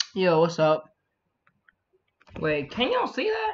Yo, what's up? Wait, can y'all see that?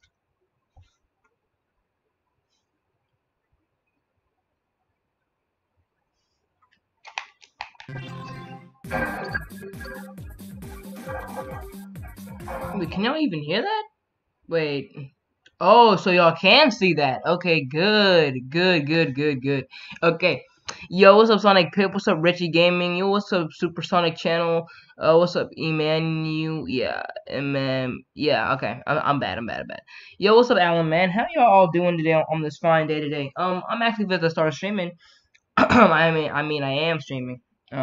Wait, can y'all even hear that? Wait. Oh, so y'all can see that. Okay, good. Okay. Yo, what's up, Sonic Pip? What's up, Richie Gaming? Yo, what's up, Supersonic Channel? What's up, Emmanuel? Yeah, yeah, okay. I'm bad. Yo, what's up, Alan, man? How y'all all doing today on this fine day today? I'm actually about to start streaming. I am streaming.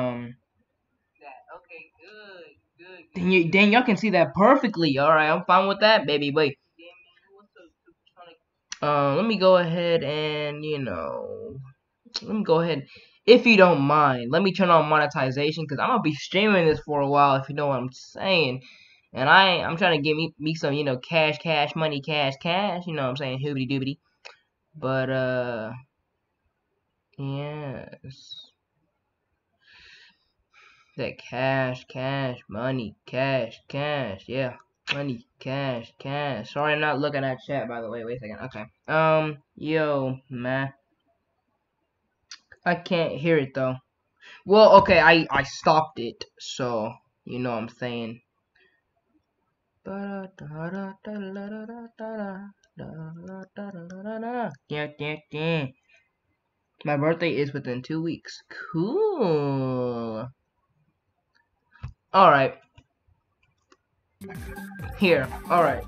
Okay, good. Then y'all can see that perfectly. All right, I'm fine with that, baby. Wait. Let me go ahead and let me go ahead. If you don't mind, let me turn on monetization because I'm gonna be streaming this for a while. If you know what I'm saying. And I'm trying to get me some cash money cash. You know what I'm saying, hoobity doobity. But yes. That money, yeah. Money, cash. Sorry, I'm not looking at chat, by the way. Wait a second. Okay. Yo, man. I can't hear it, though. Well, okay, I stopped it, so, you know what I'm saying. Yeah. My birthday is within 2 weeks. Cool. Alright. Here. Alright.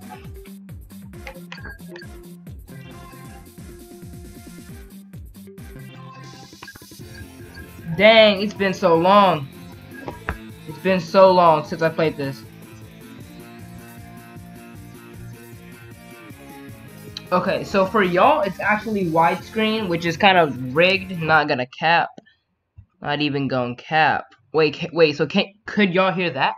Dang, it's been so long. It's been so long since I played this. Okay, so for y'all, it's actually widescreen, which is kind of rigged. Not gonna cap. Not even going cap. Wait. So could y'all hear that?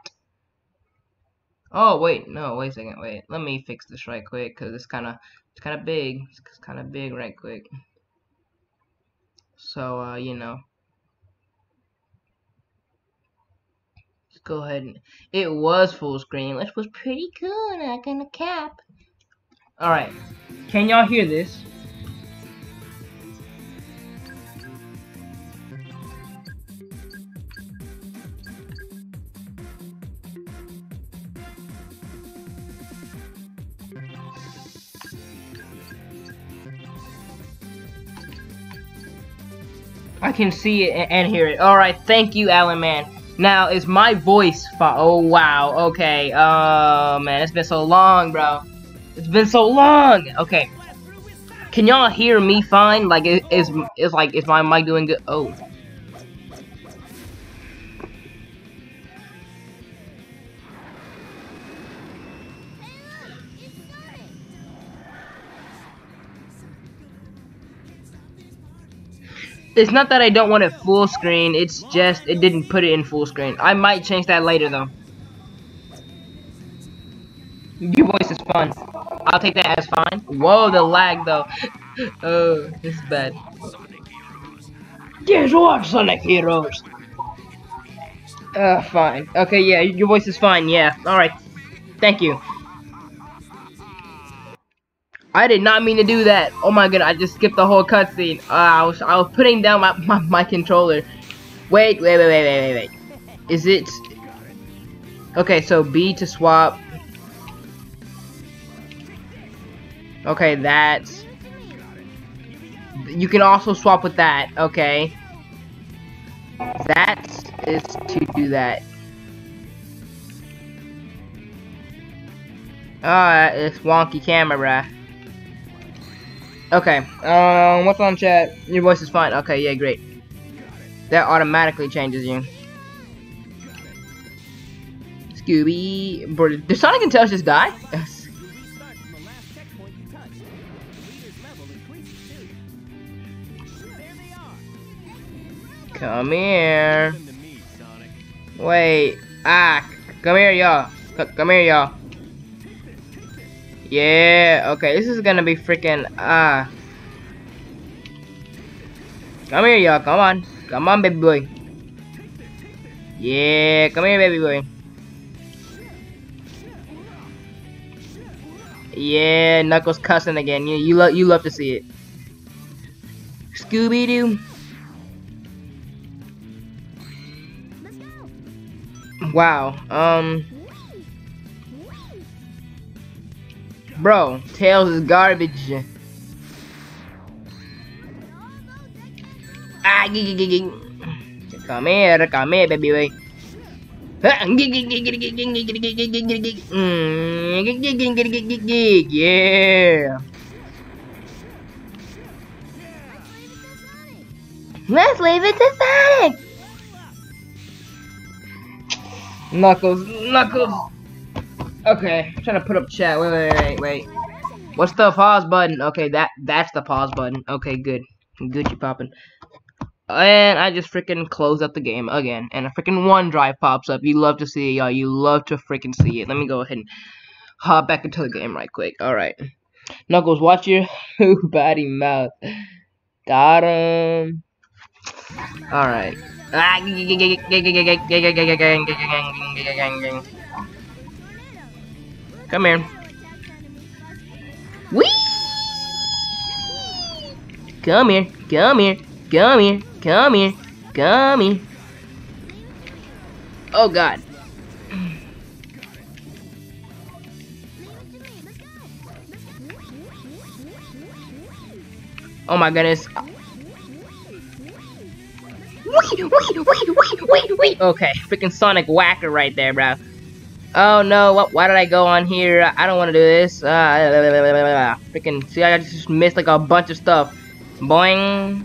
Oh wait, no. Wait a second. Wait, let me fix this right quick, cause it's kind of big. It's kind of big right quick. So let's go ahead and it was full screen, which was pretty cool. Not gonna cap. All right, can y'all hear this? I can see it and hear it. Alright, thank you, Alan, man. Now, is my voice fine? Oh, wow. Okay. Man, it's been so long, bro. It's been so long. Okay. Can y'all hear me fine? Like, is my mic doing good? Oh. It's not that I don't want it full screen, it's just it didn't put it in full screen. I might change that later though. Your voice is fun. I'll take that as fine. Whoa, the lag though. Oh, this is bad. Guess what, Sonic Heroes? Fine. Okay, yeah, your voice is fine, yeah. Alright. Thank you. I did not mean to do that. Oh my god, I just skipped the whole cutscene. I was putting down my controller. Wait. Is it... Okay, so B to swap. Okay, that's... You can also swap with that, okay. That is to do that. It's wonky camera. Okay, what's on chat? Your voice is fine. Okay, yeah, great. That automatically changes you. Scooby... Bro, did Sonic and Tails just die? Come here. Wait. Come here, y'all. Come here, y'all. Yeah, okay, this is gonna be freaking, Come here, y'all, come on. Come on, baby boy. Yeah, come here, baby boy. Yeah, Knuckles cussing again. You love to see it. Scooby Doo. Wow. Bro, Tails is garbage. Ah, come here, baby boy. Yeah. Let's leave it to Sonic. Knuckles. Okay, I'm trying to put up chat. Wait. What's the pause button? Okay, that's the pause button. Okay, good. Good, you popping. And I just freaking closed up the game again, and a freaking OneDrive pops up. You love to see it, y'all. You love to freaking see it. Let me go ahead and hop back into the game right quick. Alright. Knuckles, watch your body mouth. Got him. Alright. Come here. Whee! Come here. Oh god. Oh my goodness. Wait. Okay, freaking Sonic Whacker right there, bro. Oh no, why did I go on here? I don't want to do this. Freaking, see, I just missed like a bunch of stuff. Boing.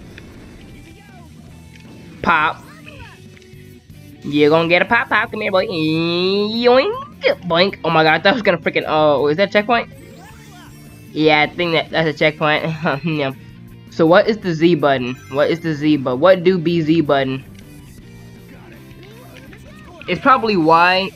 Pop. You're gonna get a pop. Come here, boy. Yoink. Boink. Oh my god, I thought I was gonna freaking. Oh, is that a checkpoint? Yeah, I think that's a checkpoint. Yeah. So what is the Z button? What is the Z button? What do BZ button? It's probably Y.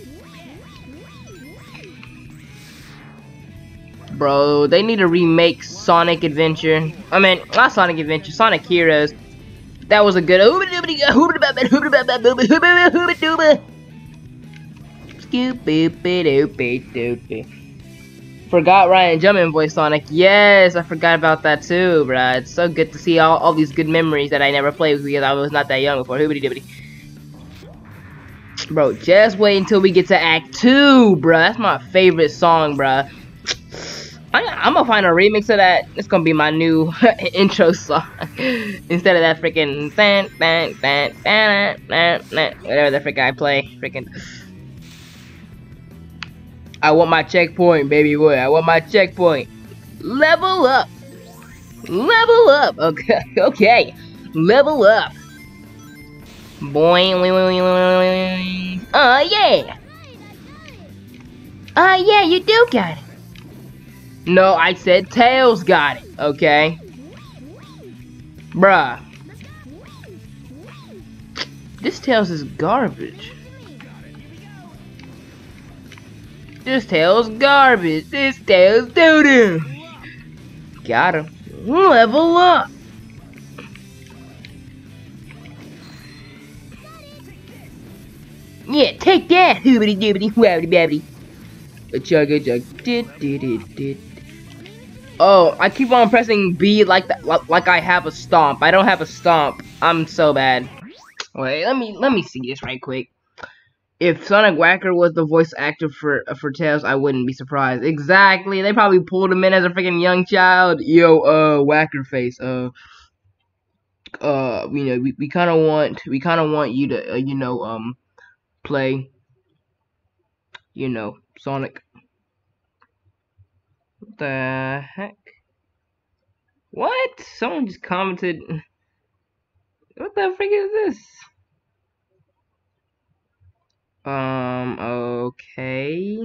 Bro, they need to remake Sonic Adventure. I mean, not Sonic Adventure, Sonic Heroes. That was a good. Forgot Ryan Jumpman voice Sonic. Yes, I forgot about that too, bruh. It's so good to see all these good memories that I never played because I was not that young before. Bro, just wait until we get to Act 2, bruh. That's my favorite song, bruh. I'm gonna find a remix of that. It's gonna be my new intro song instead of that freaking whatever the frick I play. Freaking. I want my checkpoint, baby boy. I want my checkpoint. Level up. Level up. Okay. Level up. Boing. Oh yeah. Oh yeah, you do got it. No, I said Tails got it, okay? Bruh. This Tails is garbage. This Tails garbage. This Tails doo-doo. Got him. Level up. Yeah, take that. Hoobity doobity wobbity babbity. Chug. Oh, I keep on pressing B like that, like I have a stomp. I don't have a stomp. I'm so bad. Wait, let me see this right quick. If Sonic Whacker was the voice actor for Tails, I wouldn't be surprised. Exactly, they probably pulled him in as a freaking young child. Yo, Whacker face. You know, we kind of want you to, play, Sonic. What the heck? What? Someone just commented. What the frick is this? Okay.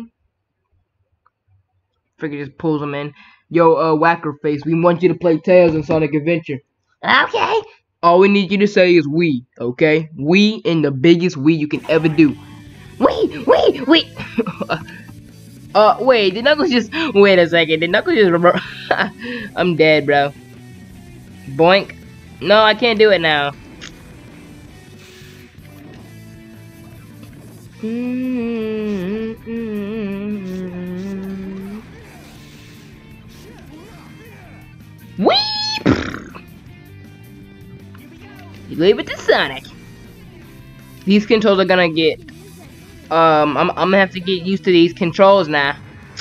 Freaking just pulls him in. Yo, Whacker face, we want you to play Tails in Sonic Adventure. Okay. All we need you to say is we, okay? We in the biggest we you can ever do. We. Wait, did Knuckles just... Wait a second, did Knuckles just... I'm dead, bro. Boink. No, I can't do it now. Leave it to Sonic. These controls are gonna get, I'm gonna have to get used to these controls now.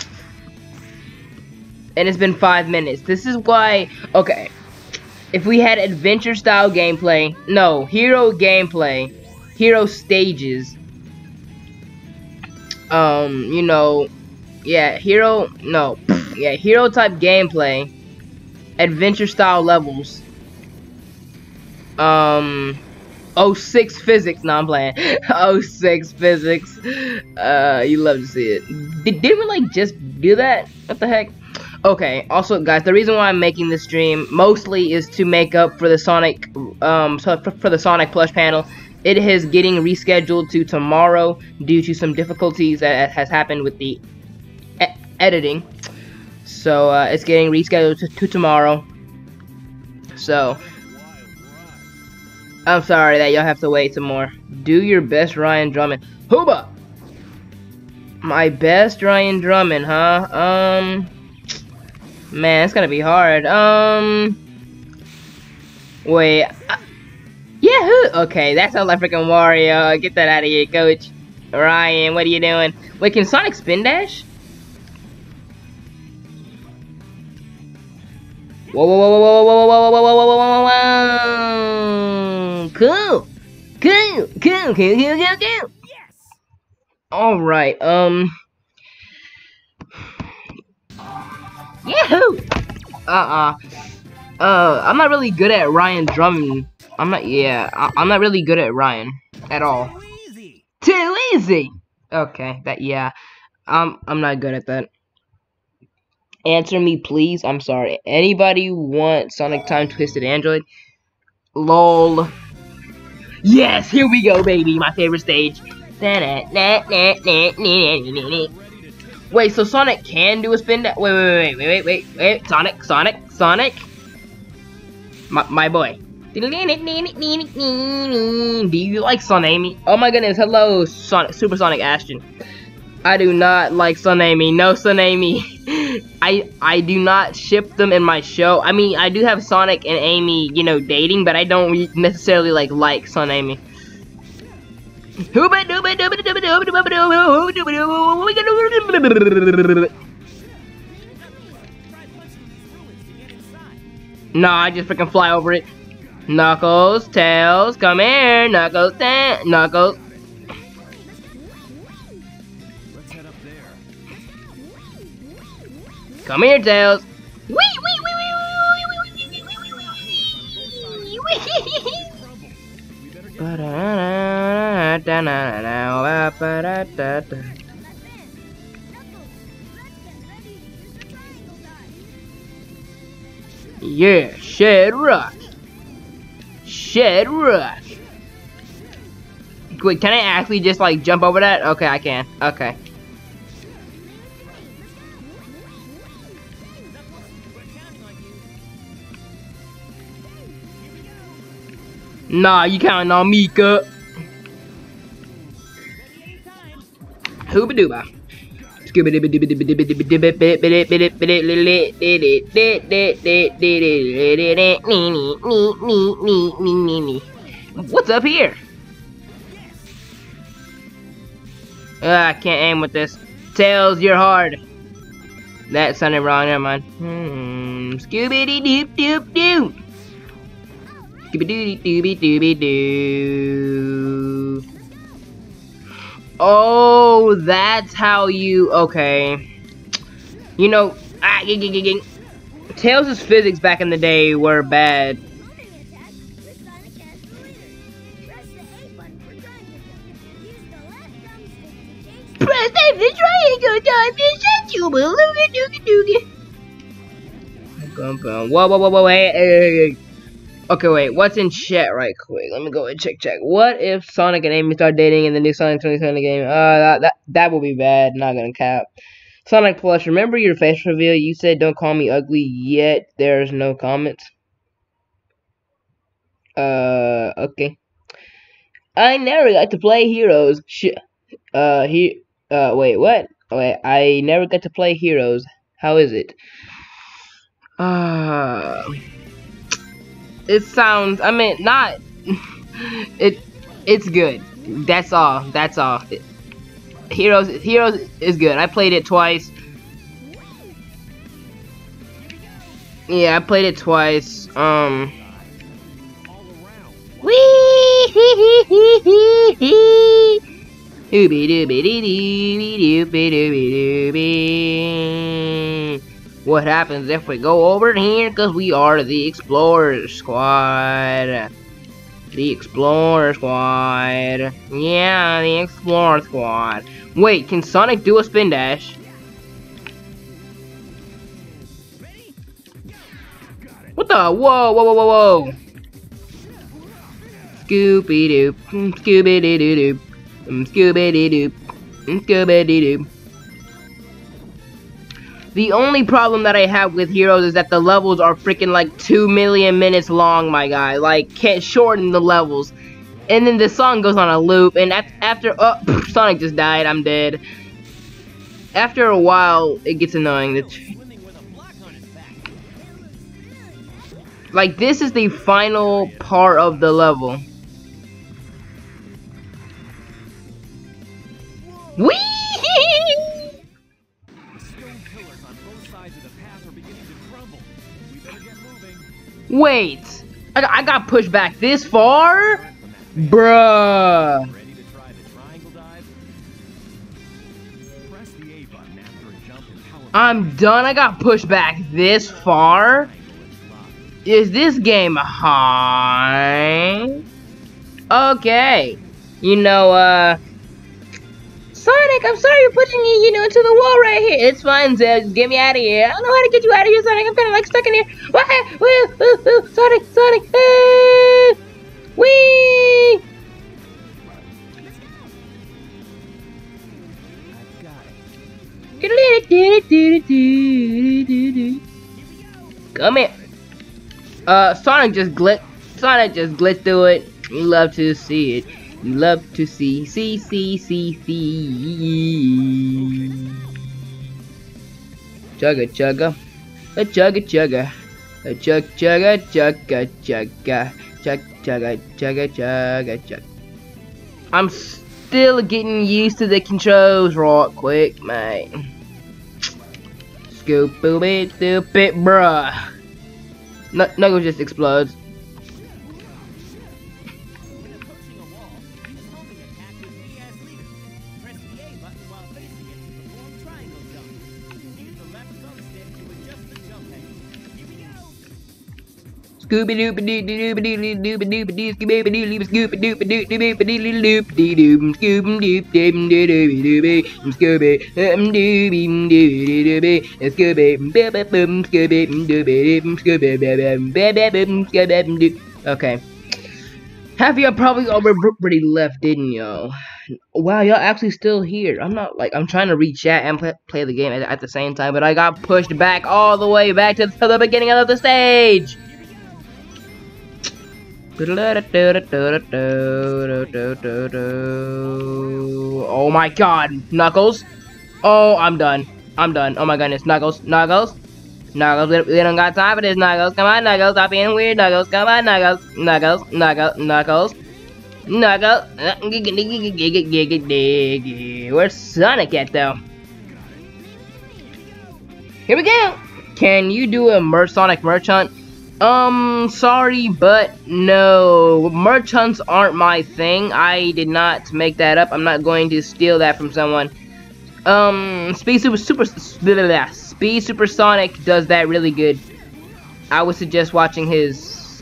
And it's been 5 minutes. This is why, okay. If we had adventure style gameplay, no, hero gameplay, hero stages, you know, yeah, hero type gameplay, adventure style levels, 06 physics, no, I'm playing, 06 physics, you love to see it. Did we, like, just do that? What the heck? Okay, also, guys, the reason why I'm making this stream mostly is to make up for the Sonic, for the Sonic plush panel. It is getting rescheduled to tomorrow due to some difficulties that has happened with the editing. So, it's getting rescheduled to tomorrow. So, I'm sorry that y'all have to wait some more. Do your best, Ryan Drummond. Hooba! My best Ryan Drummond, huh? Man, it's gonna be hard. Wait. Yahoo! Okay, that sounds like freaking Wario. Get that out of here, coach. Ryan, what are you doing? Wait, can Sonic spin dash? Whoa, whoa, whoa, whoa, whoa, whoa, whoa, whoa, whoa, whoa, whoa, whoa. Cool. Cool, cool, cool, cool, cool, cool. Alright, Yahoo! I'm not really good at Ryan Drummond. I'm not really good at Ryan at all. Too easy! Okay, I'm not good at that. Answer me, please. I'm sorry. Anybody want Sonic Time Twisted Android? LOL. Yes, here we go, baby. My favorite stage. Wait, so Sonic can do a spin dash? Wait. Sonic. My boy. Do you like Sonami? Oh my goodness, hello, Super Sonic Ashton. I do not like Sonami. No Sonami. I do not ship them in my show. I mean, I do have Sonic and Amy, you know, dating, but I don't necessarily like Sonami. Nah, I just freaking fly over it. Knuckles, Tails, come here. Knuckles, Knuckles. Let's head up there. Come here, Tails. Yeah, Shed Rock. Shed Rock. Wait, can I actually just like jump over that? Okay, I can. Okay. Nah, you counting on me, cut. Hooba dooba. What's up here? I can't aim with this. Tails, you're hard. That sounded wrong, never mind. Scooby doop doop doop. Scooby dooby dooby doo. Oh, that's how you. Okay. You know, Tails' physics back in the day were bad. Press the triangle time to set you Whoa, hey. Okay, wait, what's in chat right quick? Let me go and check. What if Sonic and Amy start dating in the new Sonic 2020 game? That will be bad, not gonna cap. Sonic Plus, remember your face reveal? You said don't call me ugly, yet there's no comments. Okay. I never got to play Heroes. Wait, what? Wait, I never got to play Heroes. How is it? It sounds, I mean, not it's good. That's all. That's all. Heroes is good. I played it twice. Yeah, I played it twice. What happens if we go over here? Cause we are the Explorer Squad. The Explorer Squad. Yeah, the Explorer Squad. Wait, can Sonic do a spin dash? What the? Whoa, whoa, whoa, whoa, whoa. Scooby-Doo, Scooby-Doo-Doo, Scooby-Doo, Scooby-Doo. The only problem that I have with Heroes is that the levels are freaking like 2 million minutes long, my guy. Like, can't shorten the levels. And then the song goes on a loop, and after, oh, Sonic just died, I'm dead. After a while, it gets annoying. Like, this is the final part of the level. Whee! Wait, I got pushed back this far? Bruh. I'm done, I got pushed back this far? Is this game high? Okay. You know, Sonic, I'm sorry you're pushing me, into the wall right here. It's fine, Zed. Just get me out of here. I don't know how to get you out of here, Sonic. I'm kind of like stuck in here. Sonic, Sonic. Whee! Come here. Sonic just glitched through it. You love to see it. You love to see. Chugga chugga. A chugga chugga. A chug chugga chugga chugga. Chug chugga chugga chugga chug. I'm still getting used to the controls right quick, mate. Scoop booby stupid bruh. Knuckles just explodes. Scooby Doo Doo Doo Doo Doo Doo Doo Doo Doo Scooby Doo Doo Scooby Doo Doo Doo Doo Doo Doo Scooby Doo Doo Doo Scooby Scooby. Okay. Half of y'all probably already left, didn't y'all? Wow, y'all actually still here. I'm trying to read chat and play the game at the same time, but I got pushed back all the way back to the beginning of the stage. Oh my god, Knuckles. Oh, I'm done. I'm done. Oh my goodness, Knuckles. Knuckles, we don't got time for this, Knuckles. Come on, Knuckles. Stop being weird, Knuckles. Come on, Knuckles. Knuckles. Where's Sonic at, though? Here we go. Can you do a Sonic merch hunt? Sorry, but no. Merch hunts aren't my thing. I did not make that up. I'm not going to steal that from someone. Speed Supersonic does that really good. I would suggest watching his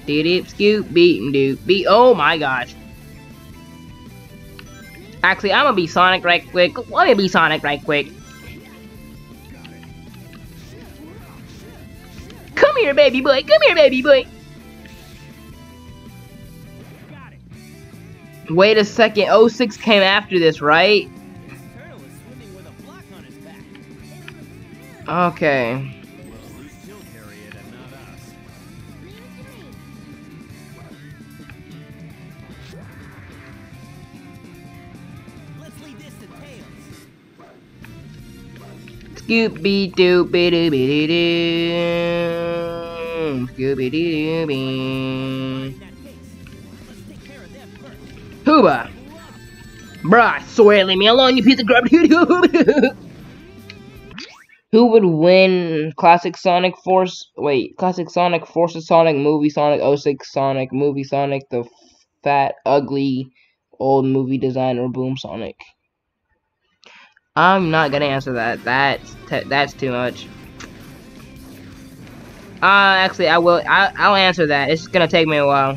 oh my gosh. Actually, I'm gonna be Sonic right quick. Let me be Sonic right quick. Come here, baby boy. Come here, baby boy. Wait a second. 06 came after this, right? Okay. Scooby Doo Doo Doo Scooby Doo. Hooba. Bruh, I swear, leave me alone, you piece of garbage. Who would win Classic Sonic Force? Wait, Classic Sonic, Forces Sonic, Movie Sonic, 06 Sonic, Movie Sonic, the fat, ugly, old movie designer Boom Sonic? I'm not gonna answer that. That's too much. Actually, I will. I'll answer that. It's gonna take me a while.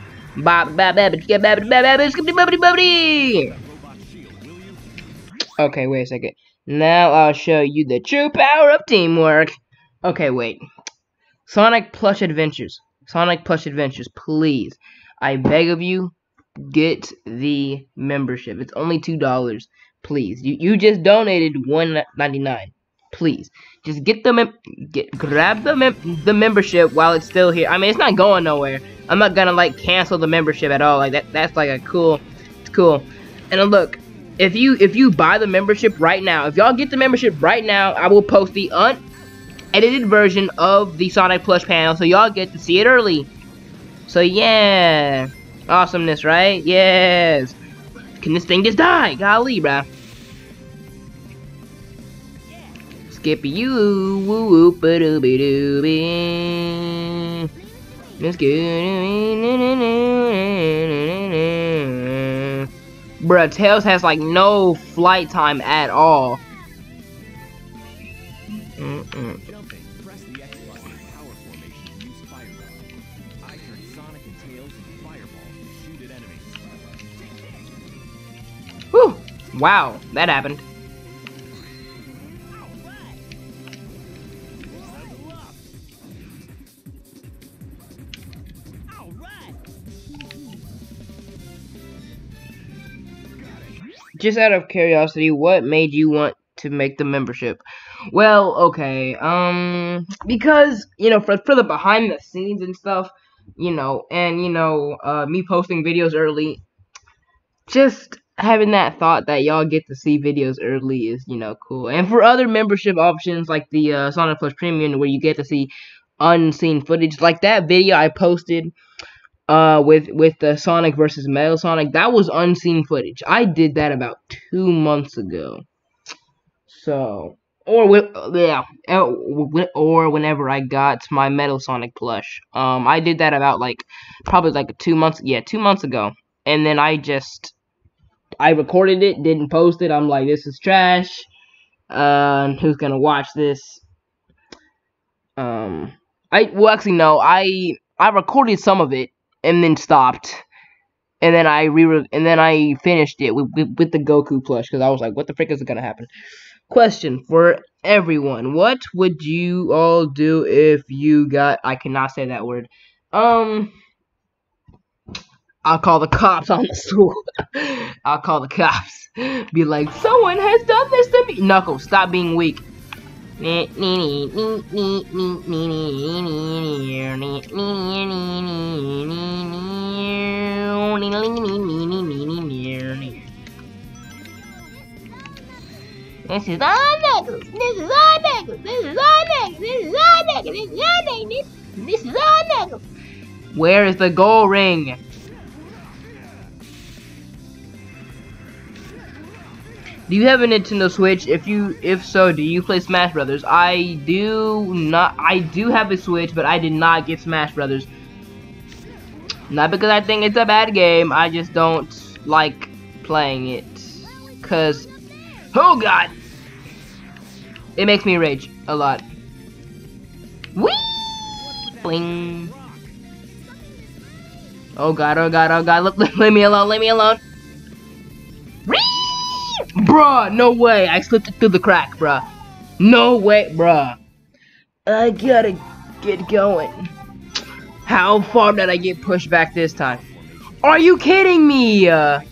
Okay, wait a second. Now I'll show you the true power of teamwork. Okay, wait. Sonic Plush Adventures. Sonic Plush Adventures, please. I beg of you, get the membership. It's only $2. Please. You just donated $1.99. Please. Just get the grab the membership while it's still here. I mean, it's not going nowhere. I'm not gonna like cancel the membership at all. Like that's like a cool. It's cool. And look, if you buy the membership right now, if y'all get the membership right now, I will post the unedited version of the Sonic Plush panel, so y'all get to see it early. So yeah, awesomeness, right? Yes. Can this thing just die? Golly, bruh. Skippy you woo woo ba doo be doo be. Let's go. Bruh, Tails has like no flight time at all. Jumping. Press the X button in power formation and use fireball. I turn Sonic and Tails into fireballs to shoot at enemies. Whew. Wow, that happened. Just out of curiosity, what made you want to make the membership? Well, okay, because, you know, for the behind the scenes and stuff, you know, and, you know, me posting videos early, just having that thought that y'all get to see videos early is, you know, cool. And for other membership options, like the Sonic Plus Premium, where you get to see unseen footage, like that video I posted, with the Sonic versus Metal Sonic, that was unseen footage. I did that about 2 months ago. So, or whenever I got my Metal Sonic plush. I did that about probably 2 months. Yeah, 2 months ago. And then I recorded it, didn't post it. I'm like, this is trash. Who's gonna watch this? I recorded some of it and then stopped, and then I finished it with the Goku plush, because I was like, what the frick is gonna happen? Question for everyone: what would you all do if you got? I cannot say that word. I'll call the cops on the school. I'll call the cops. Be like, someone has done this to me. Knuckles, stop being weak. This is our Knuckles. This is our Knuckles. This is our Knuckles. This is our Knuckles. This is our Knuckles. This is our Knuckles. Where is the gold ring? Do you have a Nintendo Switch? If so, do you play Smash Brothers? I do not. I do have a Switch, but I did not get Smash Brothers. Not because I think it's a bad game. I just don't like playing it. Cause, oh god, it makes me rage a lot. Whee! Bling. Oh god, oh god, oh god. Leave me alone. Leave me alone. Bruh, no way. I slipped it through the crack, bruh. No way, bruh. I gotta get going. How far did I get pushed back this time? Are you kidding me?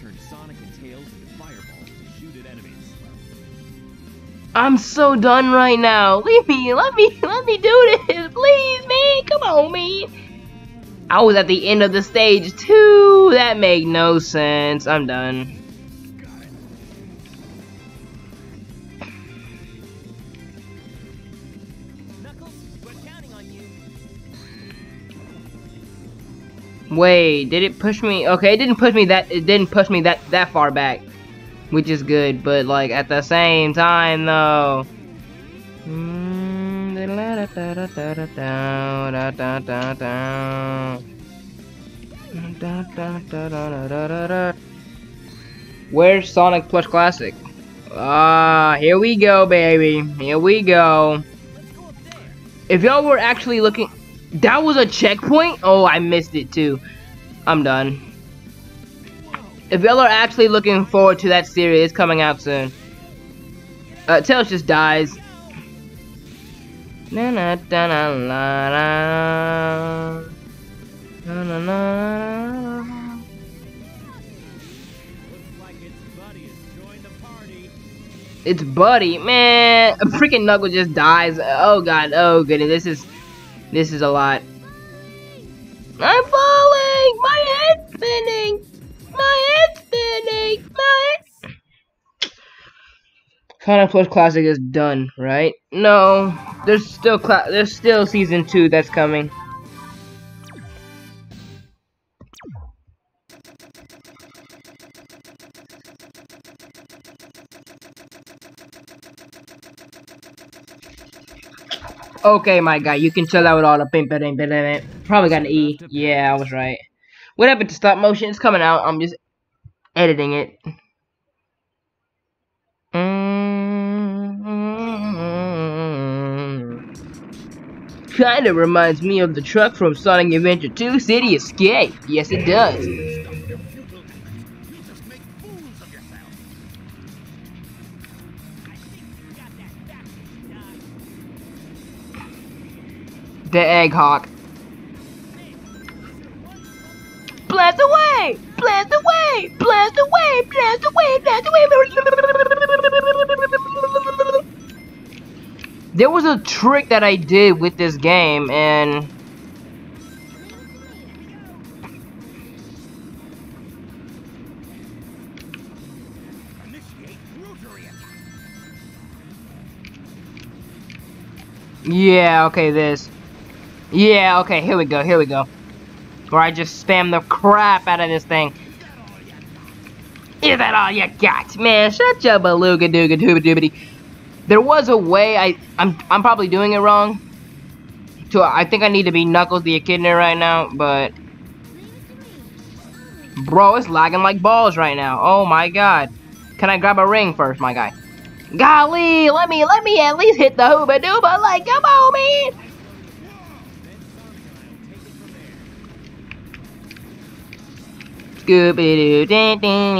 I'm so done right now. Leave me. Let me do this. Please, man. Come on, man. I was at the end of the stage, too. That made no sense. I'm done. Wait, did it push me? Okay, it didn't push me that far back, which is good. But like at the same time, though. Where's Sonic Plus Classic? Ah, here we go, baby. Here we go. If y'all were actually looking, that was a checkpoint? Oh, I missed it too. I'm done. If y'all are actually looking forward to that series, it's coming out soon. Tails just dies. Na na na na na na na na. It's Buddy, man. A freaking Knuckles just dies. Oh god, oh goodness, this is a lot. I'm falling. My head's spinning. My head's spinning. My head. Sonic Plus Classic is done, right? No, there's still season 2 that's coming. Okay, my guy, you can chill out with all the pimp. Probably got an E. Yeah, I was right. What happened to stop motion? It's coming out. I'm just editing it. Kinda reminds me of the truck from Sonic Adventure 2 City Escape. Yes, it does. The Egg Hawk. Blast away! Blast away! Blast away! Blast away! Blast away! There was a trick that I did with this game, and yeah, okay, this. Yeah, okay, here we go, here we go. Where I just spam the crap out of this thing. Is that all you got? Man, shut your beluga dooga dooba doobity. There was a way, I'm probably doing it wrong. So I think I need to be Knuckles the Echidna right now, but bro, it's lagging like balls right now. Oh my god. Can I grab a ring first, my guy? Golly, let me at least hit the hooba dooba, like, come on, man. Scooby Doo.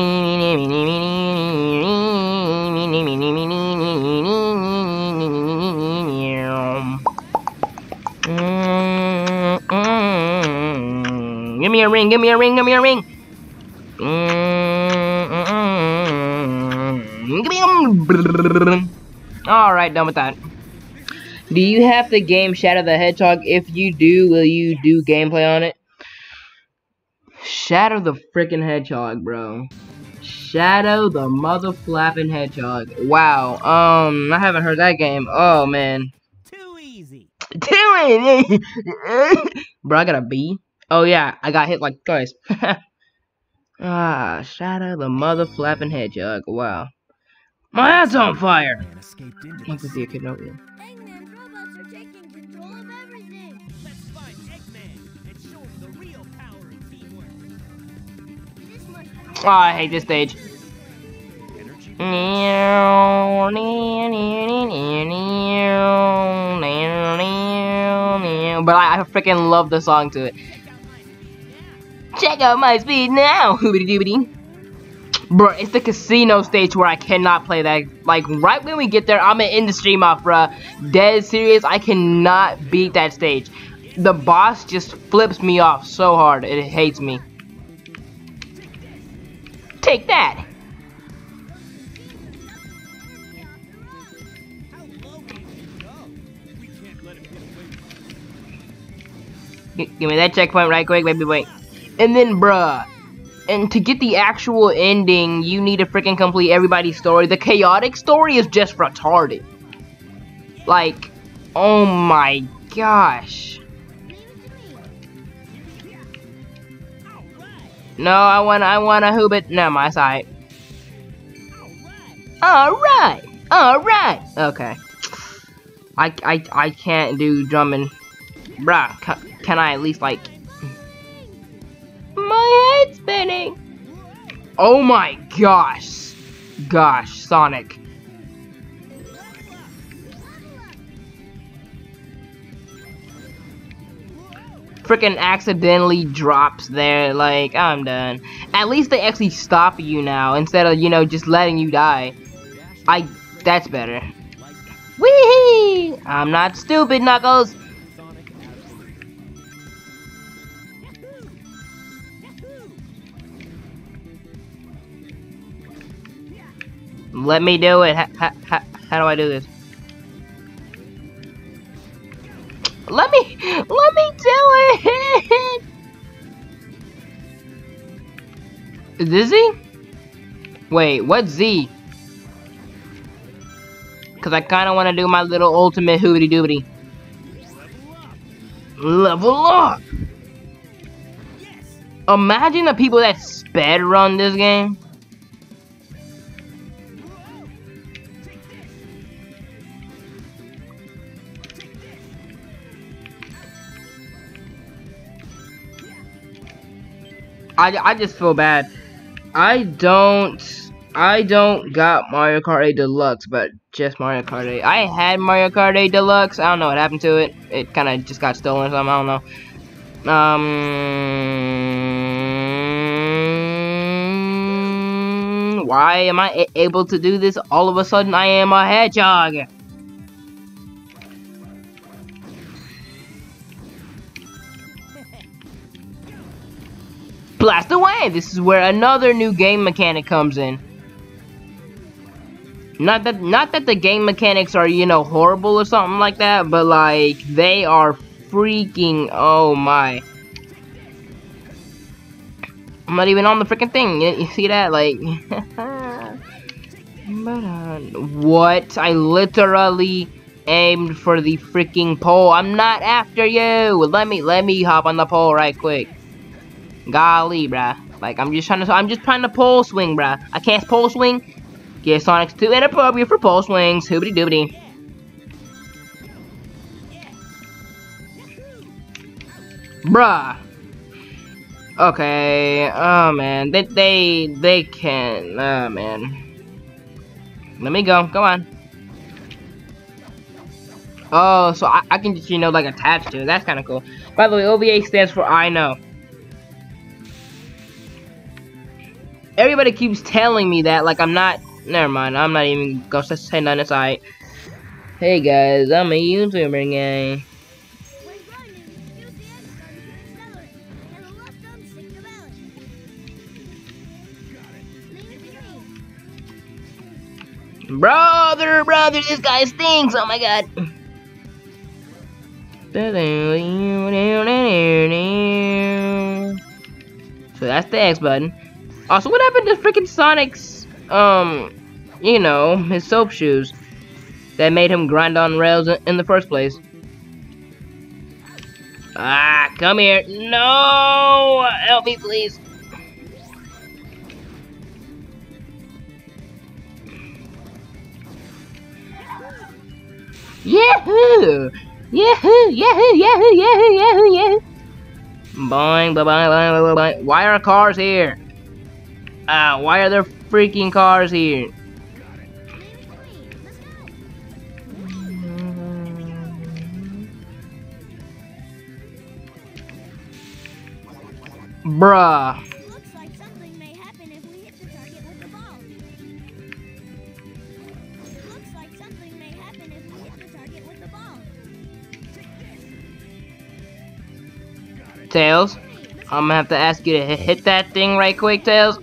Give me a ring, give me a ring, give me a ring. Alright, done with that. Do you have the game Shadow the Hedgehog? If you do, will you do gameplay on it? Shadow the freaking Hedgehog, bro. Shadow the mother flapping Hedgehog. Wow. I haven't heard that game. Oh man. Too easy. Too easy. Bro, I got a B. Oh yeah, I got hit like twice. Shadow the mother flapping Hedgehog. Wow. My head's on fire. Look at the kid over here. Eggman, robots are taking control of everything. Let's find Eggman and show him the real power of teamwork. This must Oh, I hate this stage. Energy. But I freaking love the song to it. Check out my speed now, hoobity doobity. Bro, it's the casino stage where I cannot play that. Like, right when we get there, I'm gonna end the stream off, bruh. Dead serious, I cannot beat that stage. The boss just flips me off so hard, it hates me. Take that! Give me that checkpoint right quick, baby, wait. And then, bruh, and to get the actual ending, you need to freaking complete everybody's story. The chaotic story is just retarded. Like, oh my gosh. No, I wanna hoobit. No, my side. Alright. Okay. I can't do drumming. Bruh, can I at least, like... My head's spinning! Oh my gosh! Gosh, Sonic. Freaking accidentally drops there, like, I'm done. At least they actually stop you now, instead of, you know, just letting you die. That's better. Wee! I'm not stupid, Knuckles! Let me do it. How do I do this? Let me do it! Is this Z? Wait, what's Z? Cause I kinda wanna do my little ultimate hoobity doobity. Level up! Imagine the people that sped run this game. I just feel bad. I don't got Mario Kart 8 Deluxe, but just Mario Kart 8. I had Mario Kart 8 Deluxe. I don't know what happened to it. It kind of just got stolen or something. I don't know. Why am I able to do this? All of a sudden, I am a hedgehog. Blast away! This is where another new game mechanic comes in. Not that the game mechanics are, you know, horrible or something like that, but like they are freaking, oh my. I'm not even on the freaking thing. You see that? Like what? I literally aimed for the freaking pole. I'm not after you. Let me hop on the pole right quick. Golly, bruh. Like, I'm just trying to pole swing, bruh. I can't pole swing. Yeah, Sonic's too inappropriate for pole swings. Hoobity doobity. Bruh. Okay. Oh, man. They can't. Oh, man. Let me go. Come on. Oh, so I can just, you know, like, attach to it. That's kind of cool. By the way, OVA stands for I know. Everybody keeps telling me that, like, I'm not... Never mind, I'm not even gonna say nothing. It's alright. Hey, guys, I'm a YouTuber guy. When grinding, use the X button to accelerate, and the left thumbstick to balance. Lean green. Brother, this guy stinks! Oh my god. So that's the X button. Also, what happened to freaking Sonic's, you know, his soap shoes that made him grind on rails in the first place? Ah, come here. No! Help me, please. Yahoo! Yahoo! Yahoo! Yahoo! Yahoo! Yahoo! Yahoo! Boing, boing, boing, boing, boing. Why are cars here? Why are there freaking cars here? Bruh. Looks like something may happen if we hit the target with the ball. Looks like something may happen if we hit the target with the ball. Tails, I'm gonna have to ask you to hit that thing right quick, Tails.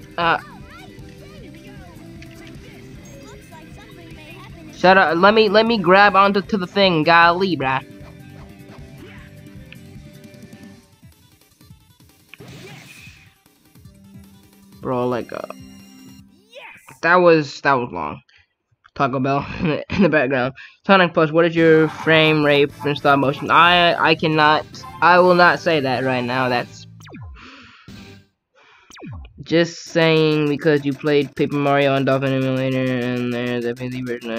Shut up. Let me grab onto the thing. Golly, bruh. Bro, like, that was long. Taco Bell in the background. Sonic Plus, what is your frame rate in stop motion? I will not say that right now. That's Just saying because you played Paper Mario on Dolphin Emulator and there's a PC version.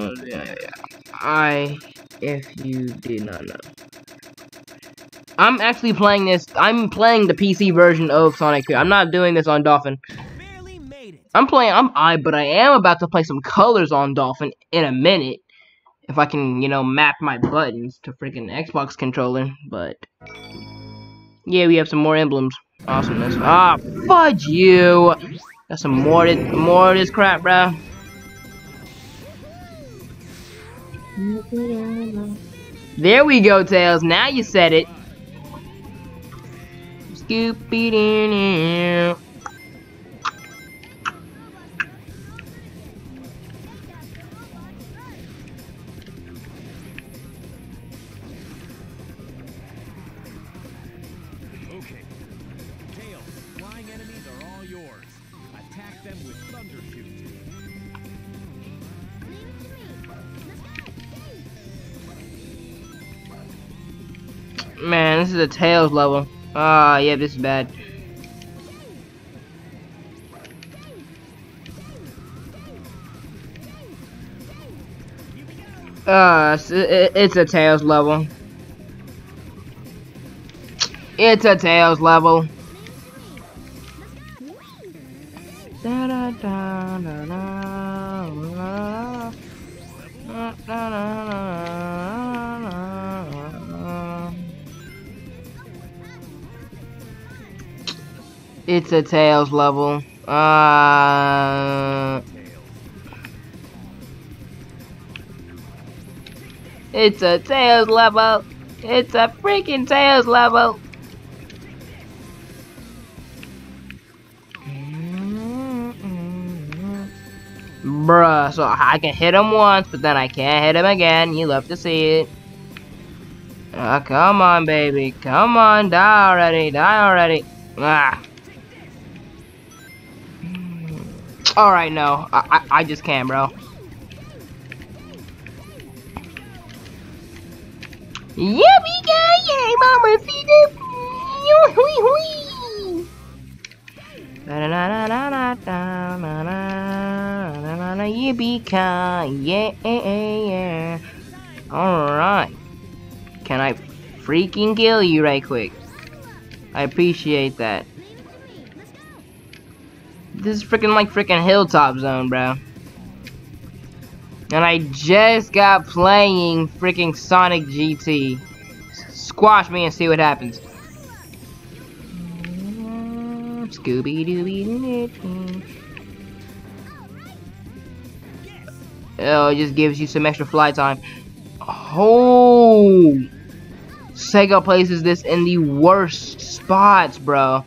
If you did not know. I'm actually playing this. I'm playing the PC version of Sonic 2. I'm not doing this on Dolphin. Barely made it. But I am about to play some colors on Dolphin in a minute. If I can, map my buttons to freaking Xbox controller. But yeah, we have some more emblems. Awesomeness. Ah, fudge you! Got some more of this crap, bro. There we go, Tails. Now you said it. Scoopy doo. Okay. Tails, flying enemies are all yours. Attack them with Thunder Shoot. Man, this is a Tails level. Ah, yeah, this is bad. It's a Tails level. It's a Tails level. Da da da da da. It's a Tails level. It's a Tails level. It's a freaking Tails level. Bruh, so I can hit him once, but then I can't hit him again. You love to see it. Come on, baby. Come on, die already. Die already. Ah. Alright, no. I just can't, bro. Yippee-ki-yay, mama, see the... Yippee-ki-yay. Alright. Can I freaking kill you right quick? I appreciate that. This is freaking Hilltop Zone, bro. And I just got playing freaking Sonic GT. Squash me and see what happens. Scooby-Dooby-Doo. Oh, it just gives you some extra flight time. Oh, Sega places this in the worst spots, bro.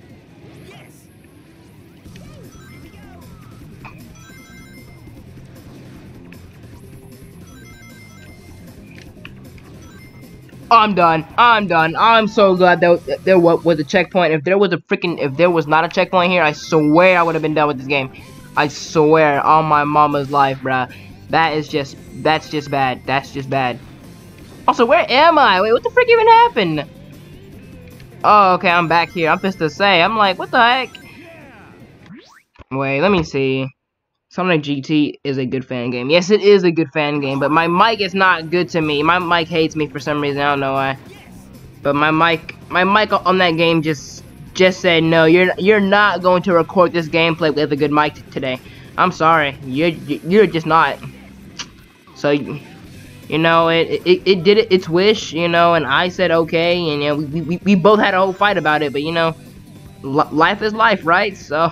I'm done. I'm so glad there was a checkpoint. If there was not a checkpoint here, I swear I would have been done with this game. I swear on my mama's life, bruh. That's just bad. That's just bad. Also, where am I? Wait, what the frick even happened? Oh, okay, I'm back here. I'm supposed to say, I'm like, what the heck? Wait, let me see. Sonic GT is a good fan game. Yes, it is a good fan game, but my mic is not good to me. My mic hates me for some reason. I don't know why. But my mic on that game just said no. You're not going to record this gameplay with a good mic today. I'm sorry. You're just not. So, you know, it did its wish, you know, and I said okay, and you know, we both had a whole fight about it, but you know, life is life, right? So,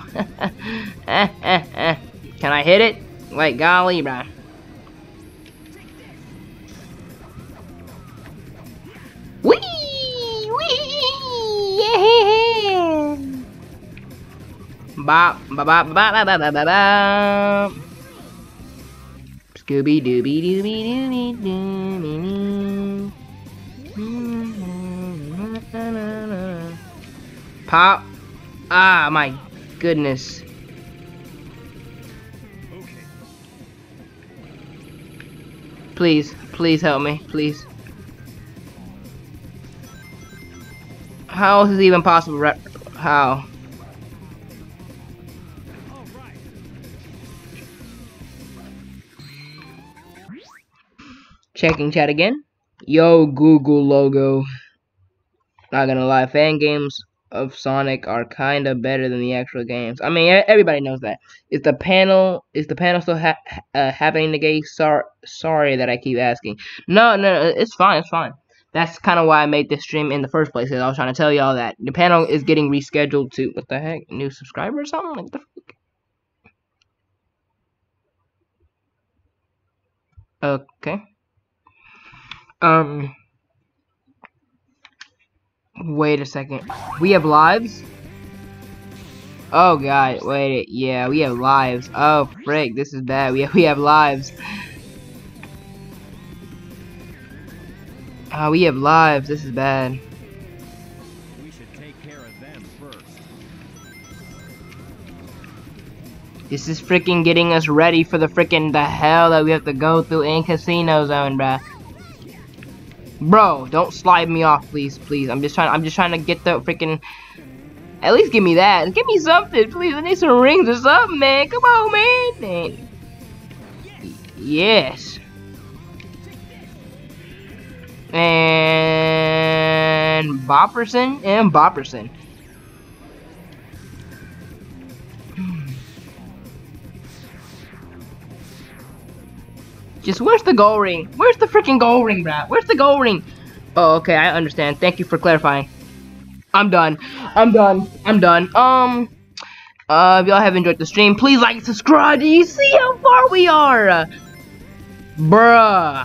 can I hit it? Like, golly, bruh. Wee! Yeah! Bop, bop, bop, bop, bop, bop, bop, bop. Scooby Dooby Dooby Dooby Dooby. Pop. Ah, my goodness. Please help me, please. How is this even possible? How? Checking chat again. Yo, Google logo. Not gonna lie, fan games of Sonic are kind of better than the actual games. I mean, everybody knows that. Is the panel still happening today? Sorry that I keep asking. No, it's fine. It's fine. That's kind of why I made this stream in the first place. I was trying to tell y'all that the panel is getting rescheduled to what the heck, new subscriber or something like the. Okay. Wait a second. We have lives? Oh god, wait, yeah, we have lives. Oh frick, this is bad. We have lives. Oh, we have lives. This is bad. We should take care of them first. This is freaking getting us ready for the hell that we have to go through in Casino Zone, bruh. Bro, don't slide me off, please. I'm just trying to get the freaking. At least give me that. Give me something, please. I need some rings or something, man. Come on, man. Yes. And Bopperson. Just where's the gold ring? Where's the freaking gold ring, bruh? Where's the gold ring? Oh, okay, I understand. Thank you for clarifying. I'm done. If y'all have enjoyed the stream, please like and subscribe. Do you see how far we are? Bruh.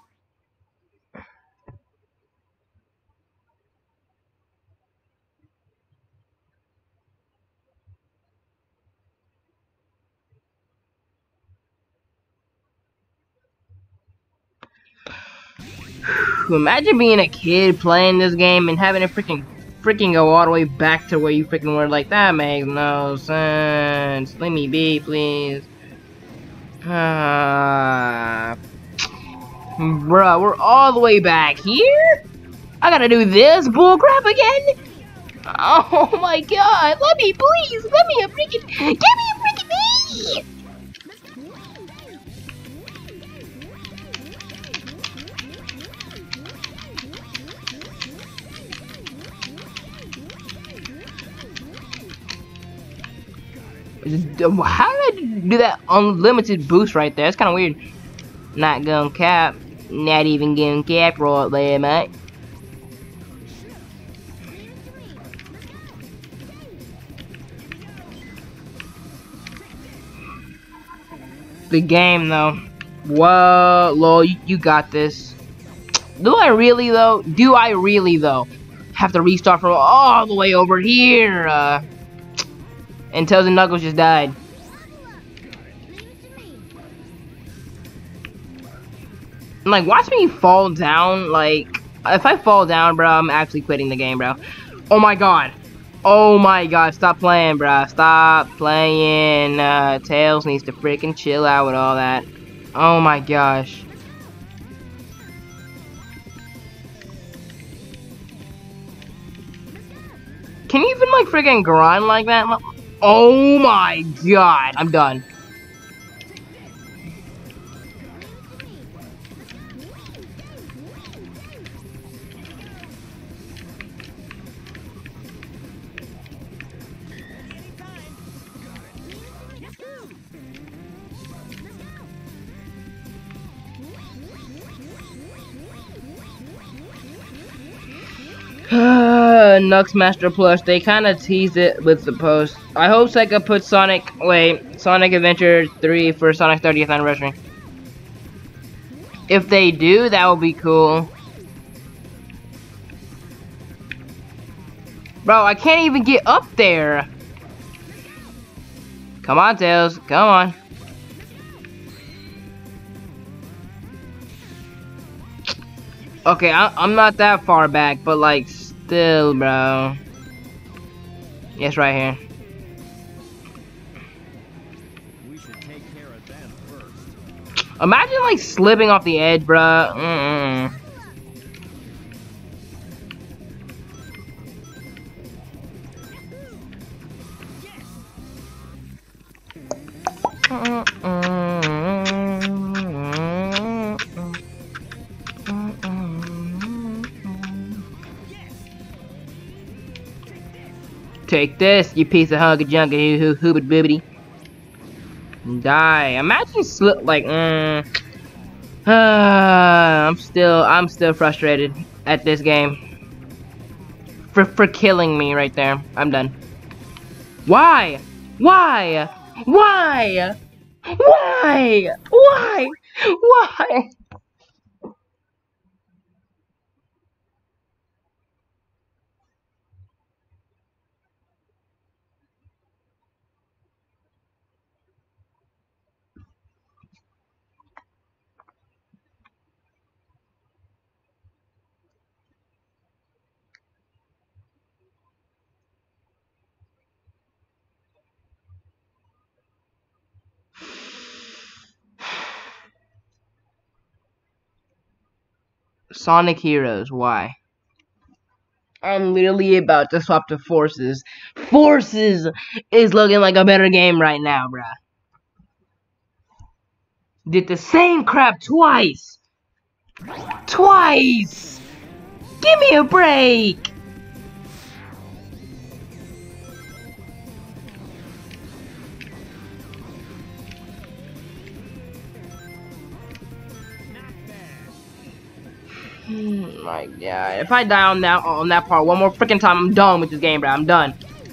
Imagine being a kid playing this game and having to freaking go all the way back to where you freaking were. Like, that makes no sense. Let me be, please. Bruh, we're all the way back here? I gotta do this bullcrap again? Oh my god, let me please, give me a freaking me! How did I do that unlimited boost right there? It's kind of weird. Not gonna cap. Not even getting capped right there, mate. The game, though. Whoa, lol, you got this. Do I really, though? Have to restart from all the way over here, and Tails and Knuckles just died. Like, watch me fall down. Like, if I fall down, bro, I'm actually quitting the game, bro. Oh my god. Stop playing, bro. Stop playing. Tails needs to freaking chill out with all that. Oh my gosh. Can you even, like, freaking grind like that? Oh my god. I'm done. Nux Master Plus, they kind of tease it with the post. I hope Sega puts Sonic Adventure 3 for Sonic's 30th anniversary. If they do, that would be cool. Bro, I can't even get up there. Come on, Tails. Come on. Okay, I'm not that far back, but like, still, bro. Yes, right here. We should take care of them first. Imagine like slipping off the edge, bro. Take this, you piece of hunk of junk, hoo hoobity bibbity. Die. Imagine I'm still frustrated at this game. For killing me right there. I'm done. Why? Why? Why? Why? Why? Why? Sonic Heroes, why? I'm literally about to swap to Forces. Forces is looking like a better game right now, bruh. Did the same crap twice! Twice! Give me a break! My god. If I die on that part one more freaking time, I'm done with this game, bro. I'm done.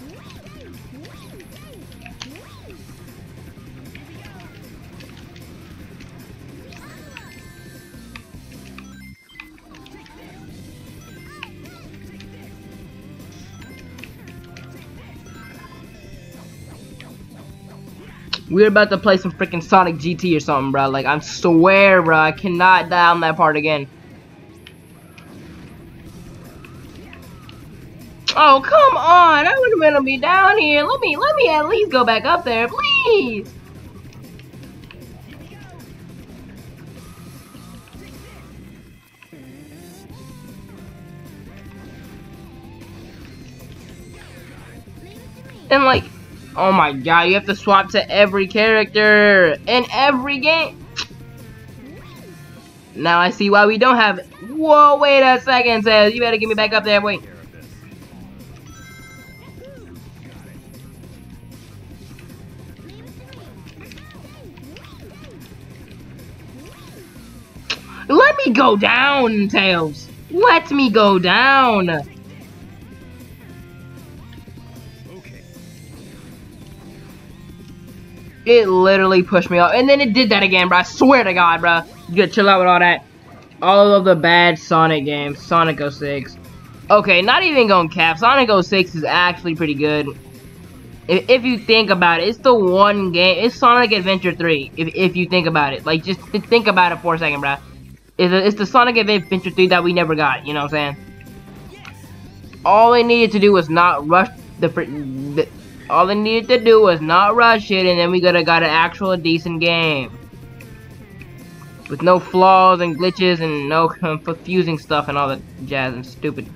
We're about to play some freaking Sonic GT or something, bro. Like, I swear, bro, I cannot die on that part again. Oh, come on! I wouldn't want to be down here. Let me at least go back up there, please. And like, oh my god, you have to swap to every character in every game. Now I see why we don't have. Whoa, wait a second, Tails. You better get me back up there. Wait. Let me go down, Tails. Let me go down. It literally pushed me off, and then it did that again, bro. I swear to God, bro. You gotta chill out with all that. All of the bad Sonic games. Sonic 06. Okay, not even going cap. Sonic 06 is actually pretty good. If you think about it, it's the one game. It's Sonic Adventure 3. If you think about it, like just think about it for a second, bro. It's the Sonic Adventure 3 that we never got. You know what I'm saying? All they needed to do was not rush all they needed to do was not rush it, and then we could have got an actual decent game. With no flaws and glitches and no confusing stuff and all that jazz and stupid.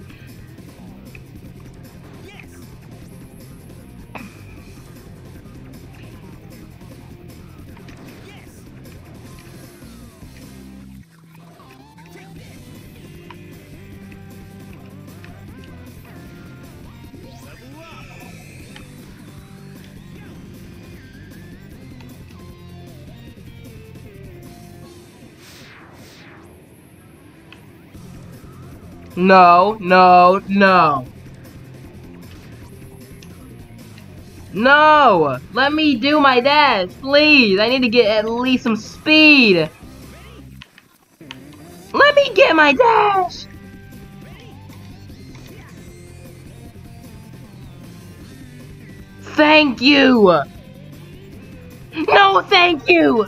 No, no, no. No! Let me do my dash, please! I need to get at least some speed! Let me get my dash! Thank you! No, thank you!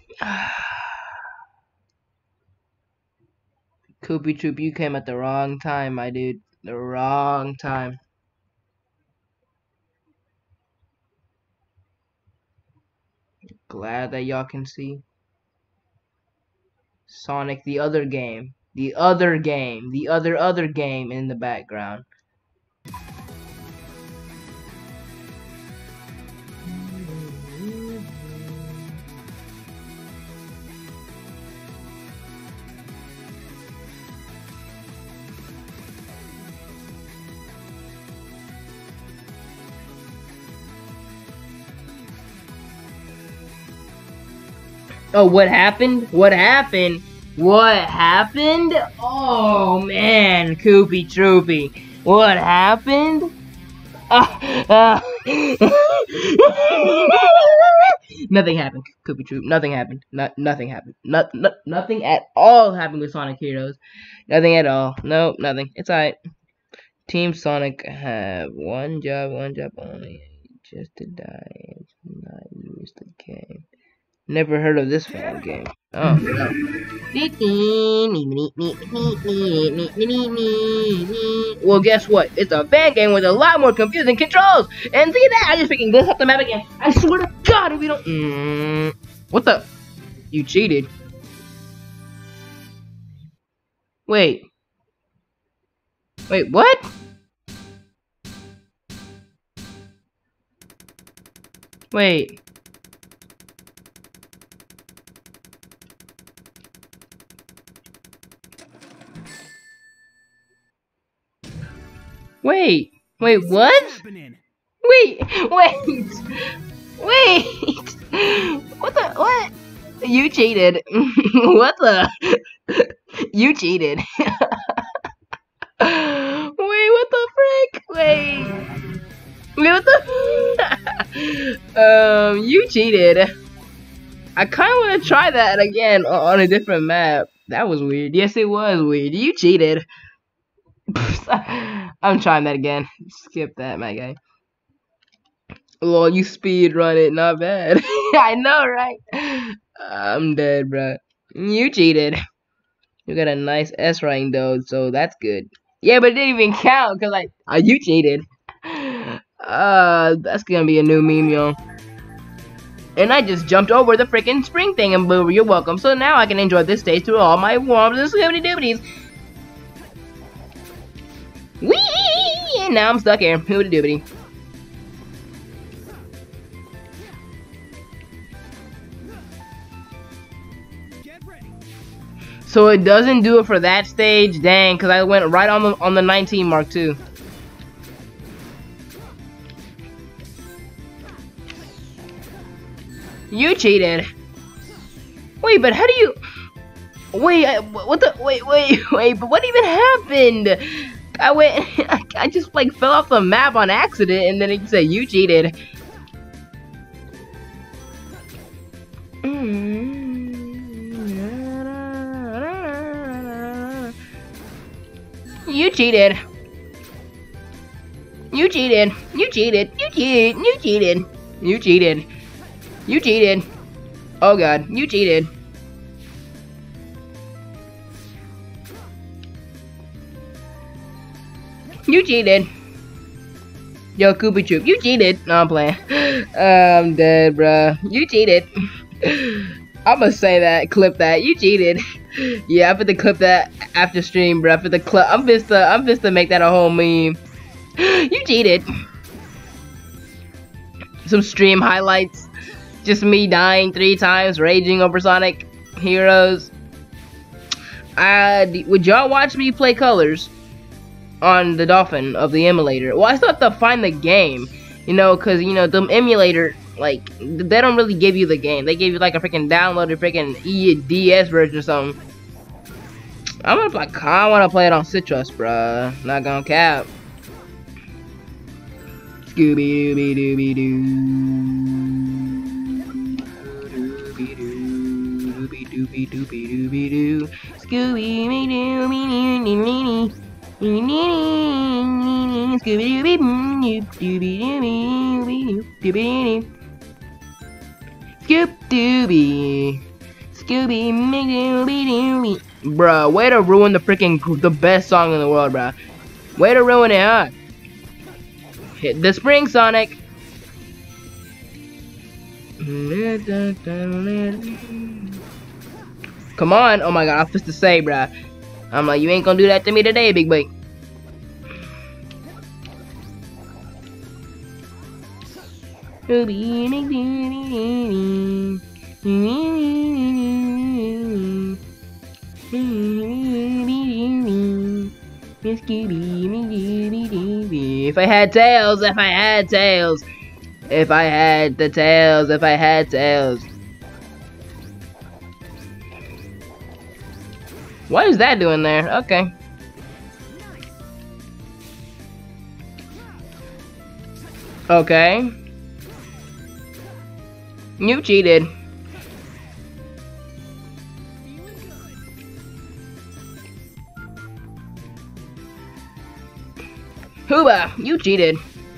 Koopy Troop, you came at the wrong time, my dude. The wrong time. Glad that y'all can see. Sonic, the other game. The other game. The other game in the background. Oh, what happened? What happened? What happened? Oh man, Koopy Troopy. What happened? Nothing happened, Koopy Troop. Nothing happened. Nothing happened. Nothing at all happened with Sonic Heroes. Nothing at all. No, nothing. It's alright. Team Sonic have one job only. Just to die and not use the game. Never heard of this fan game. Oh no. Well, guess what? It's a fan game with a lot more confusing controls. And see that? I just freaking glitched up the map again. I swear to God, if we don't. What the? You cheated. Wait. Wait, what? Wait. Wait, what? Wait. What the, what? You cheated. What the? You cheated. Wait, what the frick? Wait, what the? You cheated. I kind of want to try that again on a different map. That was weird. Yes, it was weird. You cheated. I'm trying that again. Skip that, my guy. Lol, you speed run it, not bad. I know, right? I'm dead, bro. You cheated. You got a nice S rank though, so that's good. Yeah, but it didn't even count because you cheated. That's gonna be a new meme, yo. And I just jumped over the freaking spring thing, and boo, you're welcome. So now I can enjoy this stage through all my warms and skibbity doobities. Whee! And now I'm stuck here. Hoodie doobity. So it doesn't do it for that stage? Dang, because I went right on the 19 mark too. You cheated. Wait, but how do you... Wait, what the... Wait, but what even happened? I just like fell off the map on accident, and then it said you cheated. You cheated. You cheated. You cheated. You cheated. You cheated. You cheated. You cheated. Oh god, you cheated. You cheated. Yo, Koopy Troop, you cheated. No, I'm playing. I'm dead, bruh. You cheated. I'ma say that, clip that. You cheated. Yeah, I'm finna clip that after stream, bruh. For the clip, I'm finna make that a whole meme. You cheated. Some stream highlights. Just me dying 3 times, raging over Sonic Heroes. Would y'all watch me play Colors on the Dolphin of the emulator? Well, I still have to find the game, you know, cause you know the emulator, like, they don't really give you the game. They give you like a freaking downloaded freaking DS version or something. I wanna play it on Citrus, bruh. Not gonna cap. Scooby Dooby Dooby Doo. Dooby Dooby Dooby Dooby Doo. Scooby Dooby Dooby Dooby. Scoop Dooby. Bruh, way to ruin the best song in the world, bruh. Way to ruin it, huh? Hit the spring, Sonic. Come on. Oh my god, I'm supposed to say, bruh. I'm like, you ain't gonna do that to me today, big boy. If I had tails, if I had tails, if I had the tails, if I had tails. What is that doing there? Okay. Okay. You cheated. Hooba, you cheated.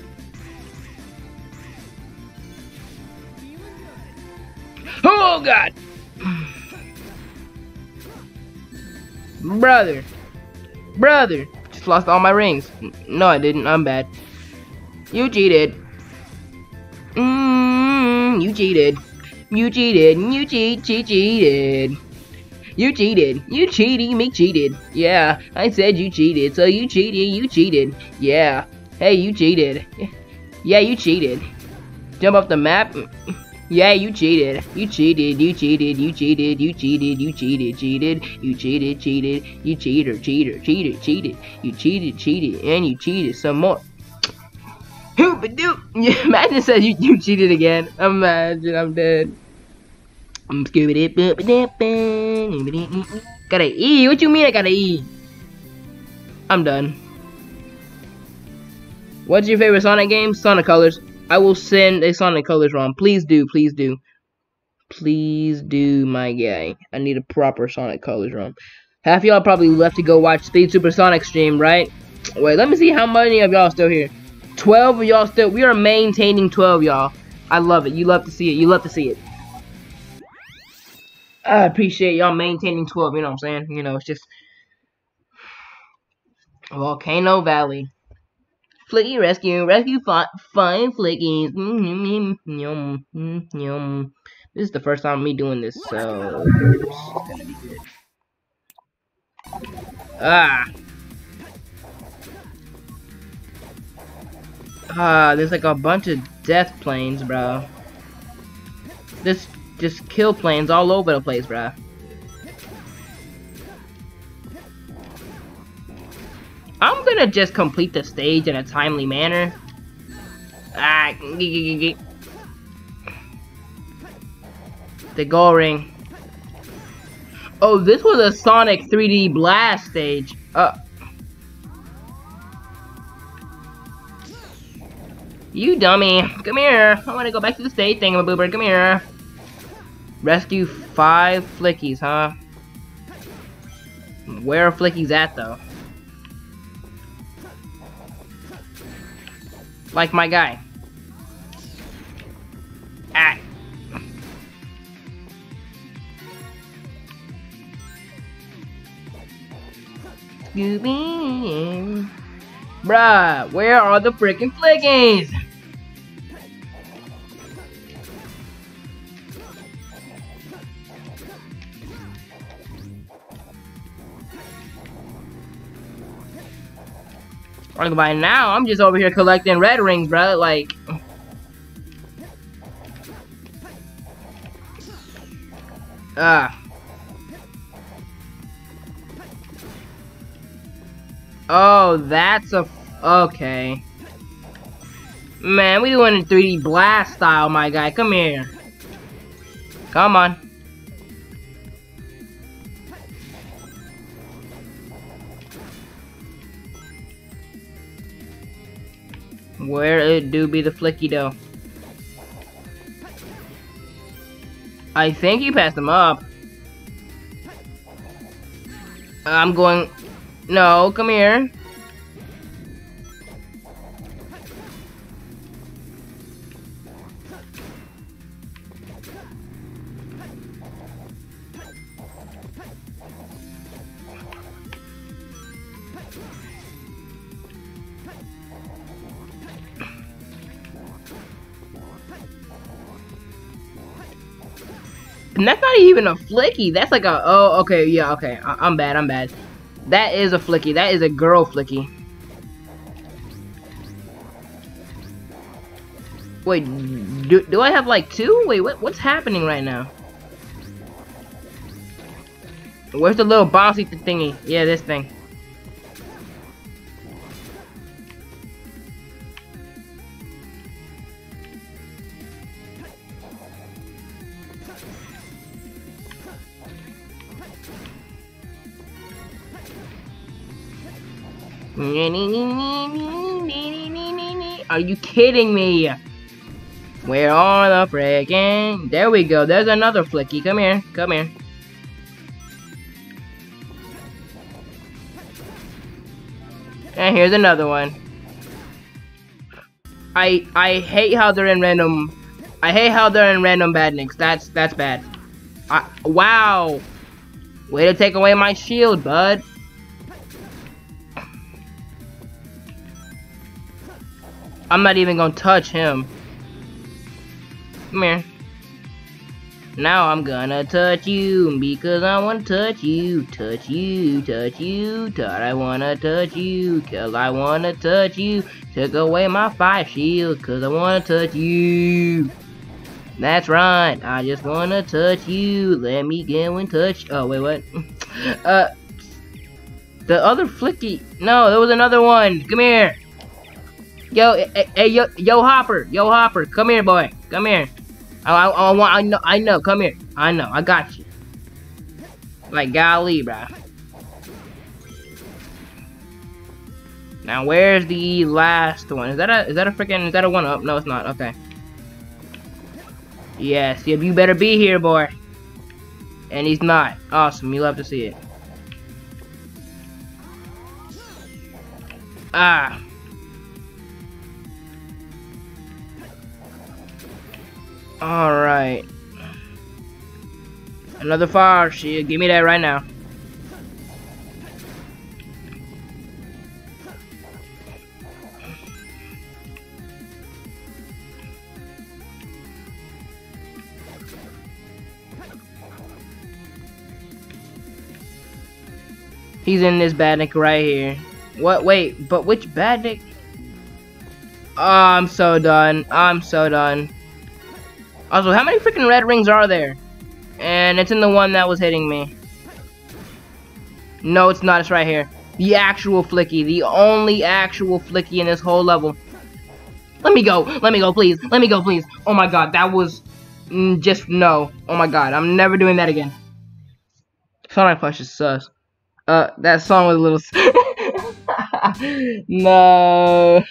Oh god. Brother, just lost all my rings. No, I didn't. I'm bad. You cheated. You cheated. You cheated. You cheated. You cheated. You cheated. You cheated. Yeah, I said you cheated. So you cheated. You cheated. Yeah. Hey, you cheated. Yeah, you cheated. Jump off the map. Yeah, you cheated. You cheated. You cheated. You cheated. You cheated. You cheated. Cheated. You cheated. Cheated. You cheated. You cheated. And you cheated some more. Hoop-a-doop. Imagine says you cheated again. Imagine I'm dead. I'm Scooby-Doo. Got an E. What you mean I got an E? I'm done. What's your favorite Sonic game? Sonic Colors. I will send a Sonic Colors ROM. Please do. Please do. Please do, my guy. I need a proper Sonic Colors ROM. Half y'all probably left to go watch Speed Supersonic stream, right? Wait, let me see how many of y'all still here. 12 of y'all still. We are maintaining 12, y'all. I love it. You love to see it. You love to see it. I appreciate y'all maintaining 12. You know what I'm saying? You know, it's just Volcano Valley. Flicky rescue fun flickies. This is the first time me doing this, so it's gonna be good. There's like a bunch of death planes, bro. This just kill planes all over the place, bro. I'm gonna just complete the stage in a timely manner. The goal ring. Oh, this was a Sonic 3D Blast stage. You dummy. Come here. I wanna go back to the stage thingamaboober. Come here. Rescue 5 Flickies, huh? Where are Flickies at, though? Like my guy. Scooby. Bruh, where are the freaking Flickies? Like by now, I'm just over here collecting red rings, bro. Like, oh, that's a okay. Man, we doing it 3D Blast style, my guy. Come here. Come on. Where it do be the flicky dough? I think he passed him up. I'm going. No, come here. And that's not even a flicky. That's like a, oh, okay, yeah, okay. I'm bad, I'm bad. That is a flicky. That is a girl flicky. Wait, do I have like two? Wait, what's happening right now? Where's the little bouncy thingy? Yeah, this thing. Are you kidding me? Where are the freaking? There we go. There's another flicky. Come here. Come here. And here's another one. I hate how they're in random. I hate how they're in random badniks. That's bad. Wow. Way to take away my shield, bud. I'm not even gonna touch him. Come here. Now I'm gonna touch you because I wanna touch you. Touch you, touch you. Thought I wanna touch you cause I wanna touch you. Took away my 5 shield cause I wanna touch you. That's right. I just wanna touch you. Let me go and touch. Oh, wait, what? The other flicky. No, there was another one. Come here. Yo, hey, yo, Hopper, come here, boy, come here. I know, come here. I know, I got you. Like, golly, bruh. Now, where's the last one? Is that a 1-up? No, it's not. Okay. Yes, you better be here, boy. And he's not. Awesome, you love to see it. Ah. Alright. Another fire shield. Give me that right now. He's in this badnik right here. What? Wait, but which badnik? Oh, I'm so done. I'm so done. Also, how many freaking red rings are there? And it's in the one that was hitting me. No, it's not. It's right here. The actual flicky. The only actual flicky in this whole level. Let me go. Let me go, please. Let me go, please. Oh my god, that was... just no. Oh my god, I'm never doing that again. Sonic Plush is sus. That song was a little... No.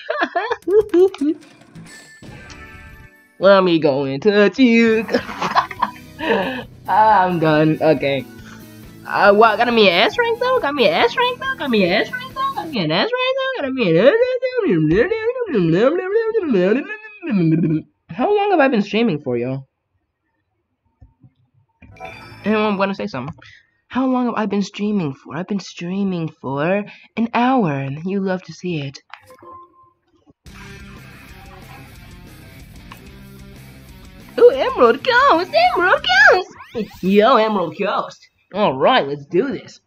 Let me go and touch you. I'm done. Okay. What? Got me an S rank though? Got me an S rank though? Got me an S rank though? Got me an S rank though? Got me an... How long have I been streaming for, yo? Anyone want to say something? How long have I been streaming for? I've been streaming for an hour, and you love to see it. Ooh, Emerald Coast! Emerald Coast! Yo, Emerald Coast! Alright, let's do this.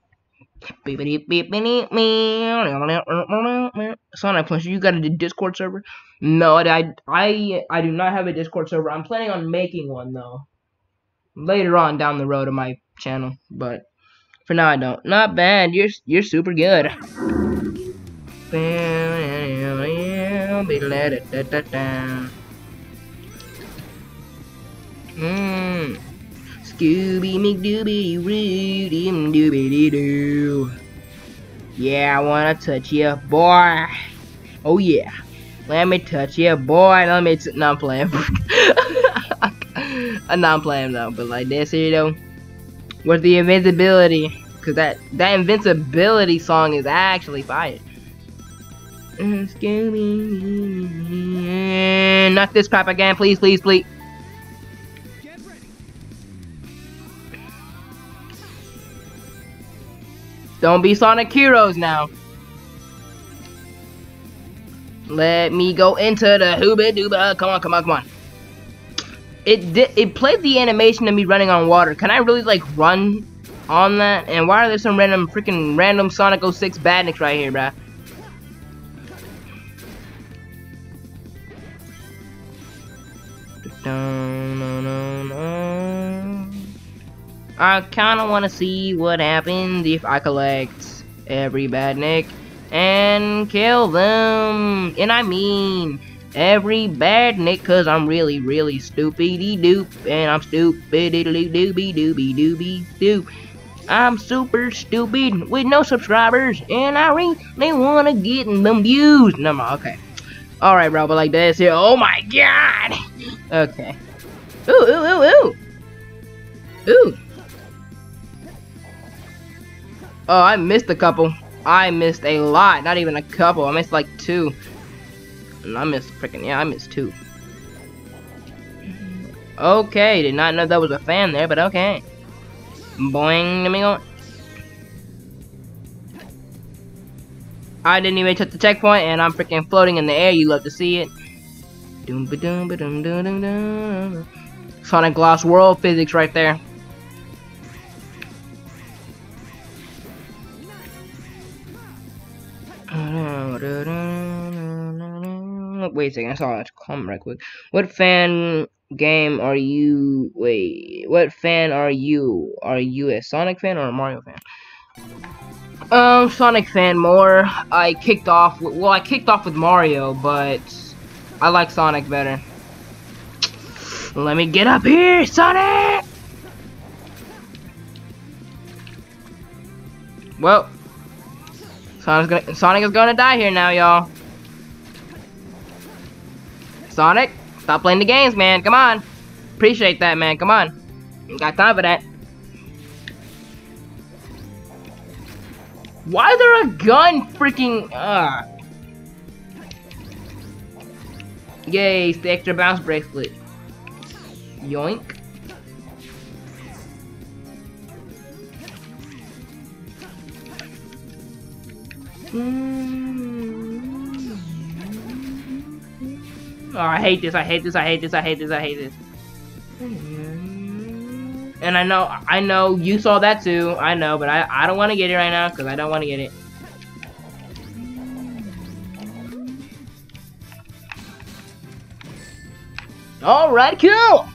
Sonic Plush, you got a Discord server? No, I do not have a Discord server. I'm planning on making one, though. Later on down the road of my channel, but for now I don't. Not bad, you're super good. Scooby McDooby Rudy Dooby Doo. Yeah, I wanna touch you, boy. Oh yeah, let me touch you, boy. Let me. No, I'm playing. I'm not playing though, but like this here though, with the invincibility, cause that invincibility song is actually fire. Scooby, not this crap again, please, please, please. Don't be Sonic Heroes now. Let me go into the hooba dooba. Come on, come on, come on. It played the animation of me running on water. Can I really like run on that? And why are there some random Sonic 06 badniks right here, bruh? I kinda wanna see what happens if I collect every badnik and kill them. And I mean every badnik, cause I'm really, really stupid-y doop, and I'm stupid-y-doobie-doobie-doobie-doop. I'm super stupid with no subscribers, and I really wanna get them views. No, okay. Alright, bro, but like this here. Oh my god! Okay. Ooh, ooh, ooh, ooh! Ooh! Oh, I missed a couple. I missed a lot. Not even a couple. I missed like 2. And I missed yeah, I missed 2. Okay, did not know that was a fan there, but okay. Boing, let me go. I didn't even touch the checkpoint, and I'm freaking floating in the air. You love to see it. Doom ba doom ba doom doom doom doom. Sonic Lost World physics right there. Wait a second, I saw that comment right quick. What fan game are you? Wait, what fan are you? Are you a Sonic fan or a Mario fan? Sonic fan more. I kicked off with Mario, but I like Sonic better. Let me get up here, Sonic! Well, Sonic is gonna die here now, y'all. Sonic, stop playing the games, man. Come on. Appreciate that, man. Come on. Ain't got time for that. Why is there a gun freaking... Yay, it's the extra bounce bracelet. Yoink. Oh, I hate this, I hate this, I hate this, I hate this, I hate this. And I know you saw that too. I know, but I don't want to get it right now because I don't want to get it. Alright, cool!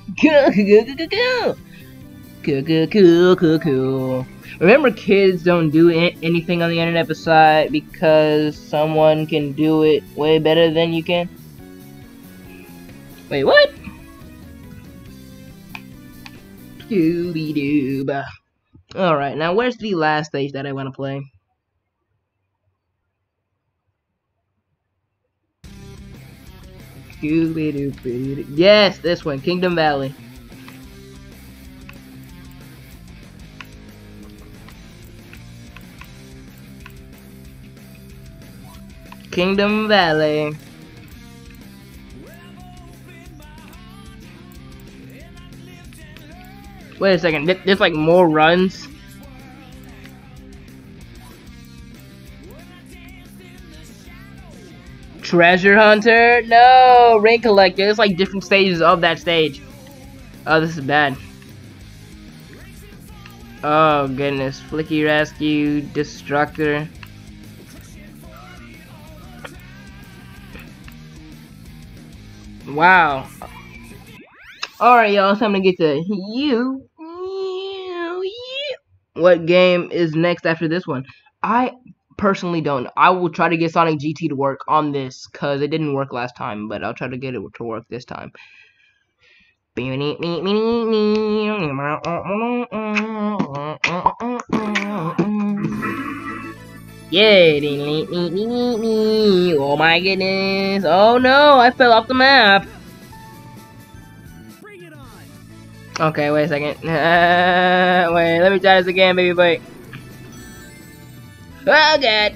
Cool. Remember, kids don't do anything on the internet beside because someone can do it way better than you can. Wait, what? Scooby-Doo. Alright, now where's the last stage that I want to play? Scooby-Doo. Yes, this one, Kingdom Valley. Kingdom Valley. Wait a second, there's like more runs. Treasure Hunter? No! Ring Collector. There's like different stages of that stage. Oh, this is bad. Oh, goodness. Flicky Rescue, Destructor. Wow. Alright, y'all, it's time to get to you. What game is next after this one? I personally don't know. I will try to get Sonic GT to work on this, because it didn't work last time, but I'll try to get it to work this time. Yeah. Oh my goodness. Oh no, I fell off the map. Okay, wait a second. Wait, let me try this again, baby boy. Oh god.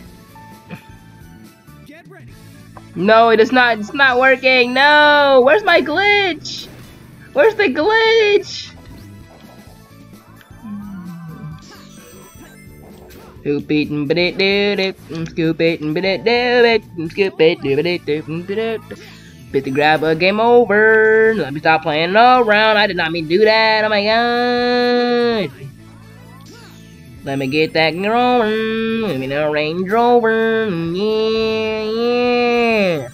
Get ready. No, it's not working. No, where's my glitch? Where's the glitch? Scoop it and bit it, do it, scoop it and bit it, do it, scoop it, do it, do it. Bit the grab a game over. Let me stop playing around. I did not mean to do that. Oh my god. Let me get that going. Let me know Range Rover. Yeah, yeah.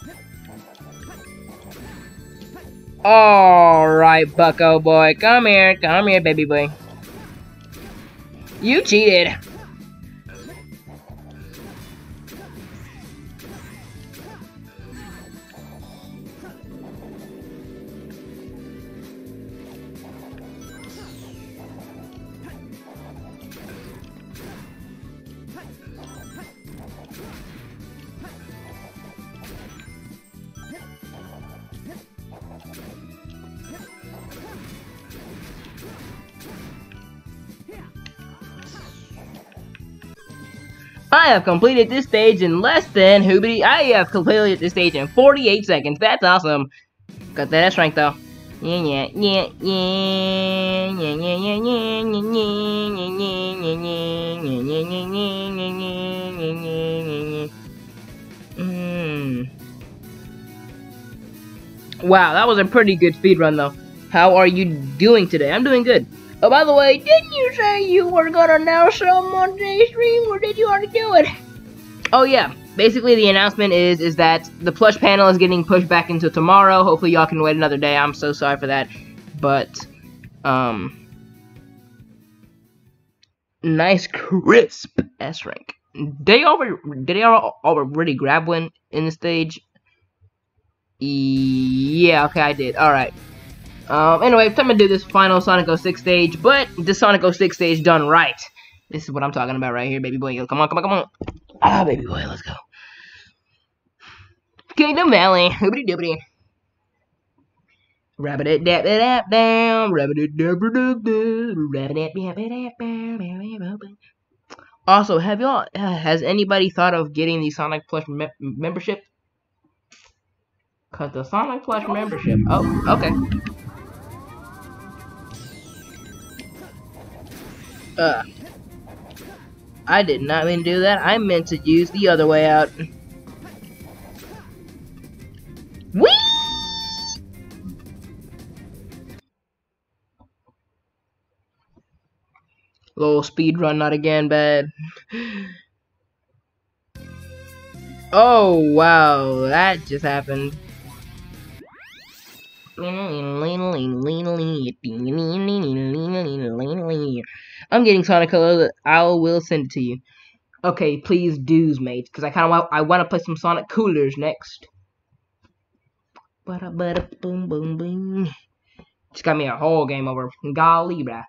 Alright, bucko boy. Come here, baby boy. You cheated. I have completed this stage in less than Hoobity. I have completed this stage in 48 seconds. That's awesome. Got that S rank though. Yeah. Wow, that was a pretty good speed run though. How are you doing today? I'm doing good. Oh, by the way, didn't you say you were gonna announce some on today's stream, or did you already do it? Oh yeah, basically the announcement is that the plush panel is getting pushed back into tomorrow. Hopefully y'all can wait another day. I'm so sorry for that, but nice crisp S rank. Did they already grab one in the stage? Yeah, okay, I did. All right. Anyway, time to do this final Sonic 06 stage, but this Sonic 06 stage done right. This is what I'm talking about right here, baby boy. Come on. Ah, baby boy, let's go. Kingdom Valley. Hoobity doobity. Rabbit it dap it dap down. Rabbit it dap it dap down. Rabbit it dap it dap down. Also, has anybody thought of getting the Sonic Plus membership? Cause the Sonic Plus membership. Oh, okay. I did not mean to do that. I meant to use the other way out. Whee! Little speed run, not again, bad. Oh, wow, that just happened. I'm getting Sonic Color. I will send it to you. Okay, please do's, mate, because I want to play some Sonic Coolers next. Boom, boom, boom. Just got me a whole game over. Golly, bruh.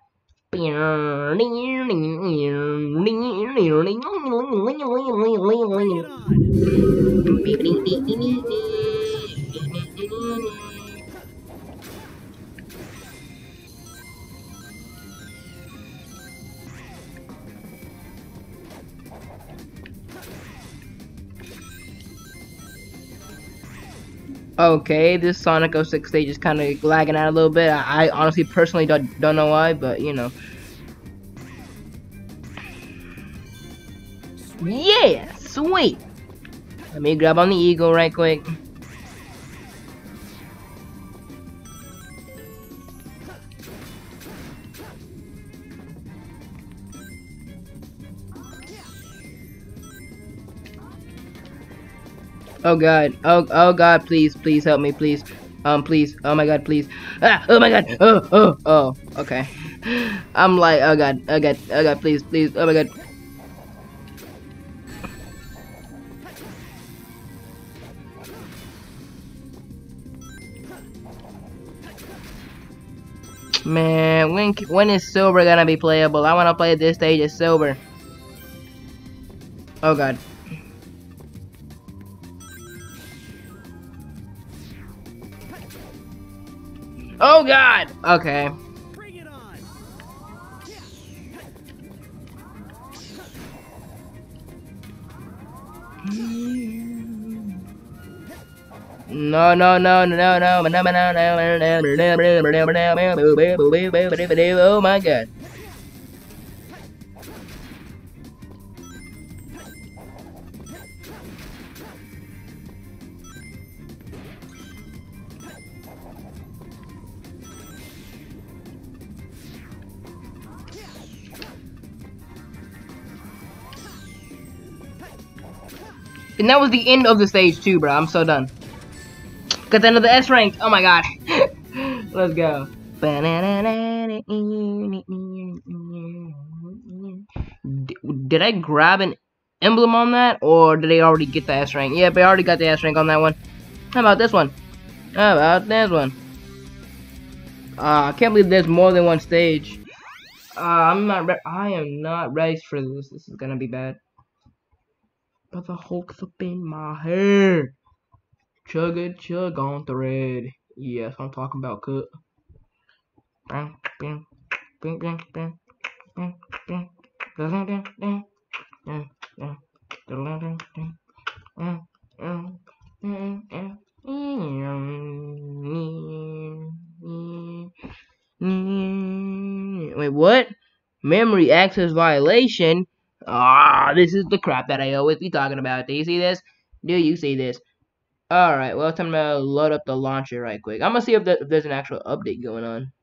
Okay, this Sonic 06 stage is kind of lagging out a little bit. I honestly, personally don't know why, but you know. Yeah, sweet. Let me grab on the eagle right quick. Oh god, oh god, please help me, please. Please, oh my god, please. Ah, oh my god, oh, okay. I'm like, oh god, please, oh my god. Man, when is Silver gonna be playable? I wanna play this stage as Silver. Oh god. Oh god! Okay. Bring it on. No. Oh my god. And that was the end of the stage too, bro. I'm so done. Got the end of the S rank. Oh my god. Let's go. Did I grab an emblem on that, or did I already get the S rank? Yep, I already got the S rank on that one. How about this one? How about this one? I can't believe there's more than one stage. I am not ready for this. This is gonna be bad. But the Hulk's up in my hair. Chug it, chug on thread. Yes, I'm talking about cut. Wait, what? Memory access violation? This is the crap that I always be talking about. Do you see this? Do you see this? Alright, well, it's time to load up the launcher right quick. I'm gonna see if there's an actual update going on.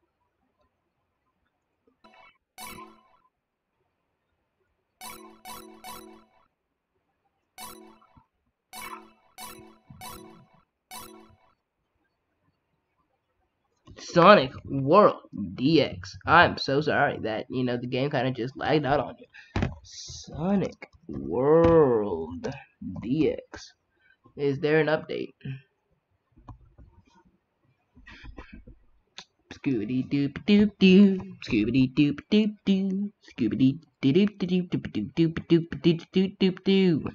Sonic World DX. I'm so sorry that, the game kind of just lagged out on you. Sonic World DX. Is there an update? Scooby doop doop doop. Scooby doop doop doop. Scooby doop doop doop doop doop doop doop doop doop doop.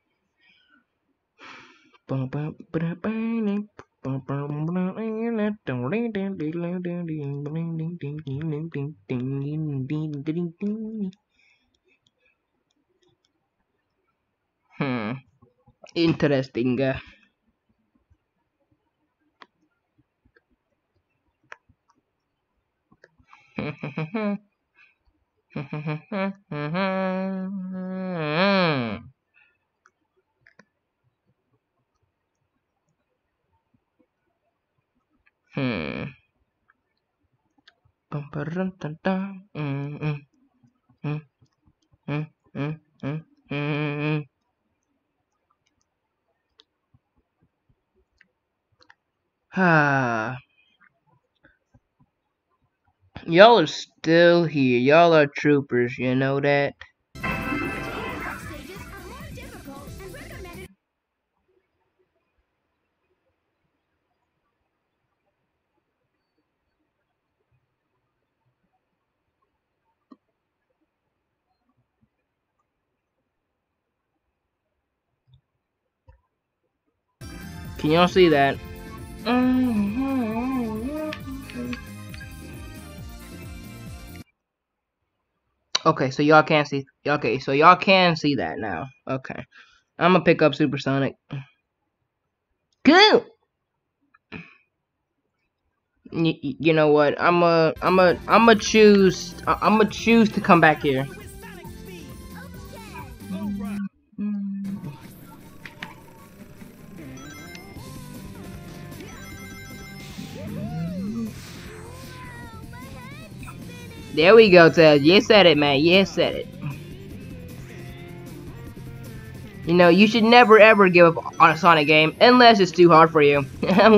Interesting. Y'all are still here. Y'all are troopers, you know that? Can y'all see that? Okay, so y'all can't see. Okay, so y'all can see that now. Okay, I'm gonna pick up Supersonic. Cool. You know what? I'ma choose to come back here. There we go, Ted. You said it, man. You said it. You should never ever give up on a Sonic game unless it's too hard for you.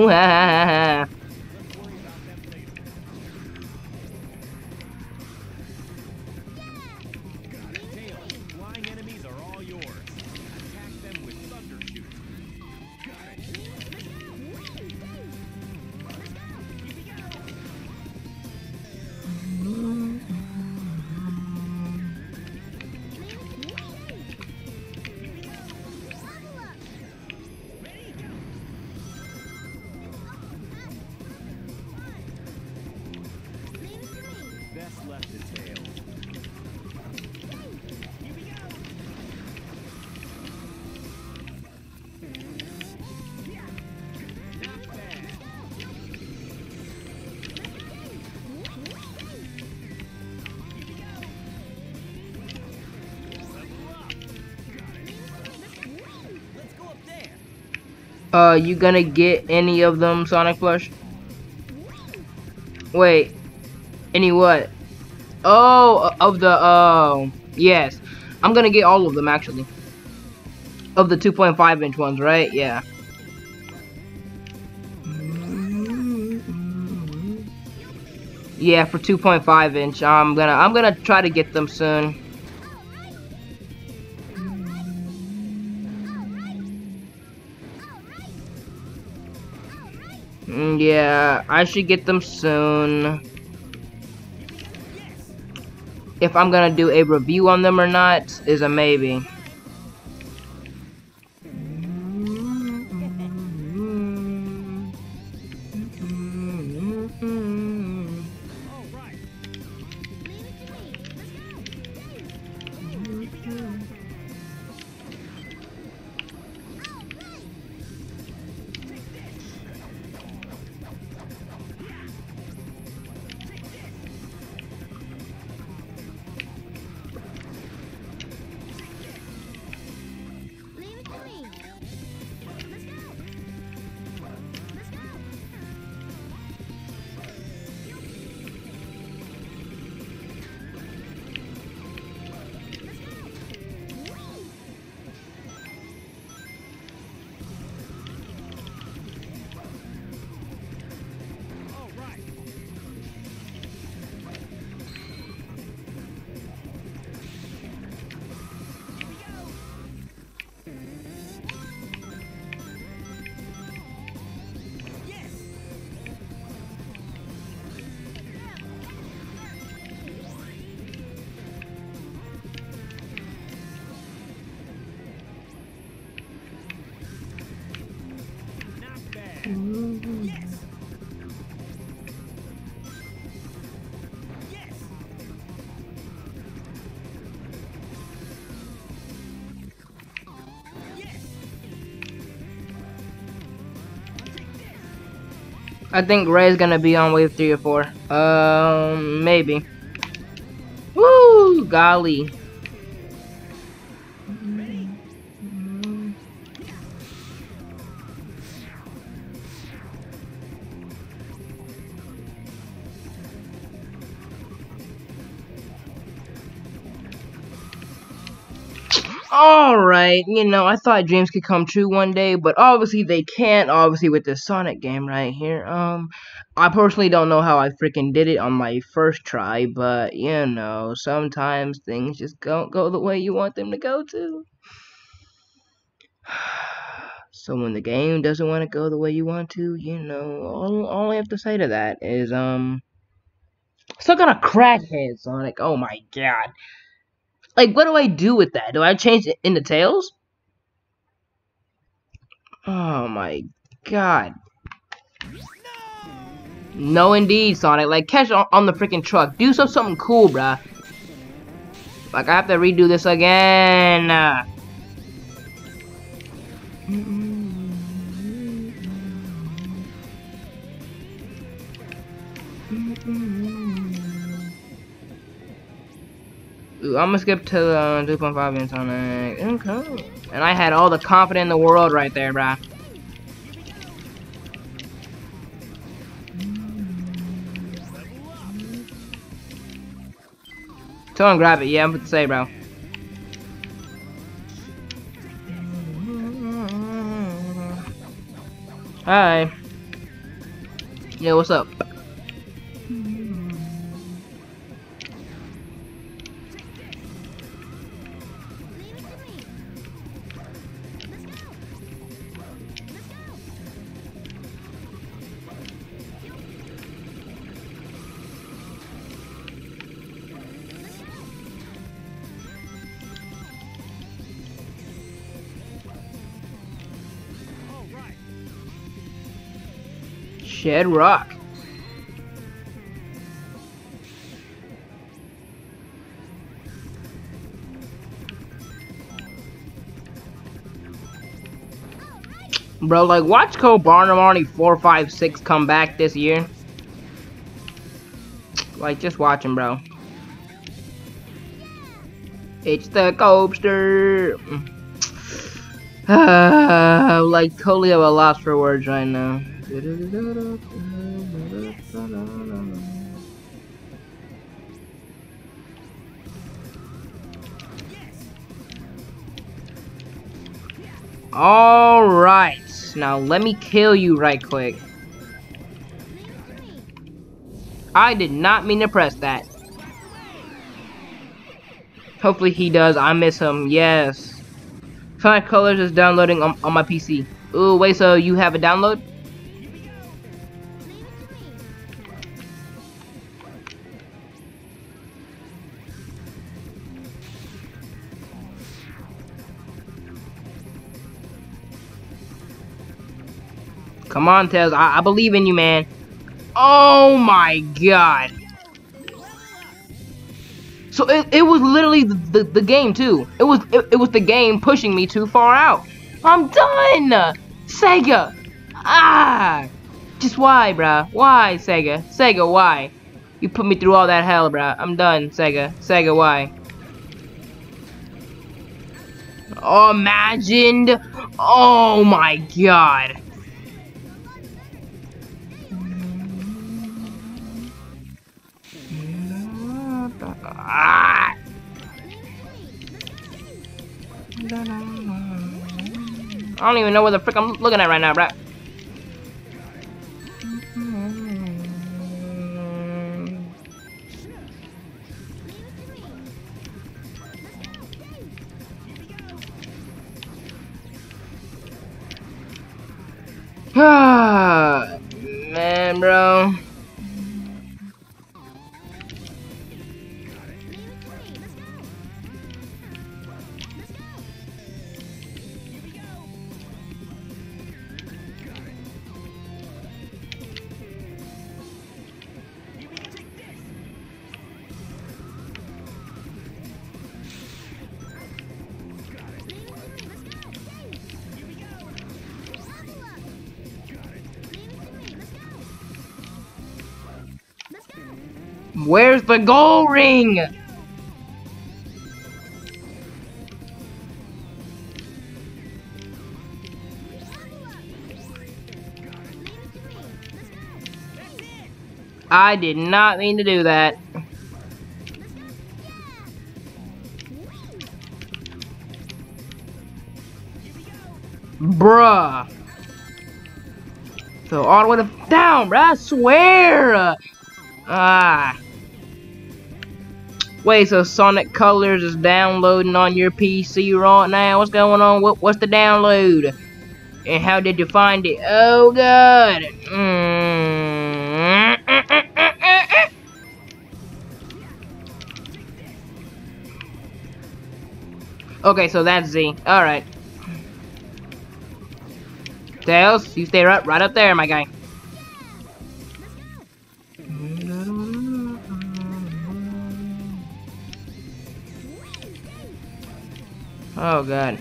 You gonna get any of them, Sonic Flush? Wait, any what? Oh, of the, yes. I'm gonna get all of them, actually. Of the 2.5-inch ones, right? Yeah. Yeah, for 2.5-inch. I'm gonna try to get them soon. Yeah, I should get them soon. If I'm gonna do a review on them or not is a maybe. Leave it to me. Let's go. Let's go. All right. Not bad. Yes. Yes. Yes. I think Ray's gonna be on wave 3 or 4. Maybe. Woo! Golly. Alright, you know, I thought dreams could come true one day, but obviously they can't, obviously, with this Sonic game right here. I personally don't know how I freaking did it on my first try, but, you know, sometimes things just don't go the way you want them to go to. So when the game doesn't want to go the way you want to, you know, all I have to say to that is, still got a crackhead, Sonic. Oh my god. Like, what do I do with that? Do I change it into Tails? Oh my god. No indeed, Sonic. Like, catch on the freaking truck. Do something cool, bruh. Like, I have to redo this again. Ooh, I'm gonna skip to the 2.5 inch Sonic. Okay. And I had all the confidence in the world right there, bruh. Tell him grab it. Yeah, I'm about to say, bro. Hi. Yeah, what's up? All right. Shed Rock. Bro, like, watch Cole Barnum Arnie 4, 5, 6 come back this year. Like, just watch him, bro. It's the Cobster. Like, totally have a loss for words right now. Alright. Now let me kill you right quick. I did not mean to press that. Hopefully he does. I miss him. Yes. Sonic Colors is downloading on my PC. Ooh, wait, so you have a download? Come on, Tails. I believe in you, man. Oh my god. So it was literally the game too. It was the game pushing me too far out. I'm done. Sega. Ah. Just why, bruh? Why, Sega? Sega, why? You put me through all that hell, bruh. I'm done, Sega. Sega, why? Oh, imagined. Oh my god. Ah. I don't even know what the frick I'm looking at right now, bruh. Ah, man, bro. Where's the gold ring? I did not mean to do that. Bruh. So all the way down, bruh. I swear. Ah. Wait, so Sonic Colors is downloading on your PC right now? What's going on? What's the download? And how did you find it? Oh god. Okay, so that's Z. Alright. Tails, you stay right up there, my guy. Oh god.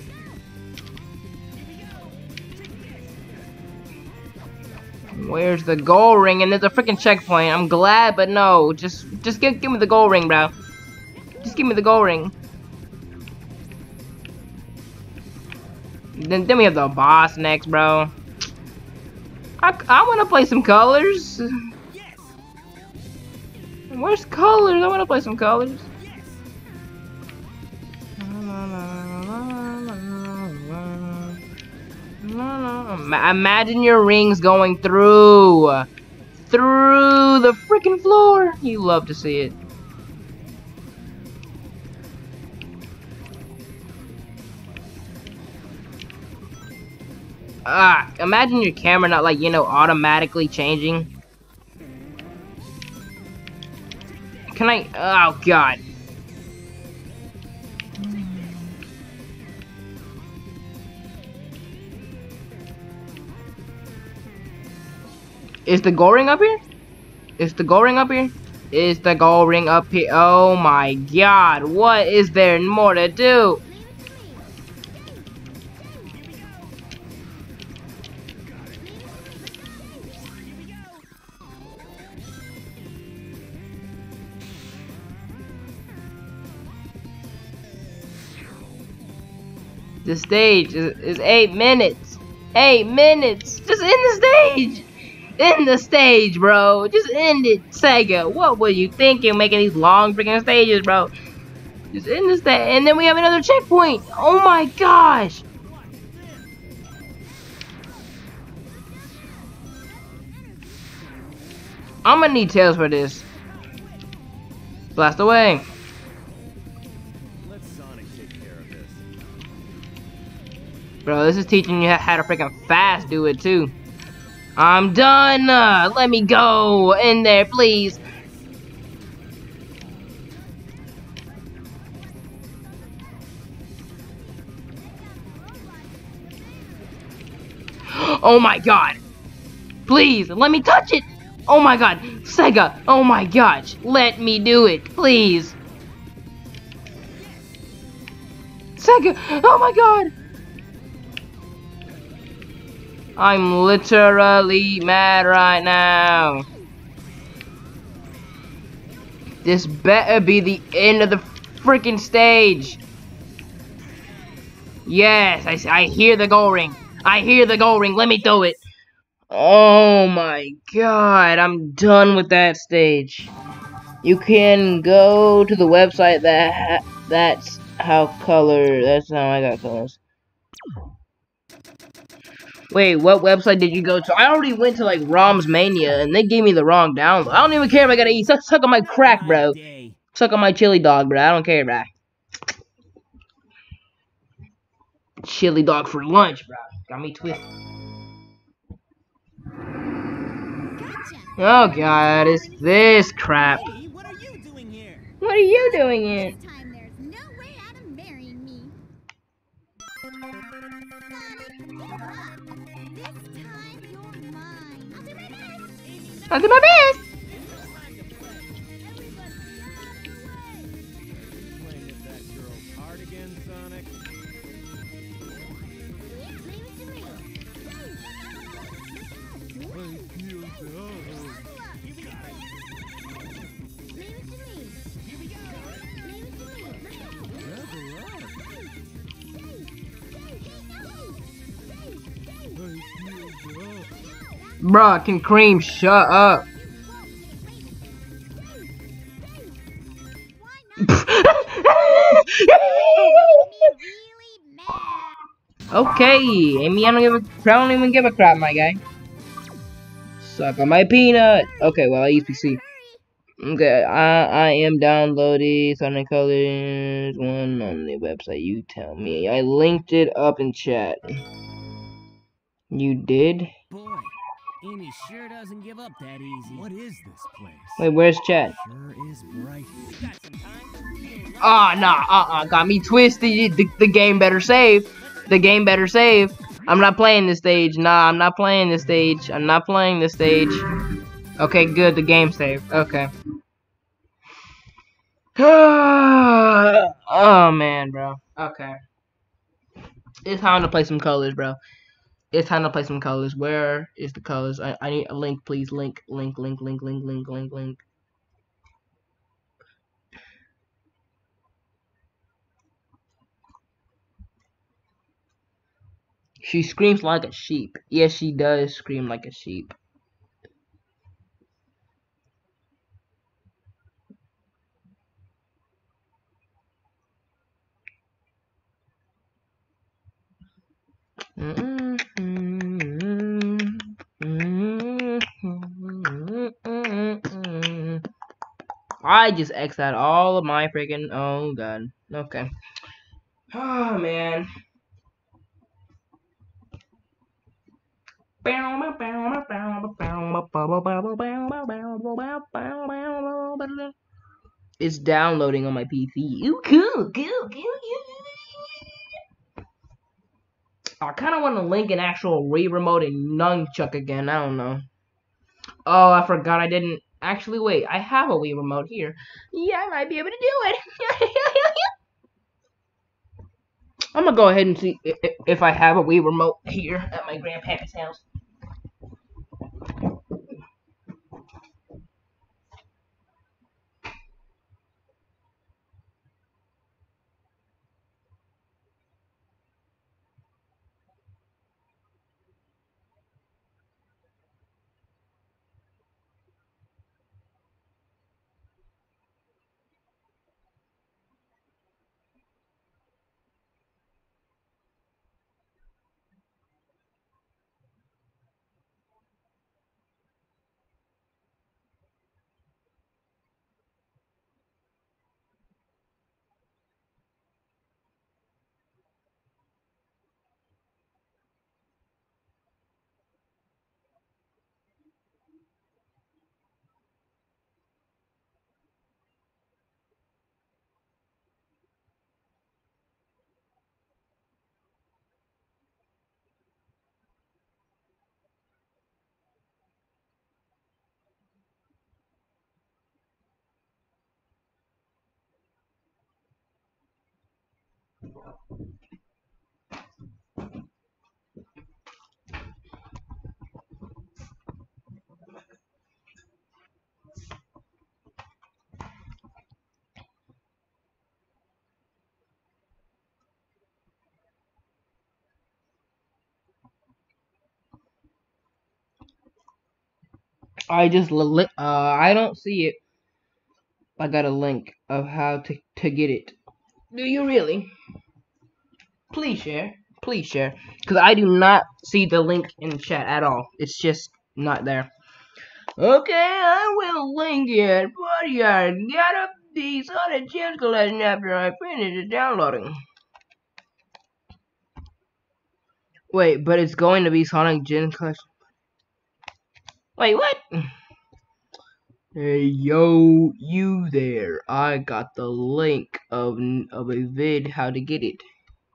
Where's the gold ring? And there's a freaking checkpoint. I'm glad, but no. Just give me the gold ring, bro. Just give me the gold ring. Then we have the boss next, bro. I want to play some colors. Where's colors? I want to play some colors. Imagine your rings going through the freaking floor. You love to see it. Imagine your camera not, like, you know, automatically changing. Can I? Oh god. Is the gold ring up here? Is the gold ring up here? Is the gold ring up here? Oh my god, what is there more to do? The stage is 8 minutes. 8 minutes. Just end the stage. End the stage, bro. Just end it, Sega. What were you thinking making these long freaking stages, bro? Just end the stage. And then we have another checkpoint. Oh my gosh. I'm gonna need tails for this. Blast away. Let Sonic take care of this. Bro, this is teaching you how to freaking fast do it too. I'm done. Let me go in there, please. Oh my god. Please, let me touch it. Oh my god. Sega. Oh my gosh. Let me do it, please. Sega. Oh my god. I'm literally mad right now. This better be the end of the freaking stage. Yes, I hear the goal ring. I hear the goal ring. Let me do it. Oh my god, I'm done with that stage. You can go to the website that's how I got colors. Wait, what website did you go to? I already went to like ROM's Mania and they gave me the wrong download. I don't even care if I gotta eat. Suck on my crack, bro. Suck on my chili dog, bro. I don't care, bro. Chili dog for lunch, bro. Got me twisted. Oh god, it's this crap. Hey, what are you doing here? What are you doing here? This time there's no way out of marrying me. Sonic, give up. This time you're mine. I'll do my best. I'll do my best. Playing with that girl's heart again, Sonic? Leave it to me. Leave it to me. Here we go. Leave it to me. Bruh, can Cream shut up? Okay, Amy, I don't even give a crap, my guy. Suck on my peanut. Okay, well I use PC. Okay, I am downloading Sonic Colors 1 on the website. You tell me. I linked it up in chat. You did? Boy, Amy sure doesn't give up that easy. What is this place? Wait, where's chat? Sure is bright. Got some time? Ah, nah, got me twisted. The game better save. The game better save. I'm not playing this stage. Nah, I'm not playing this stage. I'm not playing this stage. Okay, good. The game saved. Okay. Oh man, bro. Okay. It's time to play some colors, bro. It's time to play some colors. Where is the colors? I need a link, please. Link. She screams like a sheep. Yes, she does scream like a sheep. I just X'd out all of my freaking. Oh god. Okay. Oh man. It's downloading on my PC. Ooh, cool. I kind of want to link an actual Wii remote and nunchuck again. I don't know. Oh, I forgot I didn't. Actually, wait. I have a Wii remote here. Yeah, I might be able to do it. I'm gonna go ahead and see if I have a Wii remote here at my grandparents' house. I don't see it. I got a link of how to get it. Do you really? Please share. Please share. Because I do not see the link in the chat at all. It's just not there. Okay, I will link it, but yeah, got up these other gems collection after I finish downloading. Wait, but it's going to be Sonic Gen collection. Wait, what? Hey, yo, you there. I got the link of a vid how to get it.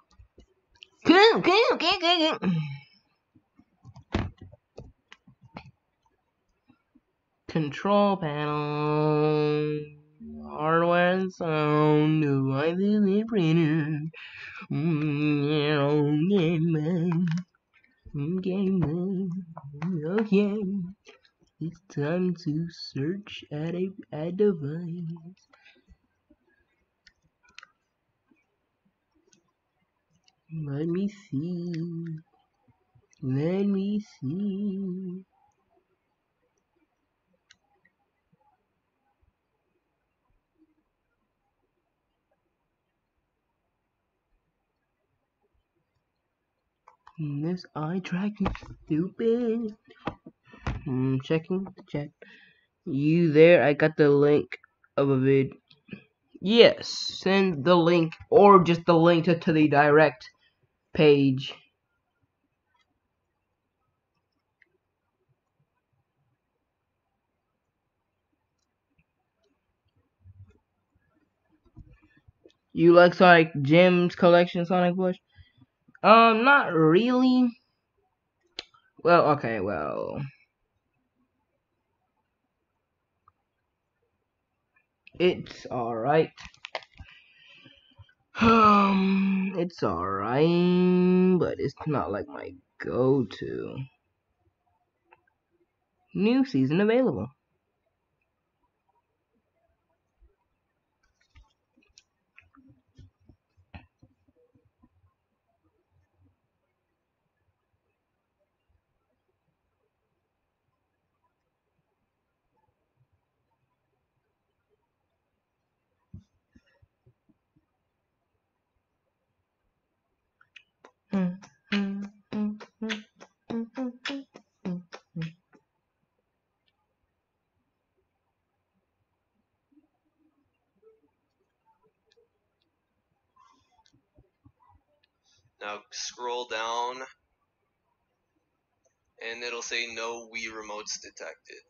Control panel, hardware and sound, devices and printer. Okay. It's time to search at a device. Let me see. Let me see. This eye tracking stupid. Checking the chat. You there? I got the link of a vid. Yes, send the link or just the link to the direct page. You like Sonic Gems collection, Sonic Bush? Not really. Well, okay, well. It's alright. It's alright, but it's not like my go-to. New season available. Now scroll down and it'll say no Wii remotes detected.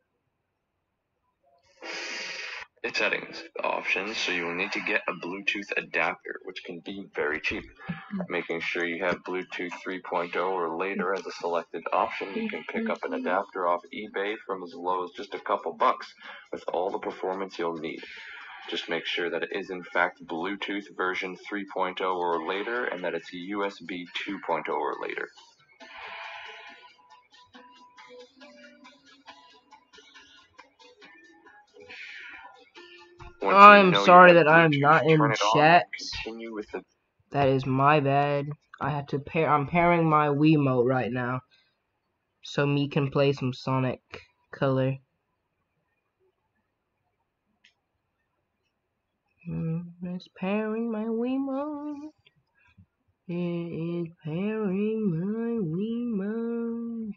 Settings options, so you will need to get a Bluetooth adapter, which can be very cheap. Making sure you have Bluetooth 3.0 or later as a selected option, you can pick up an adapter off eBay from as low as just a couple bucks with all the performance you'll need. Just make sure that it is in fact Bluetooth version 3.0 or later and that it's USB 2.0 or later. I'm sorry that I'm not in turn it on, chat. continue with the That is my bad. I'm pairing my Wiimote right now. So me can play some Sonic Color. It's pairing my Wiimote. It is pairing my Wiimote.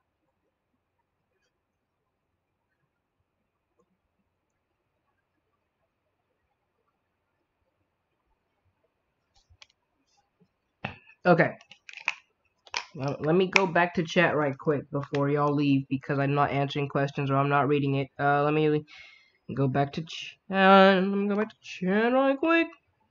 Okay. Well, let me go back to chat right quick before y'all leave because I'm not answering questions or I'm not reading it. Let me go back to chat. Let me go back to chat right quick.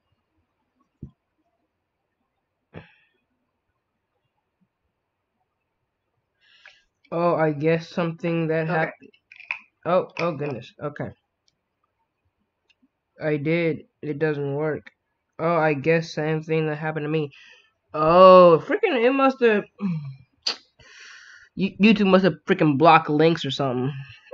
Oh, I guess something that happened. Oh goodness. Okay. I did. It doesn't work. Oh, I guess same thing that happened to me. Oh, freaking! It must have. YouTube must have freaking blocked links or something.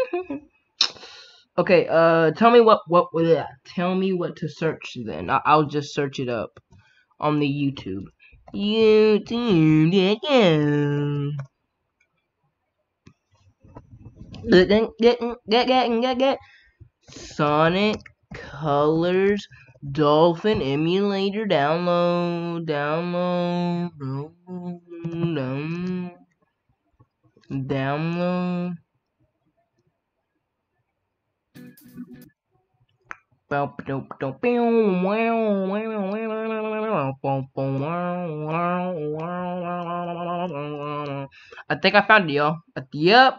Okay, tell me tell me what to search then. I'll just search it up on the YouTube. YouTube, Sonic Colors Dolphin Emulator download, download. I think I found it, y'all. Yep.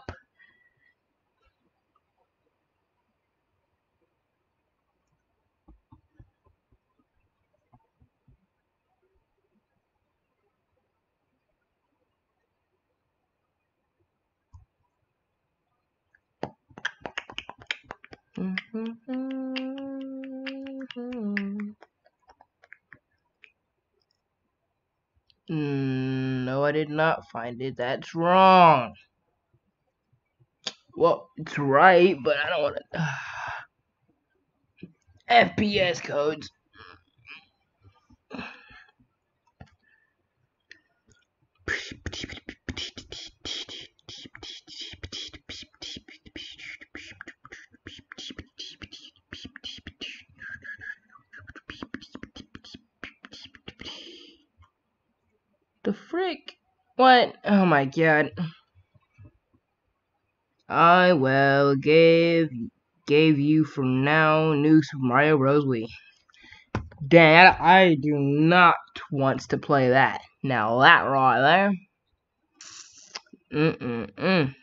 No, I did not find it. That's wrong. Well, it's right, but I don't want to. FPS codes. The frick? What? Oh my god. I will gave you from now new Super Mario Bros. Wii. Dang, I do not want to play that. Now that right there. Mm-mm-mm.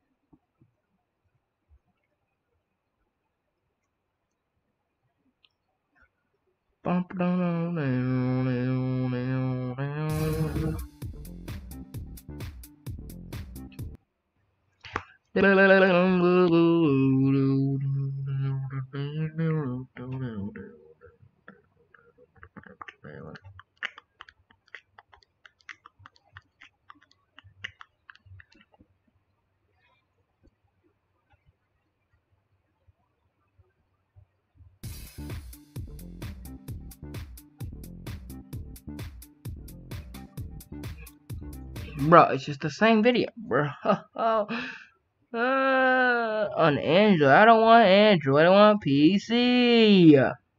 Bro, it's just the same video, bro. On Android. I don't want Android. I want PC.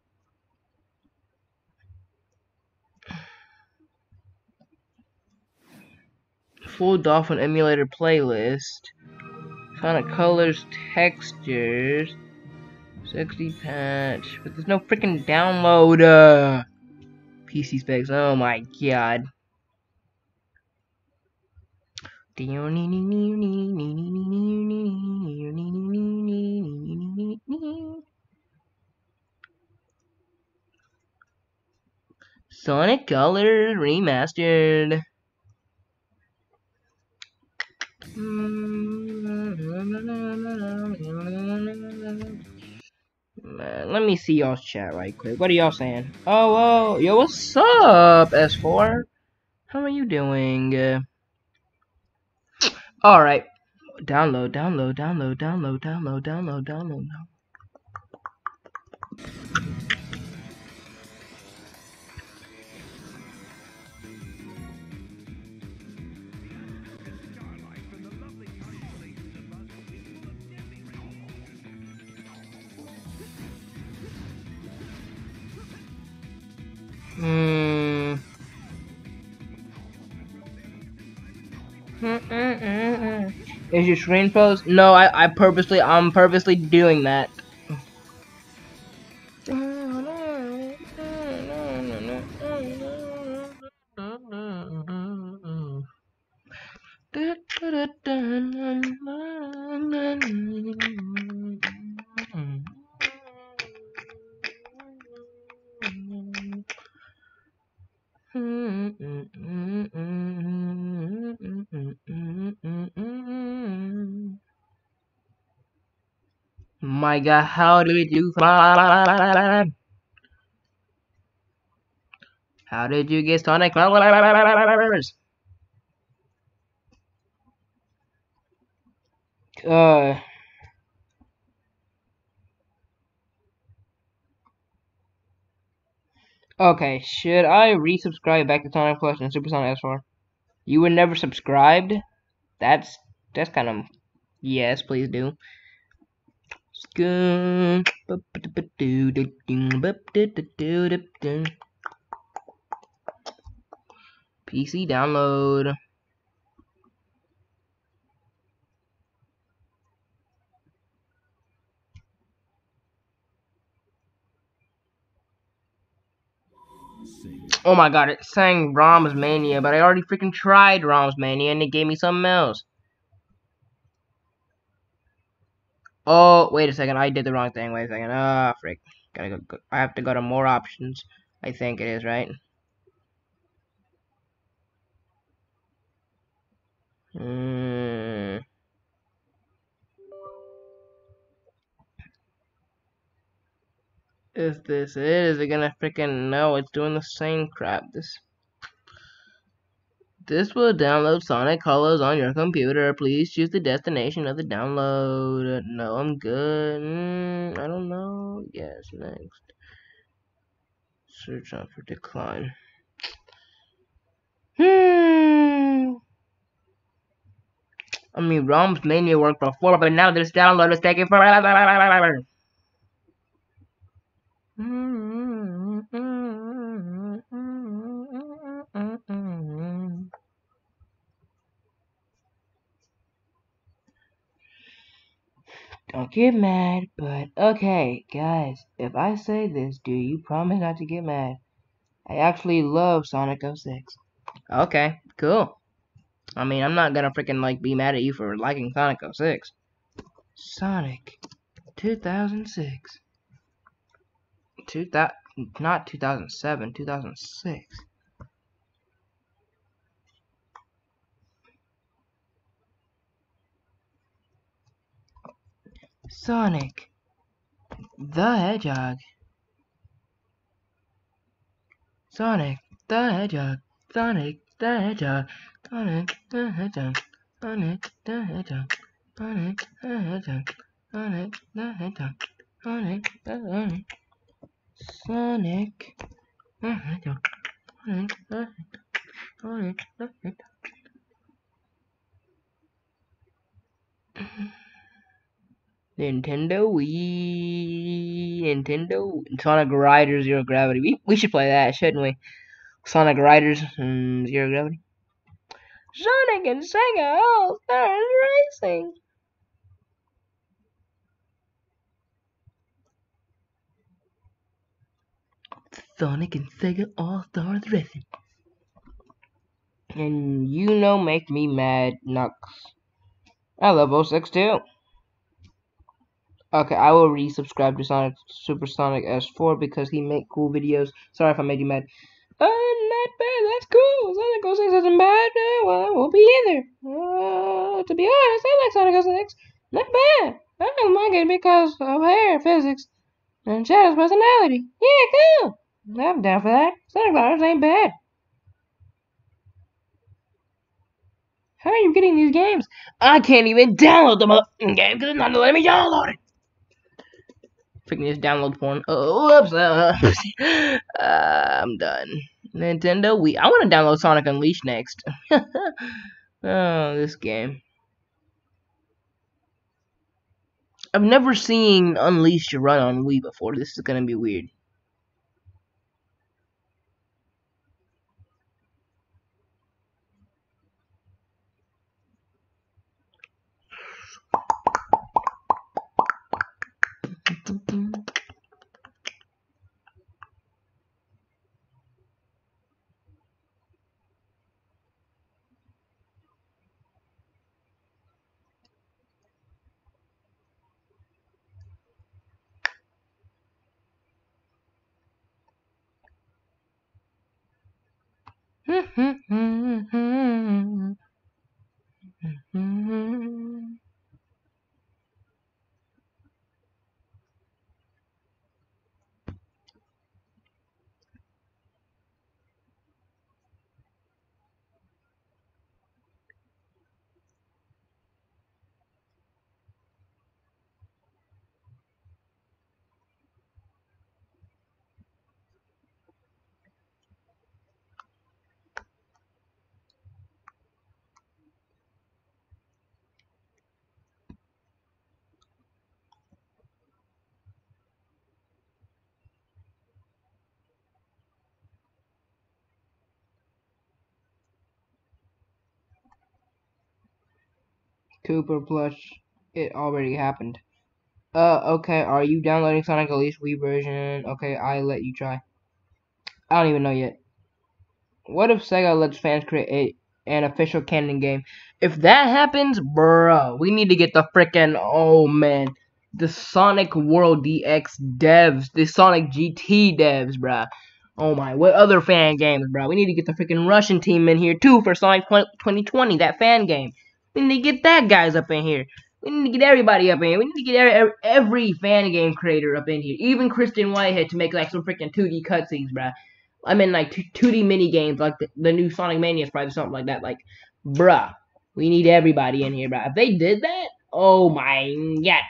Full Dolphin Emulator playlist. Sonic colors, textures, 60 patch. But there's no freaking download. PC specs. Oh my god. Sonic Colors Remastered. Man, let me see y'all's chat right quick. What are y'all saying? Oh, yo, what's up, S4? How are you doing? Alright. Download. Is your screen froze? No, I'm purposely doing that. My god, how do we do that? How did you get Sonic powers? Okay, should I resubscribe back to Sonic Plus and Super Sonic S4? You were never subscribed? That's kind of yes, please do. PC download. Oh my god, it's saying ROM's Mania, but I already freaking tried ROM's Mania and it gave me something else. Oh, wait a second, I did the wrong thing. Wait a second. Ah, frick. Gotta go. I have to go to more options. I think it is, right? If this is it gonna freaking no, it's doing the same crap. This will download Sonic Colors on your computer. Please choose the destination of the download. No, I'm good. I don't know. Yes, next. Search on for decline. I mean, ROM's Mania worked before, but now this download is taking forever. Don't get mad, but okay, guys, if I say this, do you promise not to get mad? I actually love Sonic 06. Okay, cool. I mean, I'm not gonna freaking like be mad at you for liking Sonic 06. Sonic 2006. Not 2007, 2006. Sonic the Hedgehog. Sonic the Hedgehog. Sonic the Hedgehog. Sonic the Hedgehog. Sonic the Hedgehog. Sonic the Hedgehog. Sonic the Hedgehog. Sonic the Hedgehog. Sonic the Hedgehog. Sonic the Hedgehog. Sonic the Hedgehog. Nintendo Wii. Nintendo. Sonic Riders Zero Gravity. We should play that, shouldn't we? Sonic Riders Zero Gravity. Sonic and Sega All Stars Racing. Sonic and Sega All Stars Racing. And you know, make me mad, Nux. I love 06 too. Okay, I will resubscribe to Sonic Super Sonic S4 because he make cool videos. Sorry if I made you mad. Not bad. That's cool. Sonic 06 isn't bad. Well, I won't be either. To be honest, I like Sonic 06. Not bad. I don't like it because of hair physics and Shadow's personality. Yeah, cool. I'm down for that. Sonic Riders ain't bad. How are you getting these games? I can't even download the game because it's not letting me download it. Freaking just download porn. Oh, whoops. I'm done. Nintendo Wii. I want to download Sonic Unleashed next. Oh, this game. I've never seen Unleashed run on Wii before. This is gonna be weird. Cooper plush. It already happened. Okay, are you downloading Sonic Unleashed Wii version? Okay, I let you try. I don't even know yet. What if Sega lets fans create an official canon game? If that happens, bruh, we need to get the frickin', oh man, the Sonic World DX devs, the Sonic GT devs, bruh. Oh my, what other fan games, bruh? We need to get the freaking Russian team in here too for Sonic 2020, that fan game. We need to get that guys up in here. We need to get everybody up in here. We need to get every fan game creator up in here. Even Christian Whitehead to make like some freaking 2D cutscenes, bruh. I mean, like 2D mini games, like the new Sonic Mania Sprite or something like that. Like, bruh, we need everybody in here, bruh. If they did that, oh my god.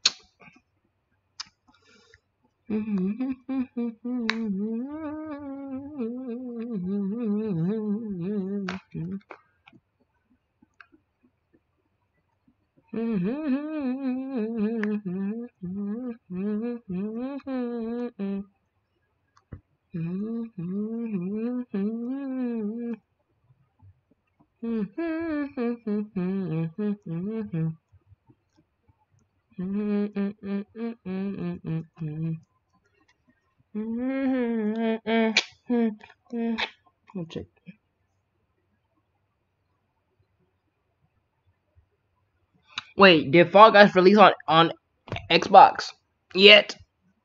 I'll check. Wait, did Fall Guys release on Xbox yet?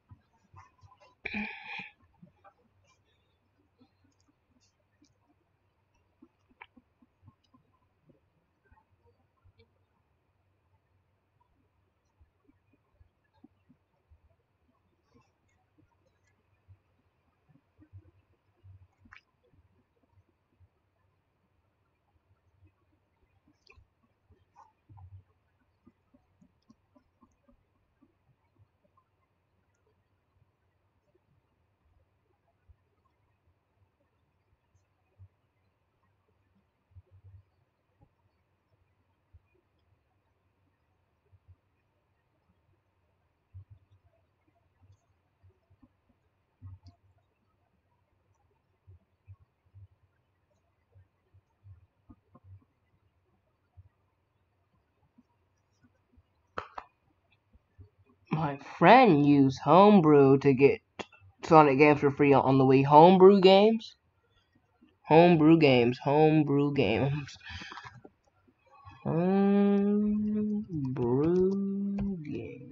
My friend used Homebrew to get Sonic games for free on the Wii. Homebrew games? Homebrew games. Homebrew games. Homebrew games.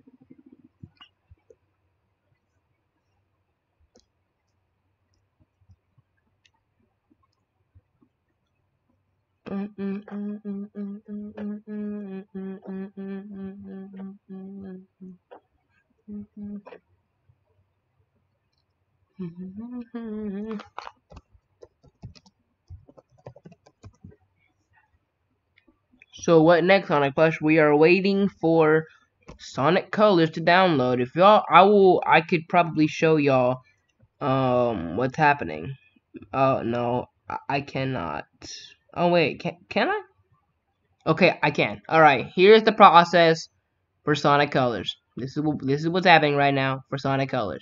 So what next, Sonic Plush? We are waiting for Sonic Colors to download. If y'all, I could probably show y'all what's happening. Oh no, I cannot. Oh wait, can I? Okay, I can. All right, here's the process for Sonic Colors. This is what's happening right now for Sonic Colors.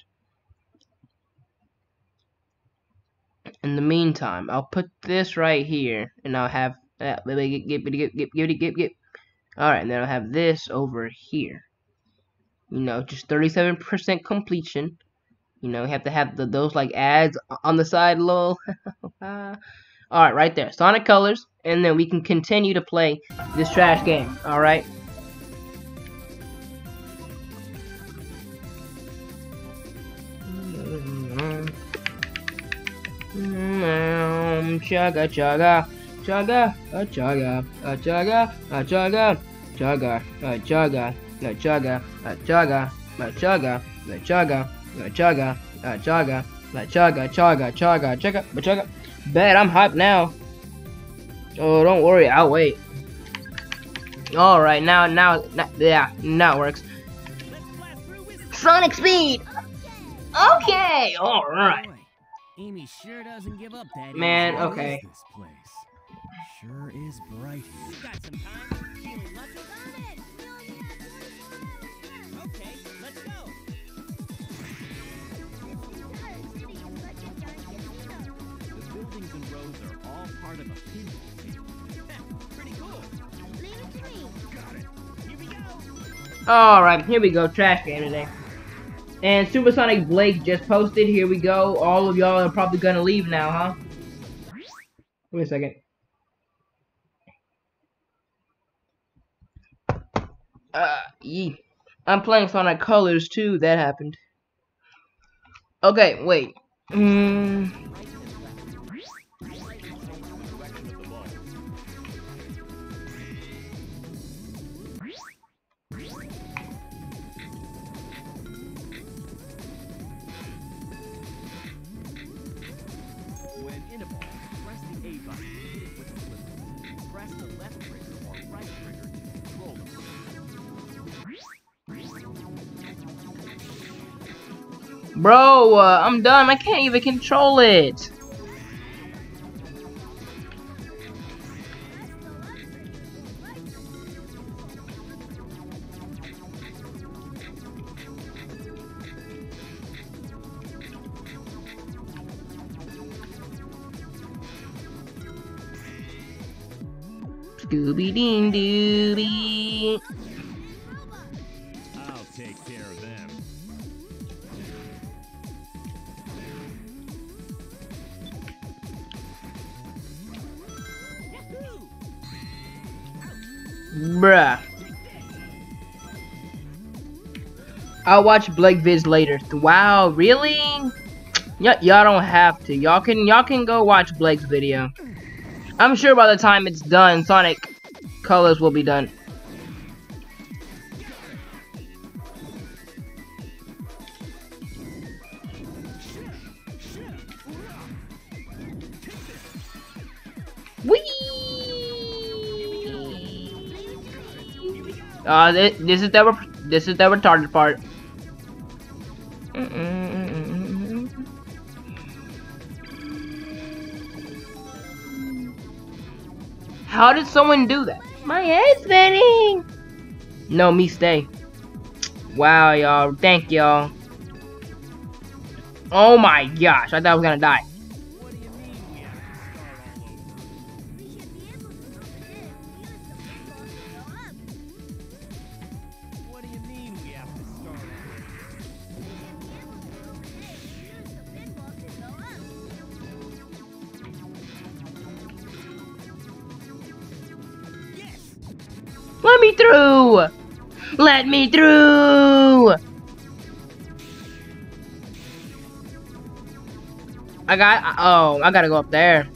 In the meantime, I'll put this right here, and I'll have get. All right, and then I'll have this over here. You know, just 37% completion. You know, you have to have those like ads on the side, lol. Alright, right there. Sonic Colors, and then we can continue to play this trash game. Alright. Chugga chugga chugga chugga chugga chugga chugga chugga chugga chugga chugga chugga chugga. Bet I'm hyped now. Oh, don't worry, I'll wait. All right, now it works. Sonic Speed. Okay, all right. Amy sure doesn't give up that Man, easy. okay. This place sure is bright here. Got some time? Feeling lucky? Okay, let's go. The buildings and roads are all part of a pinball game. Pretty cool. Leave it to me. Got Alright, here we go. Trash game today. And Supersonic Blake just posted. Here we go. All of y'all are probably gonna leave now, huh? Wait a second. Yee. I'm playing Sonic Colors too. That happened. Okay, wait. When in a ball, press the A button to hit it with a flipper. Press the left trigger or right trigger to control it. Bro, I'm done. I can't even control it. Scooby-Doo-Doo-Doo. I'll take care of them. Bruh. I'll watch Blake vids later. Wow, really? Y'all don't have to. Y'all can go watch Blake's video. I'm sure by the time it's done, Sonic Colors will be done. Whee! This is the retarded part. How did someone do that? My head's spinning. No, me stay. Wow, y'all. Thank y'all. Oh my gosh, I thought I was gonna die. What do you mean we have to start all over? We should be able to move it in. Use the pinball to go up. What do you mean we have to start all over? We should be able to move it in. Use the pinball to go up. Yes! Let me through. Let me through. I gotta go up there.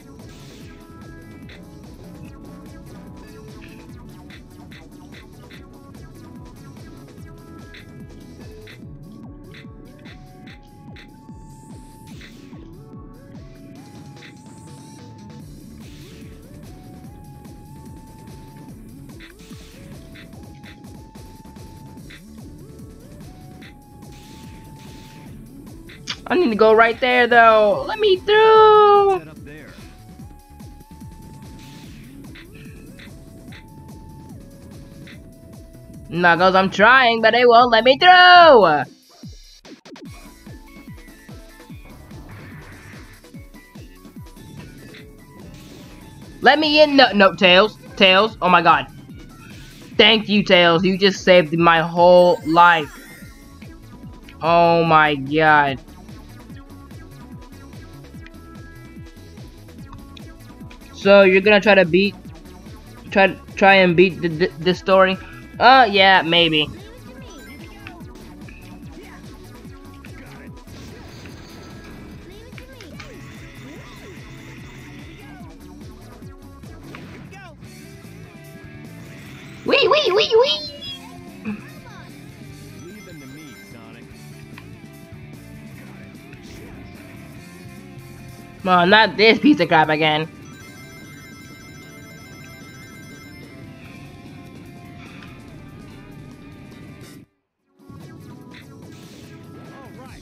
I need to go right there though. Let me through. Set up there. Knuckles, I'm trying, but they won't let me through. Let me in. No, Tails. Tails. Oh my god. Thank you, Tails. You just saved my whole life. Oh my god. So you're gonna try to beat, try and beat this story? Yeah, maybe. Leave it to me. Wee. Leave them to me, Sonic. Oh, not this piece of crap again. All right.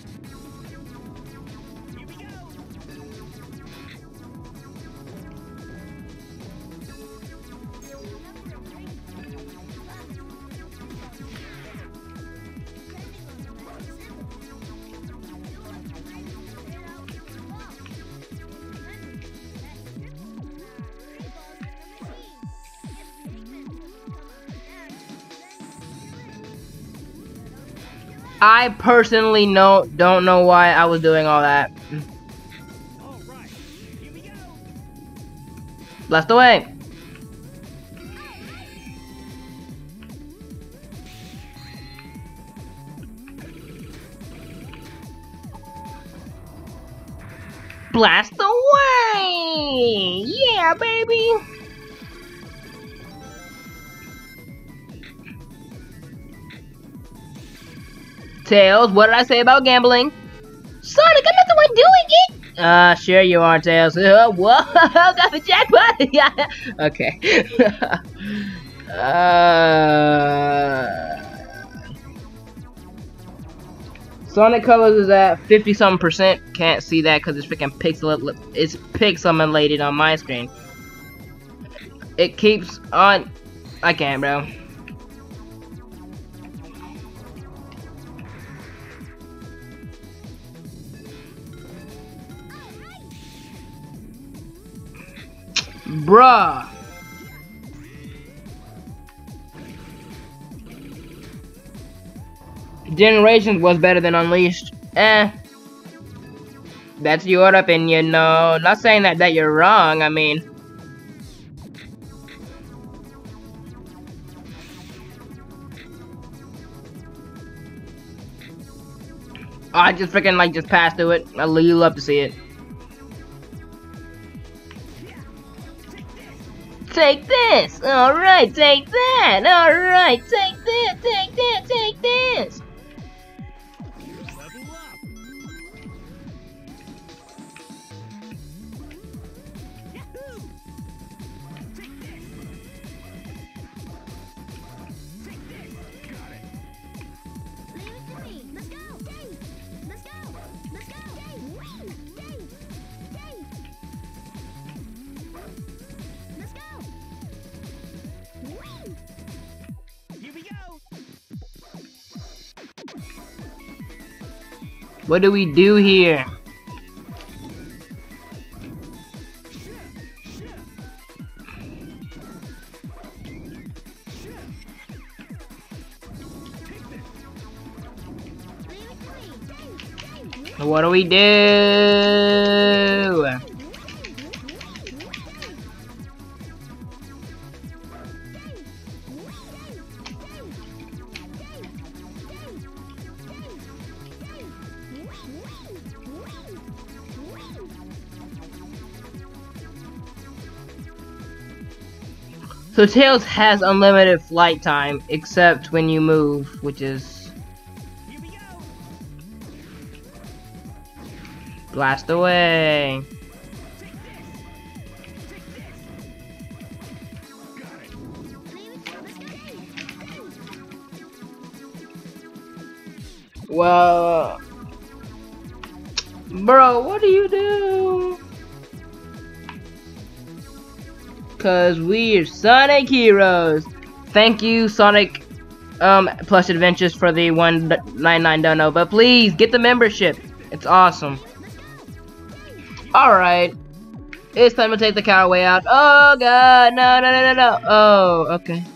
Here we go. I personally don't know why I was doing all that. All right, here we go. Blast away. Blast away! Yeah, baby! Tails, what did I say about gambling? Sonic, I'm not the one doing it! Sure you are, Tails. Whoa, got the jackpot! Yeah. Okay. Sonic Colors is at 50-something%. Can't see that because it's freaking pixelated on my screen. It keeps on. I can't, bro. Bruh. Generations was better than Unleashed. That's your opinion, no. Not saying that you're wrong, I mean. I just freaking like just passed through it. I'd love to see it. Take this! Alright, take that! Alright, take this, take that, take this! Level up. Yahoo! Take this. Take this. Got it. Leave it to me. Let's go. Dang. Let's go. Let's go. Dang. Wing. Dang. Dang. Let's go. Wing. Here we go. What do we do here? Leave it to me. Dang. Dang. What do we do? So Tails has unlimited flight time, except when you move, which is Here we go. blast away. Take this. Take this. Got it. Well, bro, what do you do? Cause we're Sonic Heroes. Thank you, Sonic Plus Adventures for the $1.99 dono, but please get the membership. It's awesome. Alright. It's time to take the coward out. Oh god, no, no, no, no, no. Oh, okay.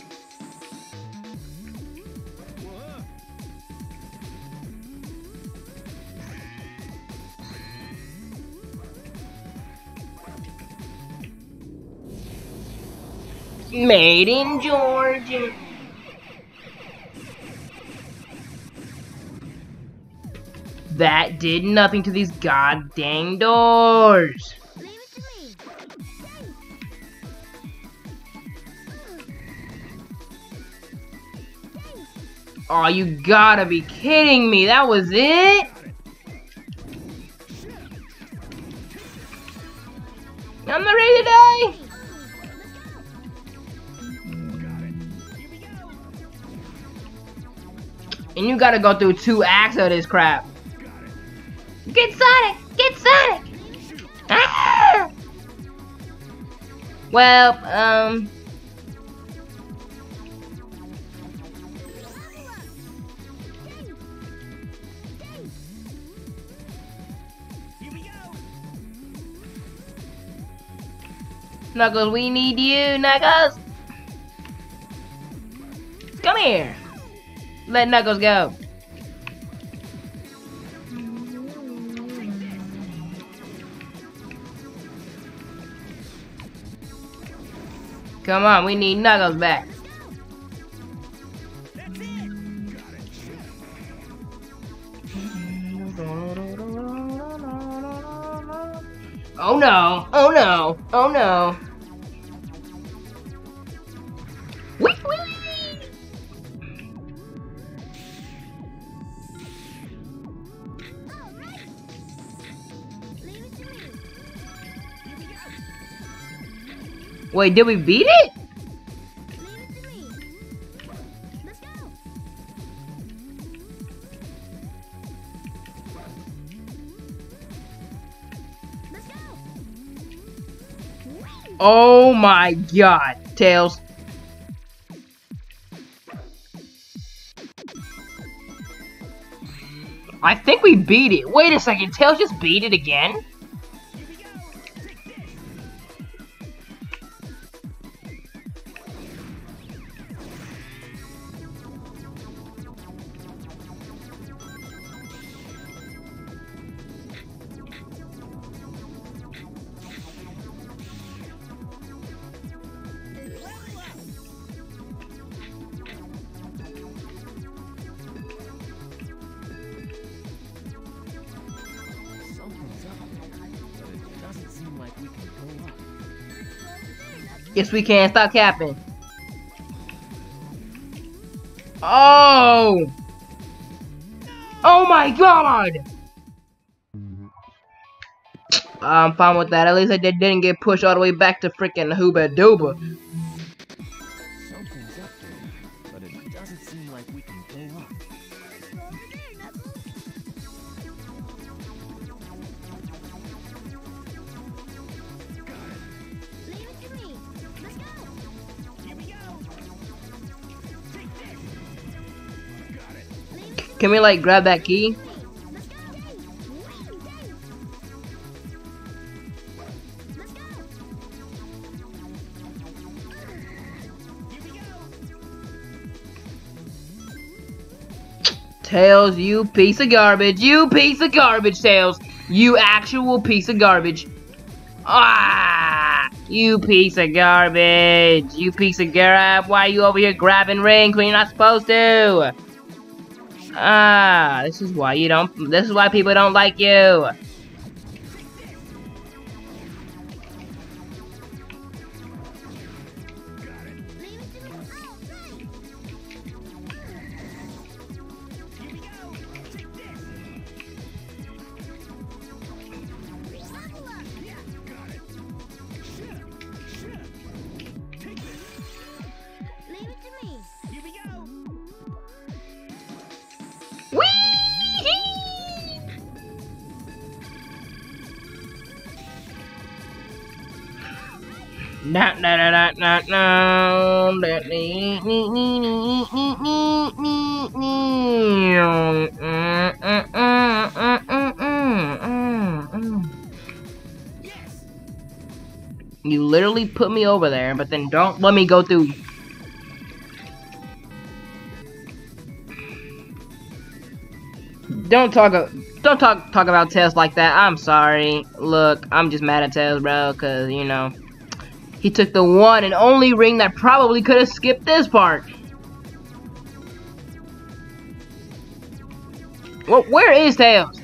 Made in Georgia. That did nothing to these god dang doors. Leave it to me. Oh, you gotta be kidding me. That was it? I'm not ready to die. And you gotta go through 2 acts of this crap. Get Sonic! Get Sonic! Ah! Well, Here we go. Knuckles, we need you, Knuckles! Come here! Let Knuckles go. Come on, we need Knuckles back. Oh no! Oh no! Oh no! Wee wee! Wait, did we beat it? Oh my god, Tails. I think we beat it. Wait a second, Tails just beat it again? Something's up there, but it doesn't seem like we can go up. Yes, we can. Stop capping. Oh! Oh my god! I'm fine with that. At least I didn't get pushed all the way back to freaking Hooba Dooba. Something's up there, but it doesn't seem like we can go up. Leave it to me. Let's go. Here we go. Take this. Got it. Leave it to Can we like grab that key? me. Let's go. Let's go. Here we go. Tails, you piece of garbage. You piece of garbage, Tails. You actual piece of garbage. Ah! You piece of garbage. You piece of garbage. Why are you over here grabbing rings when you're not supposed to? Ah, this is why you don't. This is why people don't like you. Leave it to me. All right. Here we go. Take this. Buckle up. Yeah, got it. Take this. Leave it to me. Here we go. Whee! Na na na na na na. You literally put me over there, but then don't let me go through. Don't talk about Tails like that. I'm sorry. Look, I'm just mad at Tails, bro, cause you know he took the one and only ring that probably could have skipped this part. Well, where is Tails?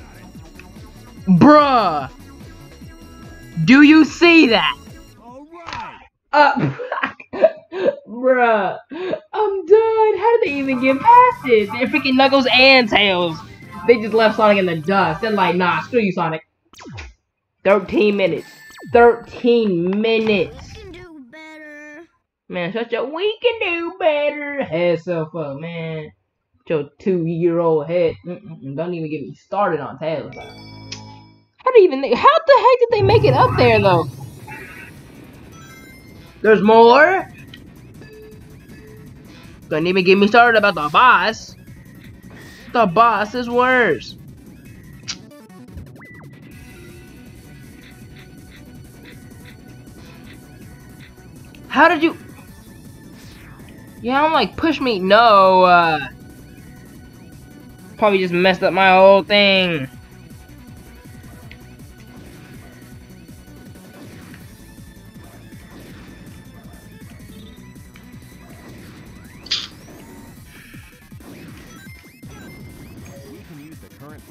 Bruh. Do you see that? Bruh. I'm done. How did they even get past it? They're freaking Knuckles and Tails. They just left Sonic in the dust. They're like, nah, screw you, Sonic. 13 minutes. 13 minutes. We can do better. Man, we can do better. Head self up, man. Your 2-year-old head. Don't even get me started on Tails. How the heck did they make it up there, though? There's more? Don't even get me started about the boss. The boss is worse. How did you... Yeah, I'm like, push me. No, probably just messed up my whole thing.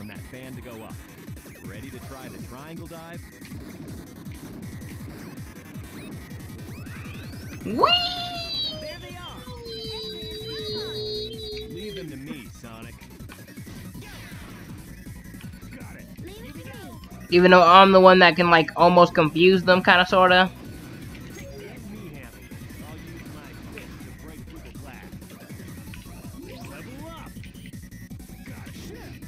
from that fan to go up. Ready to try the triangle dive? Whee! There they are! Leave them to me, Sonic. Got it. Leave it to me. Even though I'm the one that can like almost confuse them, kind of, sorta. Let me handle this. I'll use my fist to break through the glass. Level up! Got it.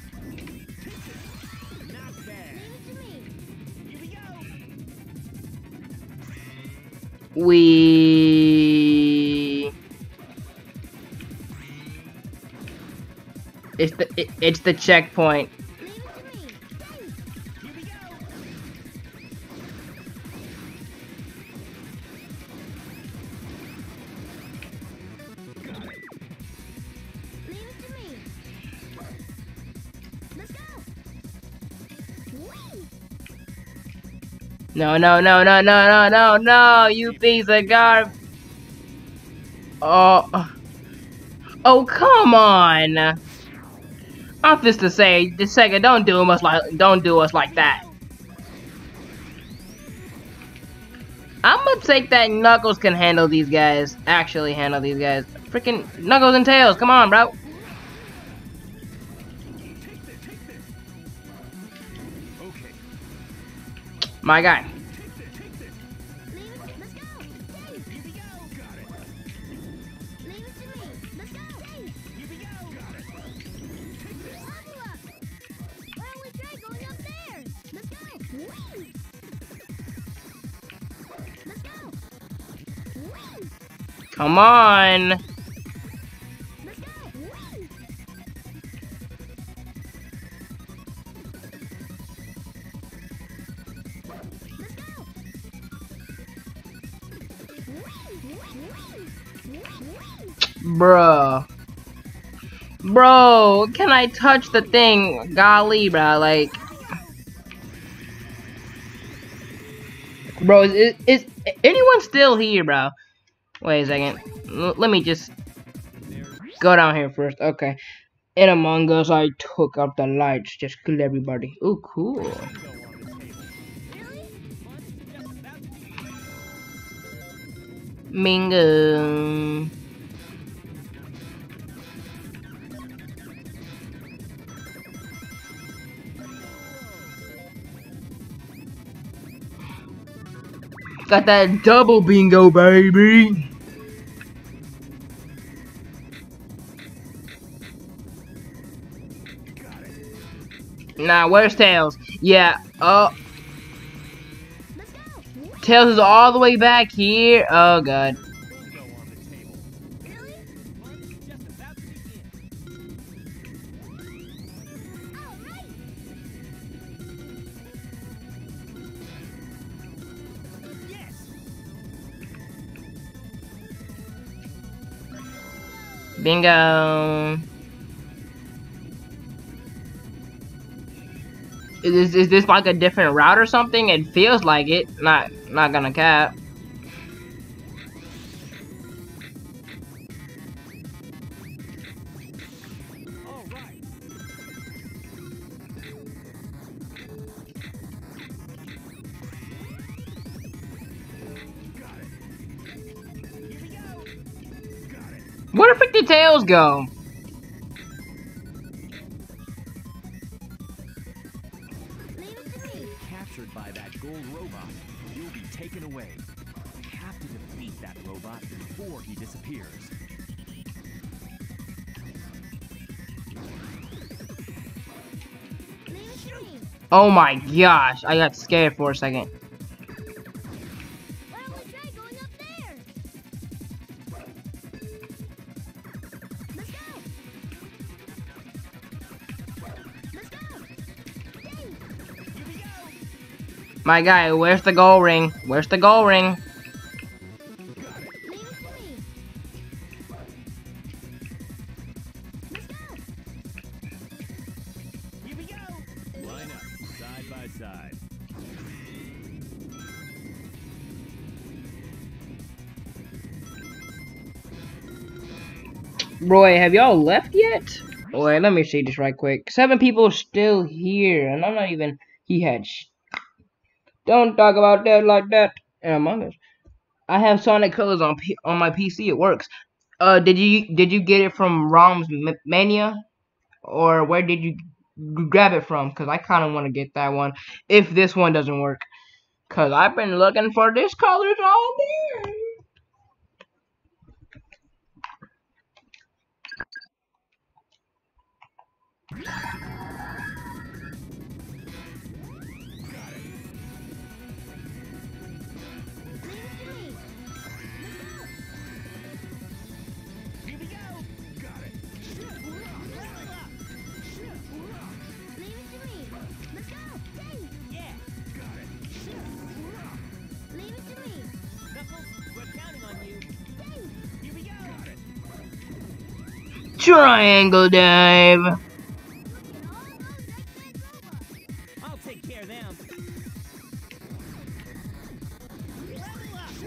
Not bad. Leave it to me. Here we go! We. It's the checkpoint. Leave it to me. Here we go! Leave it to me. Let's go. Whee! No, no, no, no, no, no, no, no, you piece of garbage. Oh. Oh, come on. I'm just to say, just Sega, don't do us like that. I'm gonna take that Knuckles can handle these guys. Actually handle these guys. Freaking Knuckles and Tails, come on, bro. Okay. My guy. Leave it. Let's go. Here we go! Got it. Leave it to me. Let's go. Here we go! Got it. Level up. Why don't we try going up there? Let's go. Whee! Let's go. Whee! Come on. Let's go. Whee! Let's go. Bruh. Bro, can I touch the thing? Golly, bro, like. Bro, is anyone still here, bro? Wait a second. Let me just go down here first. Okay. In Among Us, I took out the lights. Just kill everybody. Ooh, cool. Go on the table. Mingo. Got that double bingo, baby. Nah, where's Tails? Yeah, oh. Let's go. Tails is all the way back here. Oh, God. Go on the table. Really? Fun's just about to begin. All right. Yes! Bingo. Is this like a different route or something? It feels like it. Not gonna cap. All right. Got it. Here we go. Got it. Where the frick did Tails go? Leave it to me. Captured by that gold robot, you'll be taken away. You have to defeat that robot before he disappears. Leave it to me. Oh my gosh, I got scared for a second. Why don't we try going up there? Let's go. Let's go. Yay. Here we go. My guy, where's the gold ring? Where's the gold ring? Leave it to me. Let's go. Here we go. Line up, side by side. Roy, have y'all left yet? Wait, let me see this right quick. 7 people still here, and I'm not even. He had. Don't talk about that like that. And Among Us. I have Sonic Colors on my PC. It works. Did you get it from ROM's Mania, or where did you grab it from? Cause I kind of want to get that one if this one doesn't work. Cause I've been looking for this colors all day. Here we go. Got it. Level up. Leave it to me. Let's go. Dang. Yeah. Got it. Leave it to me. Knuckles, we're counting on you. Dang. Here we go. Got it. Triangle dive. Look at all those X-Men robots. I'll take care of them. Level up.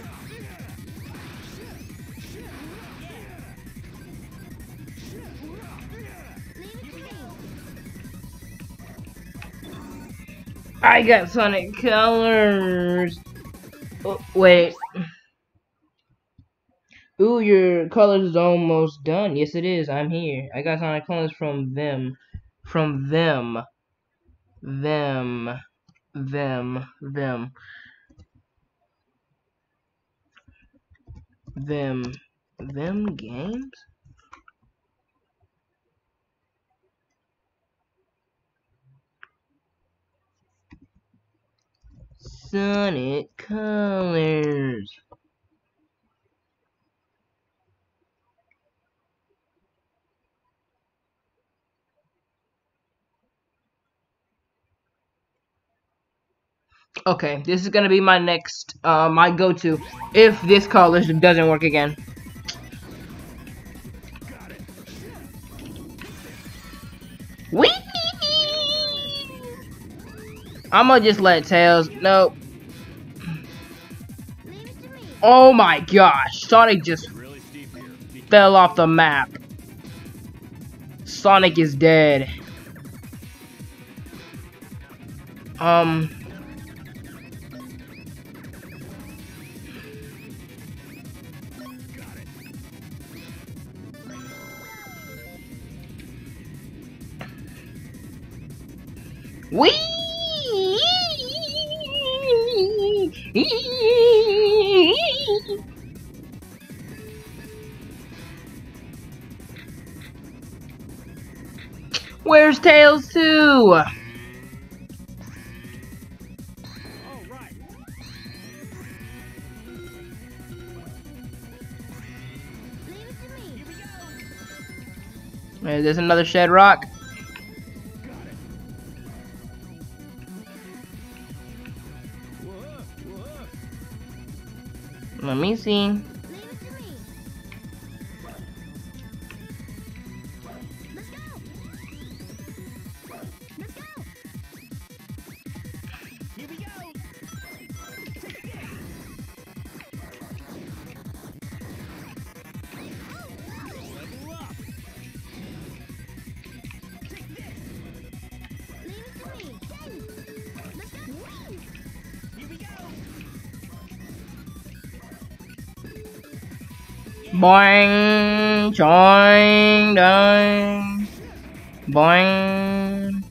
Leave it to me. I got Sonic Colors. Oh, wait. Ooh, your colors is almost done. Yes, it is. I'm here. I got Sonic Colors from them. From them. Them. Them. Them. Them. Them games? Sonic Colors. Okay, this is gonna be my next, my go-to if this color doesn't work again. Whee! I'ma just let Tails. Nope. Leave it to me. Oh my gosh, Sonic just Really steep here. Be fell off the map. Sonic is dead. Whee! Where's Tails 2? all right. Leave it to me. Here we go. There's another shed rock. Whoa, whoa. Let me see. Leave it to me. Let's go. Let's go. Here we go. Take this. Level up. Take this. Leave it to me. Dang. Let's go. Here we go. Boing, choing, doing, boing.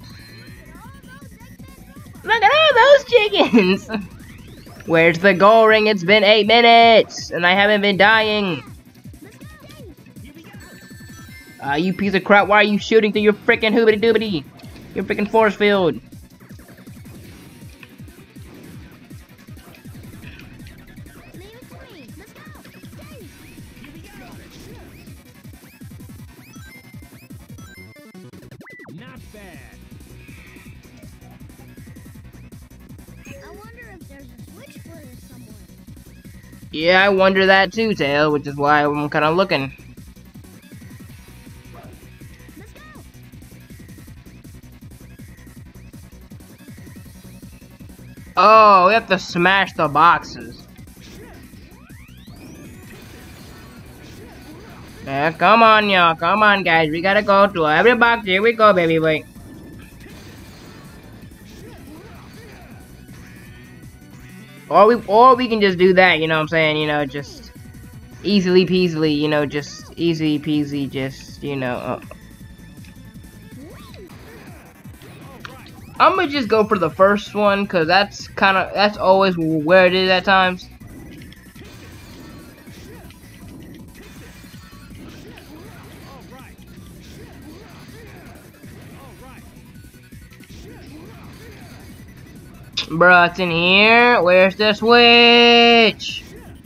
Look at all those chickens. Where's the goal ring? It's been 8 minutes, and I haven't been dying. Here we go. You piece of crap! Why are you shooting through your freaking hoobity doobity? Your freaking force field. Leave it to me. Let's go. Dang. Here we go. Not bad. I wonder if there's a switch splitter somewhere. Yeah, I wonder that too, Tail, which is why I'm kind of looking. Let's go. Oh, we have to smash the boxes. Yeah, come on, y'all. Come on, guys. We gotta go to every box. Here we go, baby boy. Or we can just do that. You know what I'm saying? You know, just easily peasily. You know, just easy peasy. Just I'm gonna just go for the first one, cause that's always where it is at times. Bruh, it's in here. Where's the switch?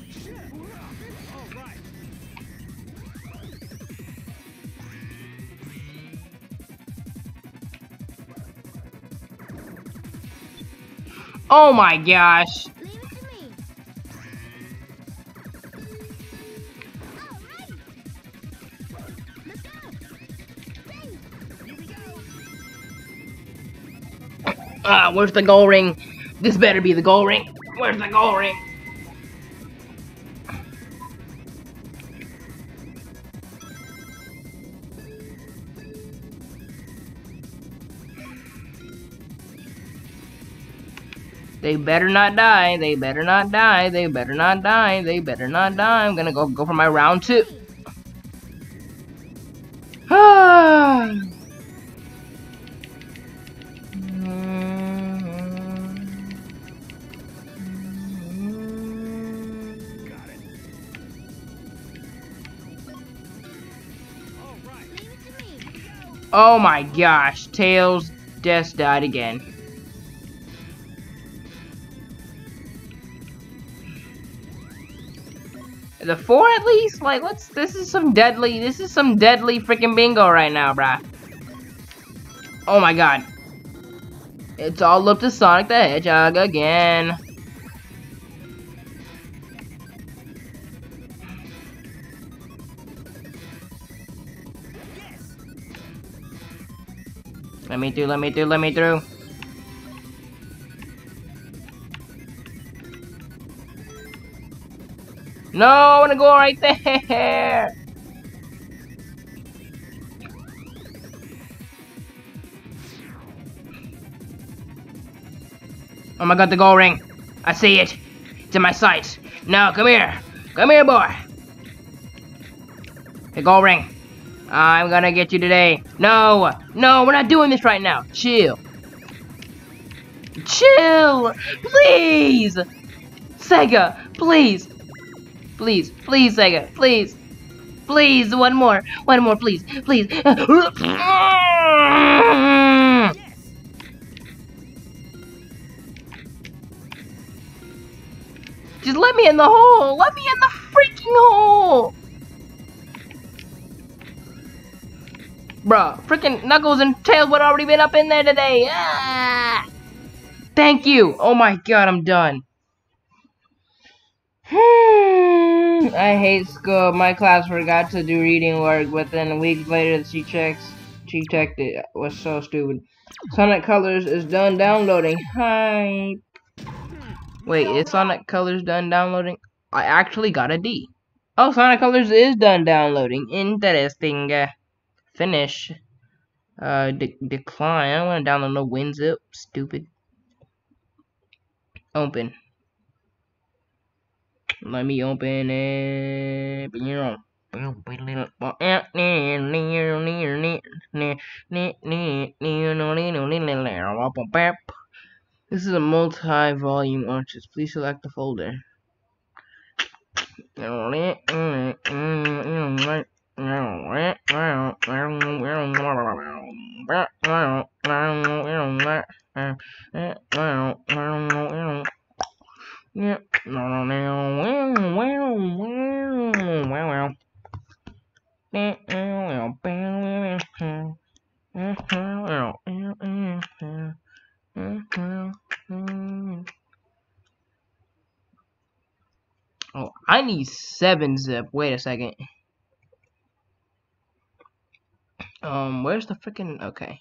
Oh my gosh. Leave it to me. Alright. Let's go. Where's the gold ring? This better be the gold ring. Where's the gold ring? They better not die. They better not die. They better not die. They better not die. I'm gonna go for my round 2. Ah. Leave it to me. Oh my gosh, Tails just died again. The 4 at least? Like, this is some deadly freaking bingo right now, bruh. Oh my god. It's all up to Sonic the Hedgehog again. Let me through. No, I wanna go right there. Oh my god, the gold ring. I see it. It's in my sights. No, come here. Come here, boy. The gold ring. I'm gonna get you today. No, we're not doing this right now. Chill. Please. Sega, please. Please, Sega, please. Please, one more, please. Just let me in the hole. Let me in the freaking hole. Bruh, freaking Knuckles and Tails would already been up in there today. Ah! Thank you. Oh my god, I'm done. I hate school. My class forgot to do reading work, but then weeks later she checked it. It was so stupid. Sonic Colors is done downloading. Hi. Wait, is Sonic Colors done downloading? I actually got a D. Oh, Sonic Colors is done downloading. Interesting. Finish. Decline. I don't want to download no WinZip. Stupid. Open. Let me open it. This is a multi-volume artist. Please select the folder. Oh, I need 7-zip. Wait a second. Where's the freaking... Okay.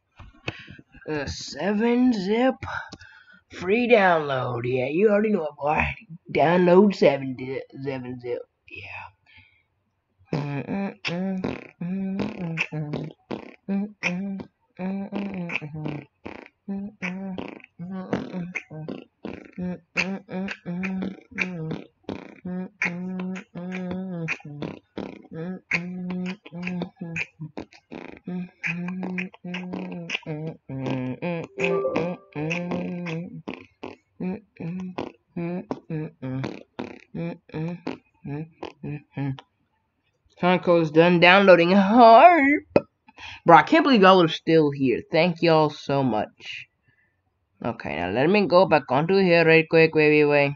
7-zip. Free download. Yeah, you already know it, boy. Download 7-zip. Yeah. Conco's done downloading HARP. Bro, I can't believe y'all are still here. Thank y'all so much. Okay, now let me go back onto here right quick. Wait.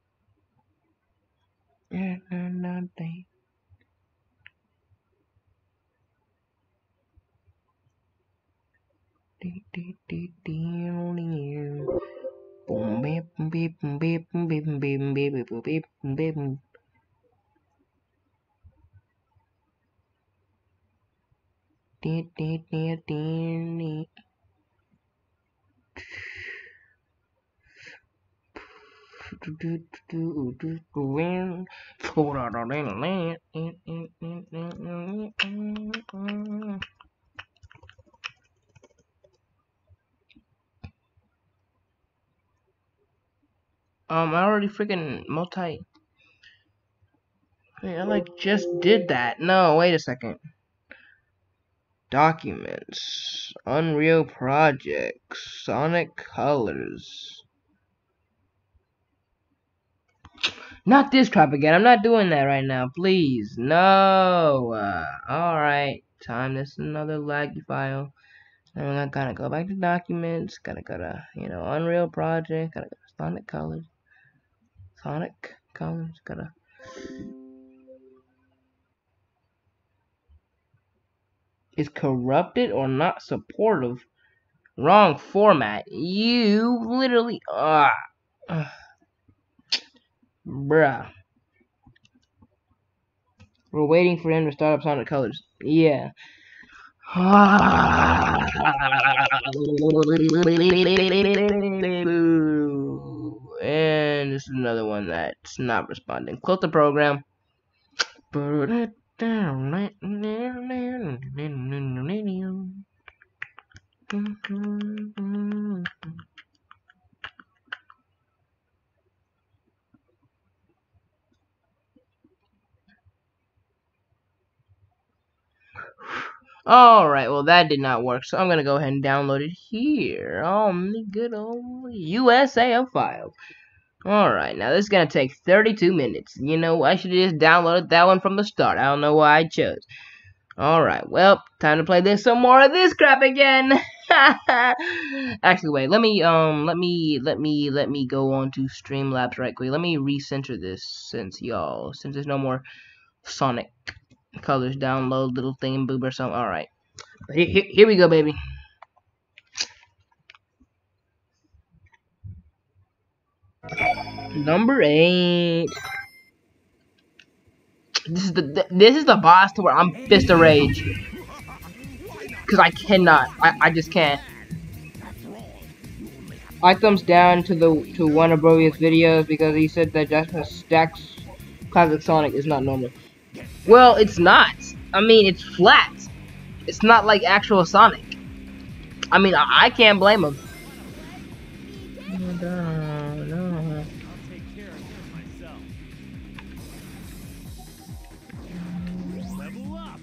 I already freaking multi. Wait, I like just did that. No, wait a second. Documents, Unreal Projects, Sonic Colors. Not this crap again. I'm not doing that right now. Please, no. Alright, time. This is another laggy file. And I gotta go back to documents. Gotta go to, Unreal Project. Gotta go to Sonic Colors. Gotta. Is corrupted or not supportive? Wrong format. You literally. Bruh. We're waiting for him to start up Sonic Colors. Yeah. And this is another one that's not responding. Close the program. Alright, well that did not work, so I'm gonna go ahead and download it here on the good old USA file. Alright, now this is gonna take 32 minutes. You know, I should have just downloaded that one from the start. I don't know why I chose. Alright, well, time to play this some more of this crap again. Actually, wait, let me go on to Streamlabs right quick. Let me recenter this since there's no more Sonic Colors download little thing boob or something. Alright. Here we go, baby. Number 8. This is the boss to where I'm fist of rage. Cause I cannot. I just can't. I thumbs down to one of Brovius videos because he said that Jasper Stacks Classic Sonic is not normal. Well, it's not. I mean, it's flat. It's not like actual Sonic. I mean, I can't blame him. I'll take care of him myself. Level up.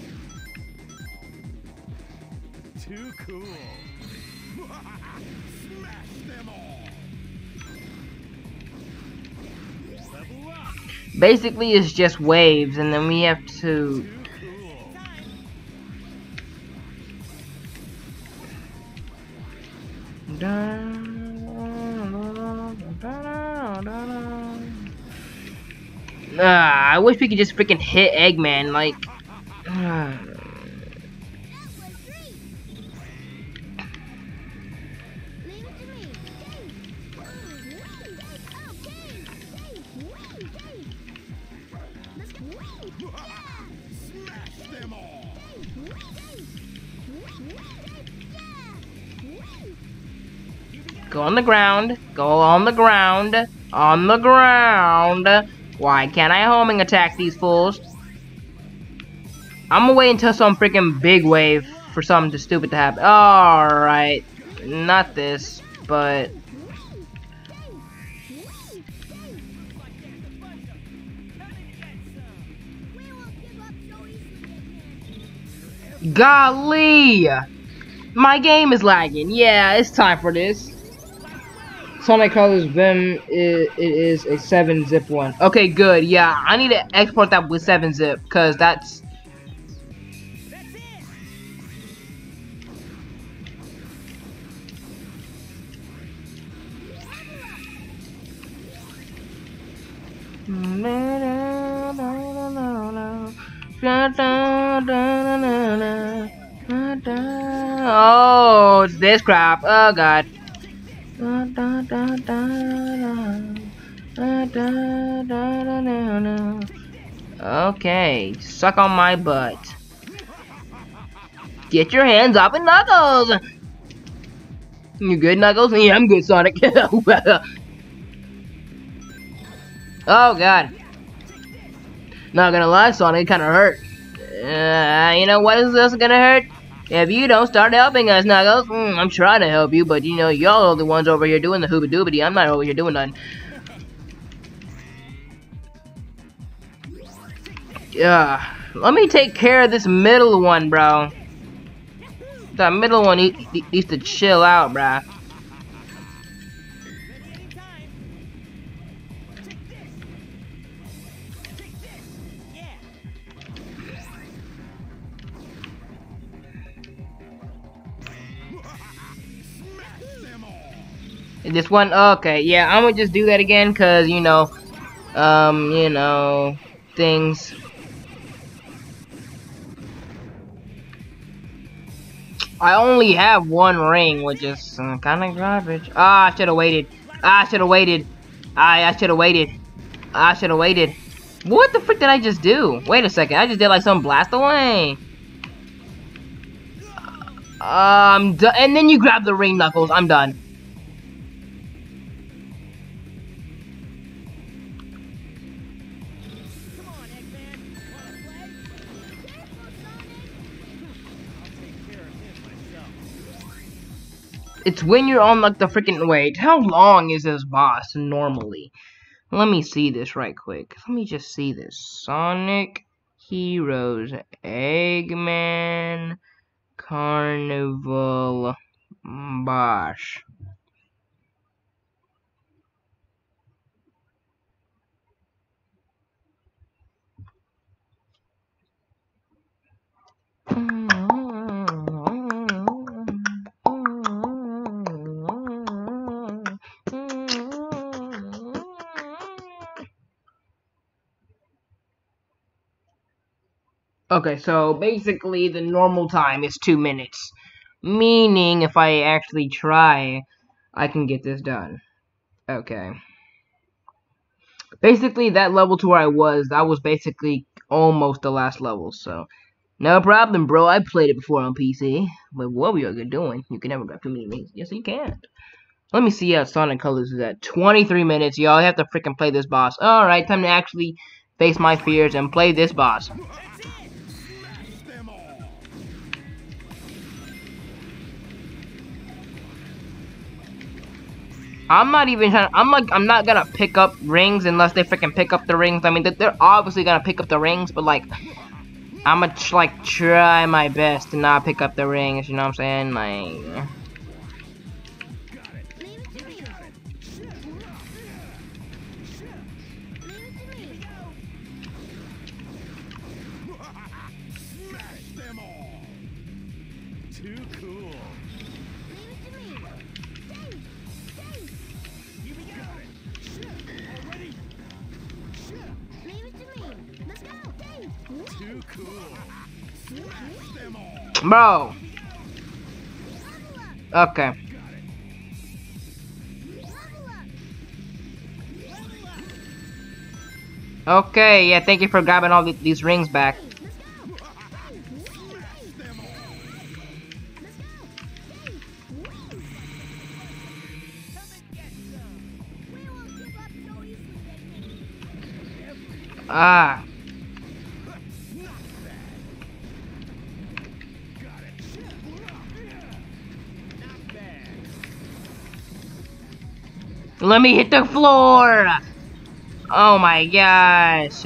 Too cool. Smash them all. Level up. Basically, it's just waves, and then we have to. I wish we could just freaking hit Eggman, like. Go on the ground. Go on the ground. On the ground. Why can't I homing attack these fools? I'm gonna wait until some freaking big wave for something stupid to happen. Alright. Not this, but... Golly! My game is lagging. Yeah, it's time for this. Sonic Colors Vim, it is a 7-zip one. Okay, good. Yeah, I need to export that with 7-zip, because that's... Oh, it's this crap. Oh, God. Okay, suck on my butt. Get your hands off of Knuckles! You good, Knuckles? Yeah, I'm good, Sonic. Oh, God. Not gonna lie, Sonic, it kinda hurt. You know what is this gonna hurt? If you don't start helping us, Knuckles. I'm trying to help you, but you know, y'all are the ones over here doing the hooba-doobity. I'm not over here doing nothing. Yeah, let me take care of this middle one, bro. That middle one needs to chill out, bro. This one, okay, yeah, I'm gonna just do that again, cause you know, things. I only have one ring, which is kind of garbage. Ah, I should have waited. I should have waited. I should have waited. I should have waited. What the frick did I just do? Wait a second, I just did like some blast away. And then you grab the ring, Knuckles. I'm done. It's when you're on like the freaking wait. How long is this boss normally? Let me see this right quick. Let me just see this. Sonic Heroes Eggman Carnival Boss. Okay, so basically the normal time is 2 minutes. Meaning if I actually try, I can get this done. Okay. Basically that level to where I was, that was basically almost the last level, so. No problem, bro. I played it before on PC. But what were you doing? You can never grab too many rings. Yes, you can. Let me see how Sonic Colors is at. 23 minutes, y'all. I have to freaking play this boss. Alright, time to actually face my fears and play this boss. I'm not even trying. I'm not gonna pick up rings unless they freaking pick up the rings. I mean, they're obviously gonna pick up the rings, but like, I'm gonna like try my best to not pick up the rings. You know what I'm saying? Like. Too cool. Too cool. Bro. Okay. Okay, yeah, thank you for grabbing all these rings back. Ah. Let me hit the floor! Oh my gosh.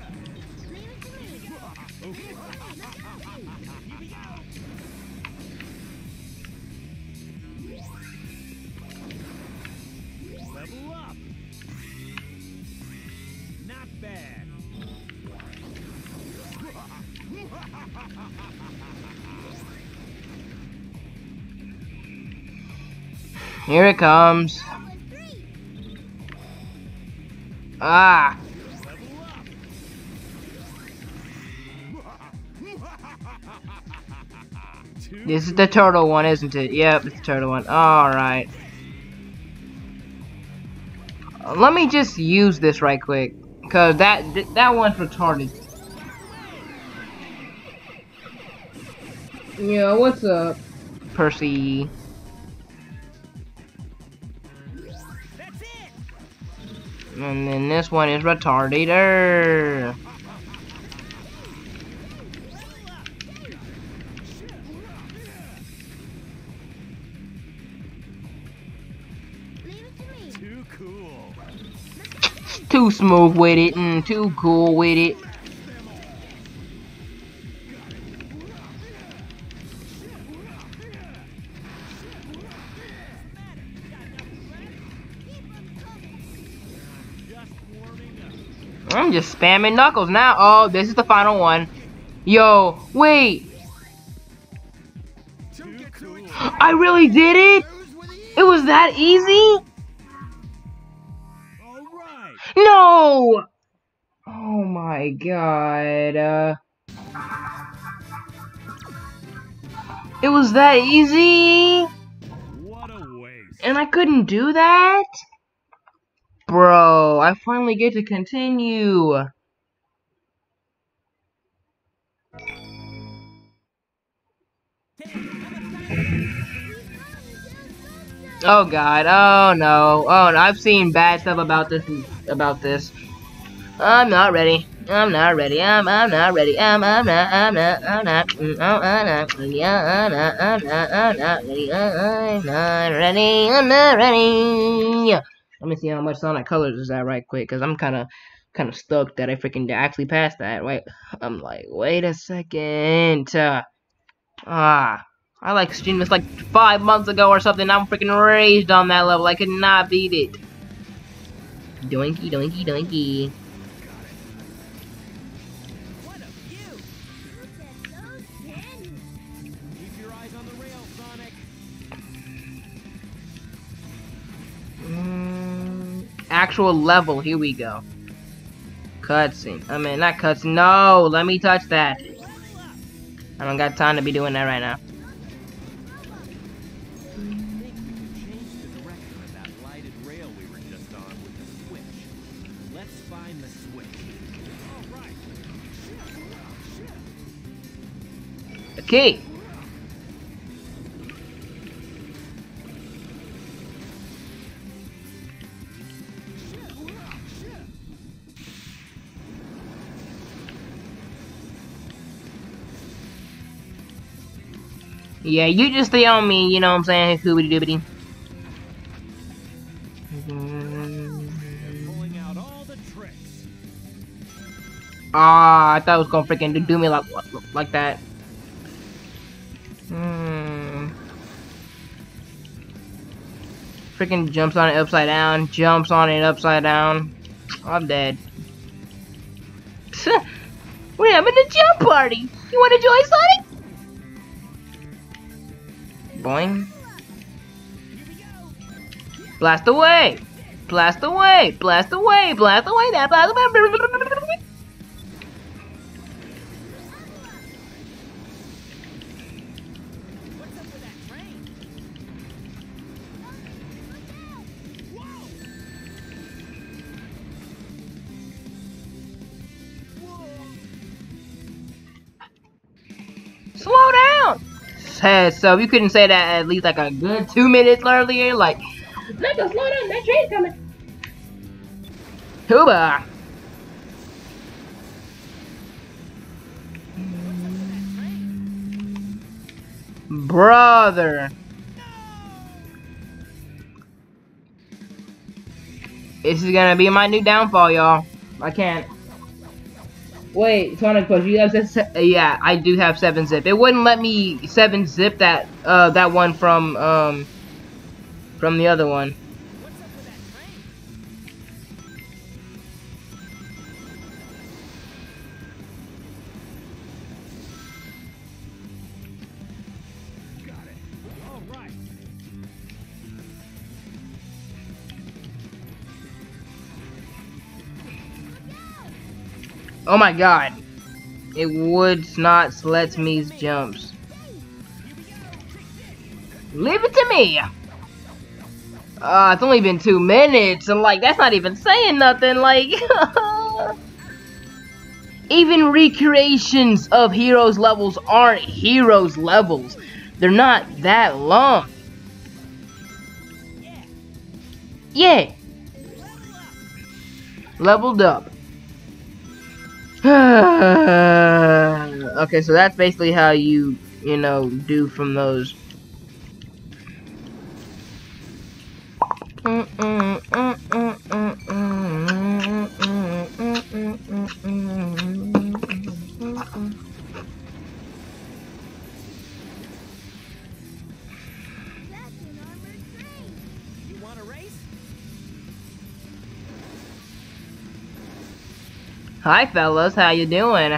Level up. Not bad. Here it comes. Ah. Level up. This is the turtle one, isn't it? Yep, it's the turtle one. Alright. Let me just use this right quick. Cause that one's retarded. Yeah, what's up, Percy? That's it. And then this one is retarded. Leave it to me. Too cool. Too smooth with it and too cool with it. Just warming up. I'm just spamming Knuckles now. Oh, this is the final one. Yo, wait. Too cool. I really did it? It was that easy? All right. No! Oh my god. It was that easy? What a waste. And I couldn't do that? Bro, I finally get to continue. Oh god, oh no, oh no, I've seen bad stuff about this. I'm not ready. I'm not ready. I'm not ready. I'm not ready. I'm not ready. Let me see how much Sonic Colors is that right quick, cause I'm kind of stoked that I freaking actually passed that. Wait, I'm like, wait a second. I like streamed this like 5 months ago or something. I'm freaking raged on that level. I could not beat it. Doinky, doinky, doinky. What a view. Look at those canyons. Keep your eyes on the rail, Sonic. Actual level. Here we go. Cutscene. I mean, not cutscene. No, let me touch that. I don't got time to be doing that right now. Change the direction of that lighted rail we were just on with the switch. Let's find the switch. All right. Okay. Yeah, you just stay on me, you know what I'm saying? Hoobity doobity. Pulling out all the tricks. Ah, I thought it was gonna freaking do me like that. Freaking jumps on it upside down, jumps on it upside down. I'm dead. We're having a jump party. You wanna join, Sonic? Boing. Blast away! Blast away! Blast away! Blast away! That blast away! What's up with that train? Slow down! Hey, so you couldn't say that at least like a good 2 minutes earlier? Like, let us slow down, that train's coming. Hooba! Brother. This is gonna be my new downfall, y'all. I can't. Wait, Sonic Push, you have yeah, I do have 7-zip. It wouldn't let me 7-zip that that one from the other one. What's up with that train? Got it. All right. Oh my god. It would not let me jumps. Leave it to me. It's only been 2 minutes, and like that's not even saying nothing. Like, even recreations of heroes levels aren't heroes levels. They're not that long. Yeah. Leveled up. Okay, so that's basically how you know, do from those. That's an armored train. You want a race? Hi, fellas. How you doing?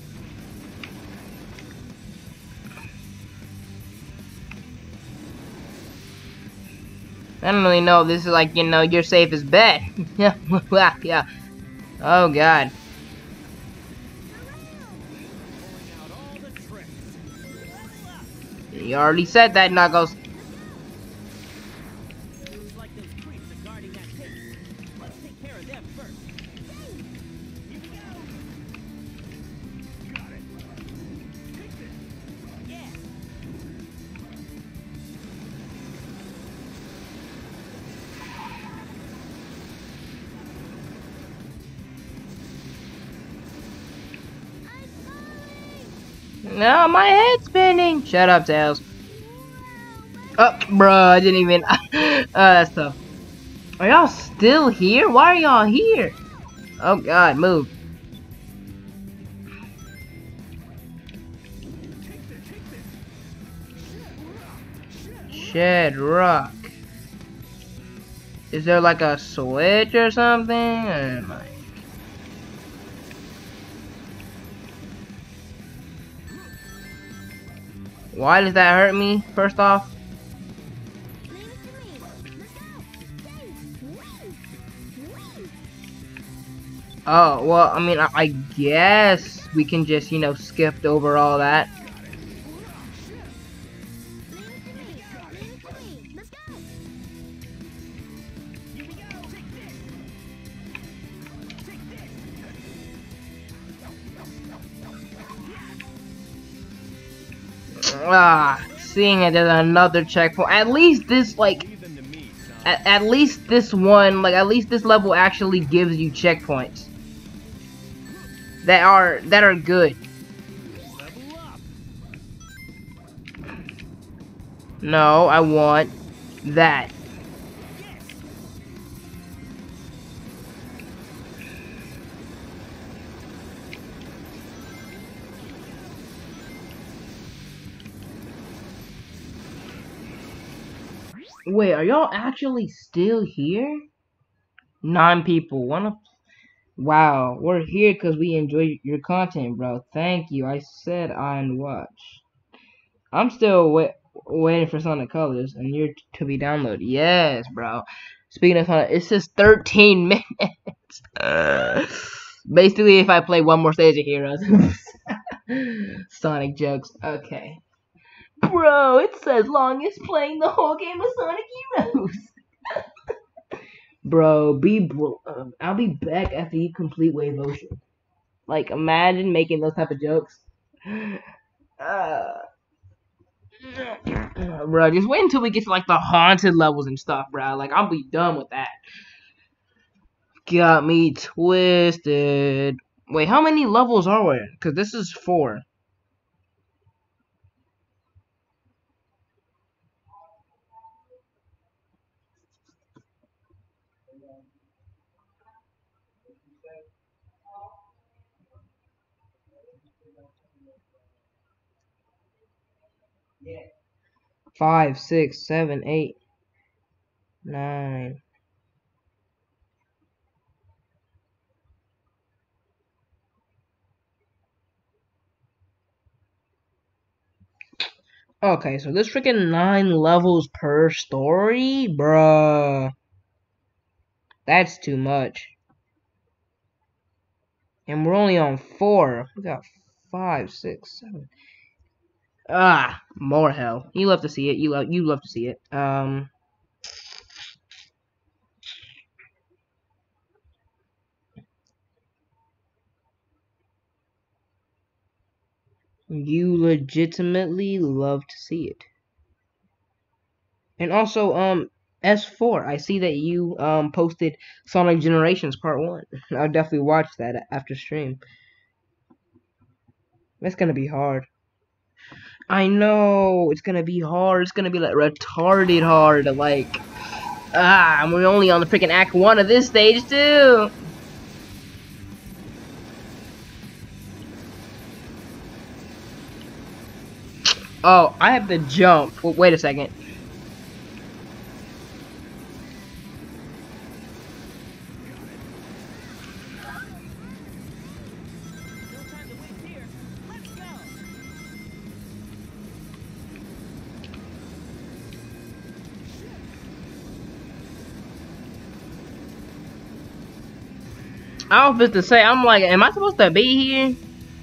I don't really know if this is like, you know, your safest bet. Yeah. Yeah. Oh, God. Pulling out all the tricks. You already said that, Knuckles. Looks like those creeps are guarding that pit. Let's take care of them first. Here we go. Got it. Take this. Yeah. No, my head's spinning. Shut up, Tails. Oh, bruh, I didn't even. That's tough. Are y'all still here? Why are y'all here? Oh, God, move. Shed rock. Is there like a switch or something? Or like... Why does that hurt me, first off? Leave it to me. Let's go. Whee! Oh, well, I mean, I guess we can just, you know, skip over all that. Leave it to me. Leave it to me. Let's go. Here we go. Take this. Take this. Seeing it as another checkpoint. At least this, like, Leave them to me, son. at least this one, like, at least this level actually gives you checkpoints that are good. Level up. No, I want that. Wait, are y'all actually still here? 9 people. Wow, we're here because we enjoy your content, bro. Thank you. I said I'd watch. I'm still waiting for Sonic Colors, and you're to be downloaded. Yes, bro. Speaking of Sonic, it says 13 minutes. Basically, if I play one more stage of Heroes. Sonic jokes. Okay. Bro, it says longest playing the whole game of Sonic Heroes. Bro, I'll be back after you complete Wave Ocean. Like, imagine making those type of jokes. Bro, just wait until we get to like the haunted levels and stuff, bro. Like, I'll be done with that. Got me twisted. Wait, how many levels are there? Because this is 4. 5, 6, 7, 8, 9. Okay, so this freaking 9 levels per story? Bruh. That's too much. And we're only on 4. We got 5, 6, 7. Ah, more hell. You love to see it. You love to see it. You legitimately love to see it. And also, S4, I see that you posted Sonic Generations Part 1. I'll definitely watch that after stream. That's gonna be hard. I know, it's gonna be hard. It's gonna be like retarded hard. Like, and we're only on the freaking Act 1 of this stage too. Oh, I have to jump. Well, wait a second. I was supposed to say, I'm like, am I supposed to be here?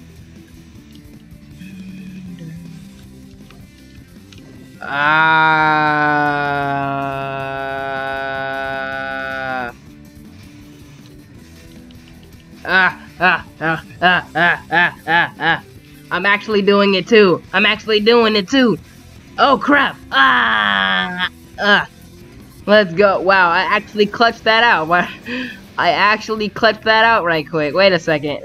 I'm actually doing it too. I'm actually doing it too. Oh crap. Let's go. Wow, I actually clutched that out. I actually clutched that out right quick. Wait a second.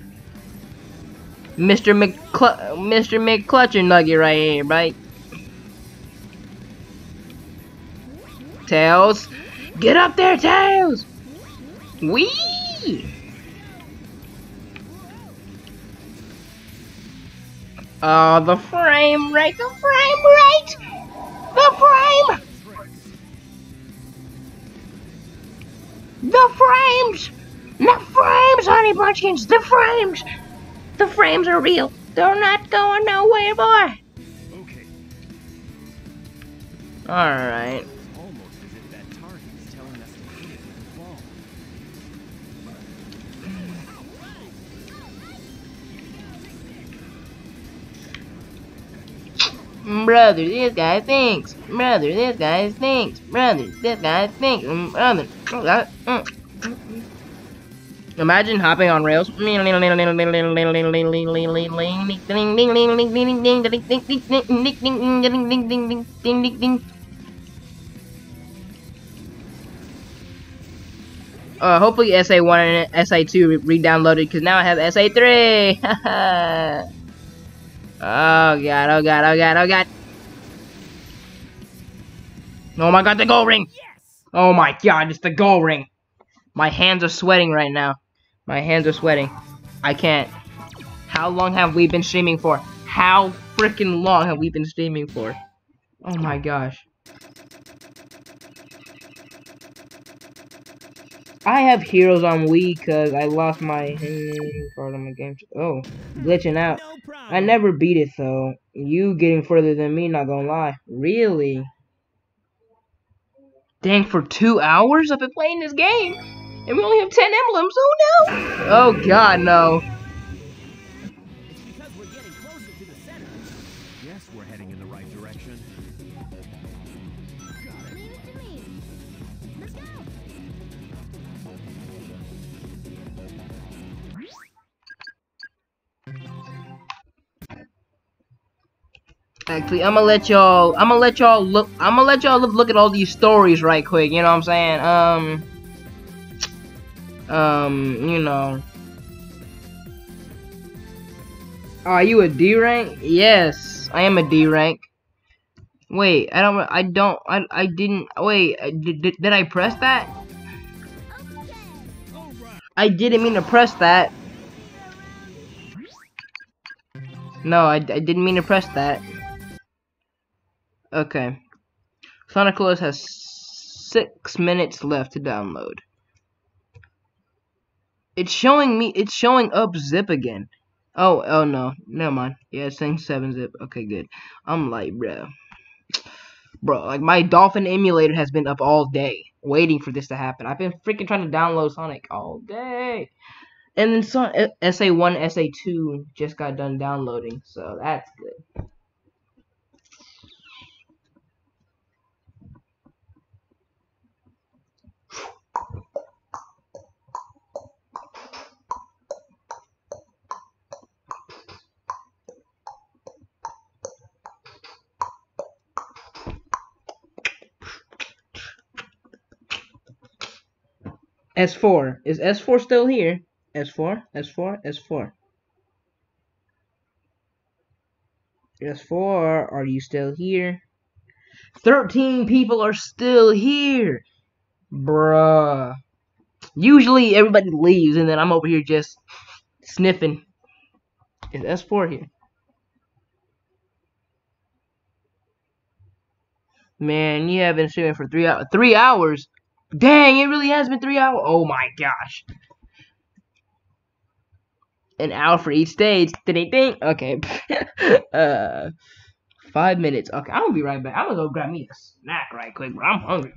Mr. McClutcher Nugget right here, right? Tails. Get up there, Tails! Whee! Oh, the frame rate, the frame rate! The frame! The frames! The frames, honey bunchkins! The frames! The frames are real. They're not going nowhere, boy. Okay. Alright. Almost as if that target is telling us to hit it with the ball. Brother, this guy thinks. Brother, this guy thinks. Brother, this guy thinks. Brother. Imagine hopping on rails. Hopefully SA1 and SA2 re-downloaded, because now I have SA3. Oh god, oh god, oh god, oh god. Oh my god, the gold ring! Oh my god, it's the gold ring. My hands are sweating right now. My hands are sweating. I can't. How long have we been streaming for? How freaking long have we been streaming for? Oh my gosh. I have heroes on Wii because I lost my part of my game. Oh, glitching out. I never beat it though. You getting further than me, not gonna lie. Really? Dang, for 2 hours I've been playing this game, and we only have 10 emblems. Oh no! Oh god, no. It's because we're getting closer to the center. Yes, we're heading in the right direction. Leave it to me. Let's go. Actually, I'm gonna let y'all look at all these stories right quick, you know what I'm saying? You know. Are you a D rank? Yes, I am a D rank. Wait, I didn't, wait, did I press that? I didn't mean to press that. No, I didn't mean to press that. Okay. Sonic Colors has 6 minutes left to download. It's showing up zip again. Oh no, never mind. Yeah, it's saying 7-zip. Okay, good. I'm like, bro, like my Dolphin emulator has been up all day waiting for this to happen. I've been freaking trying to download Sonic all day. And then SA1, SA2 just got done downloading, so that's good. S4. Is S4 still here? S4, S4, S4. S4, are you still here? 13 people are still here! Bruh. Usually everybody leaves and then I'm over here just sniffing. Is S4 here? Man, you have been streaming for 3 hours. 3 hours? Dang, it really has been 3 hours. Oh my gosh. An hour for each stage. Ding. Okay. 5 minutes. Okay, I'm gonna be right back. I'm gonna go grab me a snack right quick, bro. I'm hungry.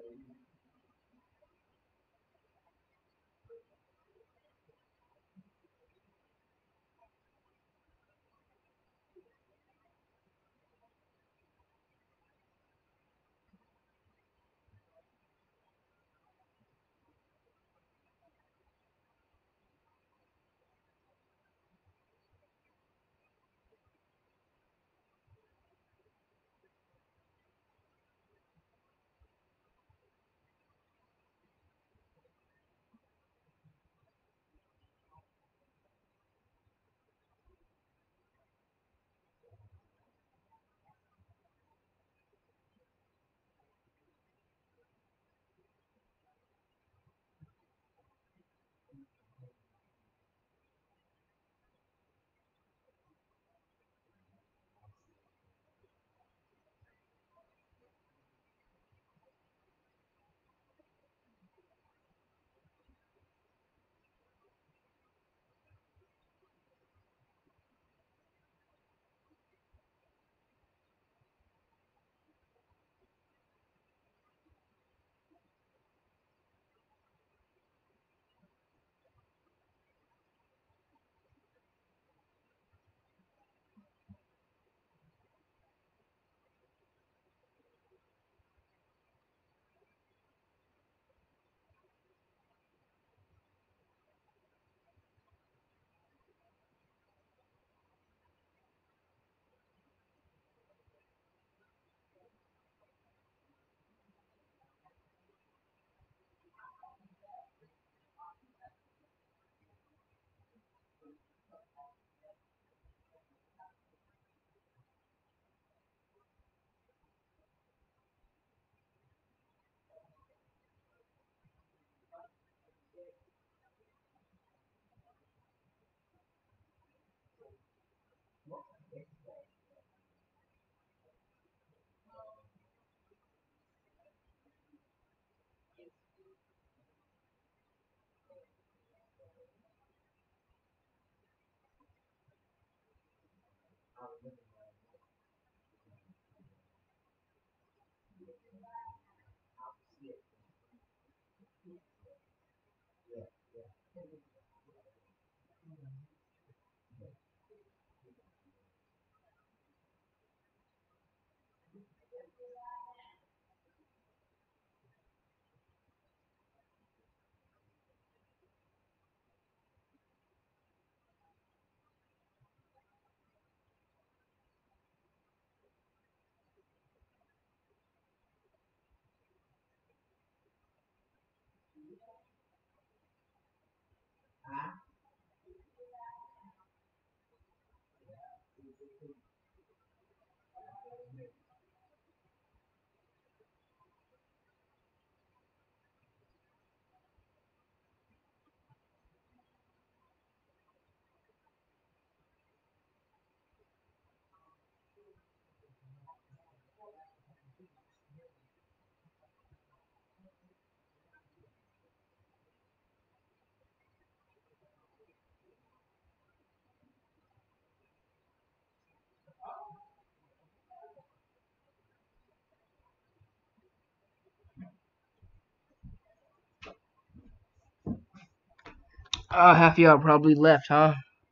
Oh, half y'all probably left, huh?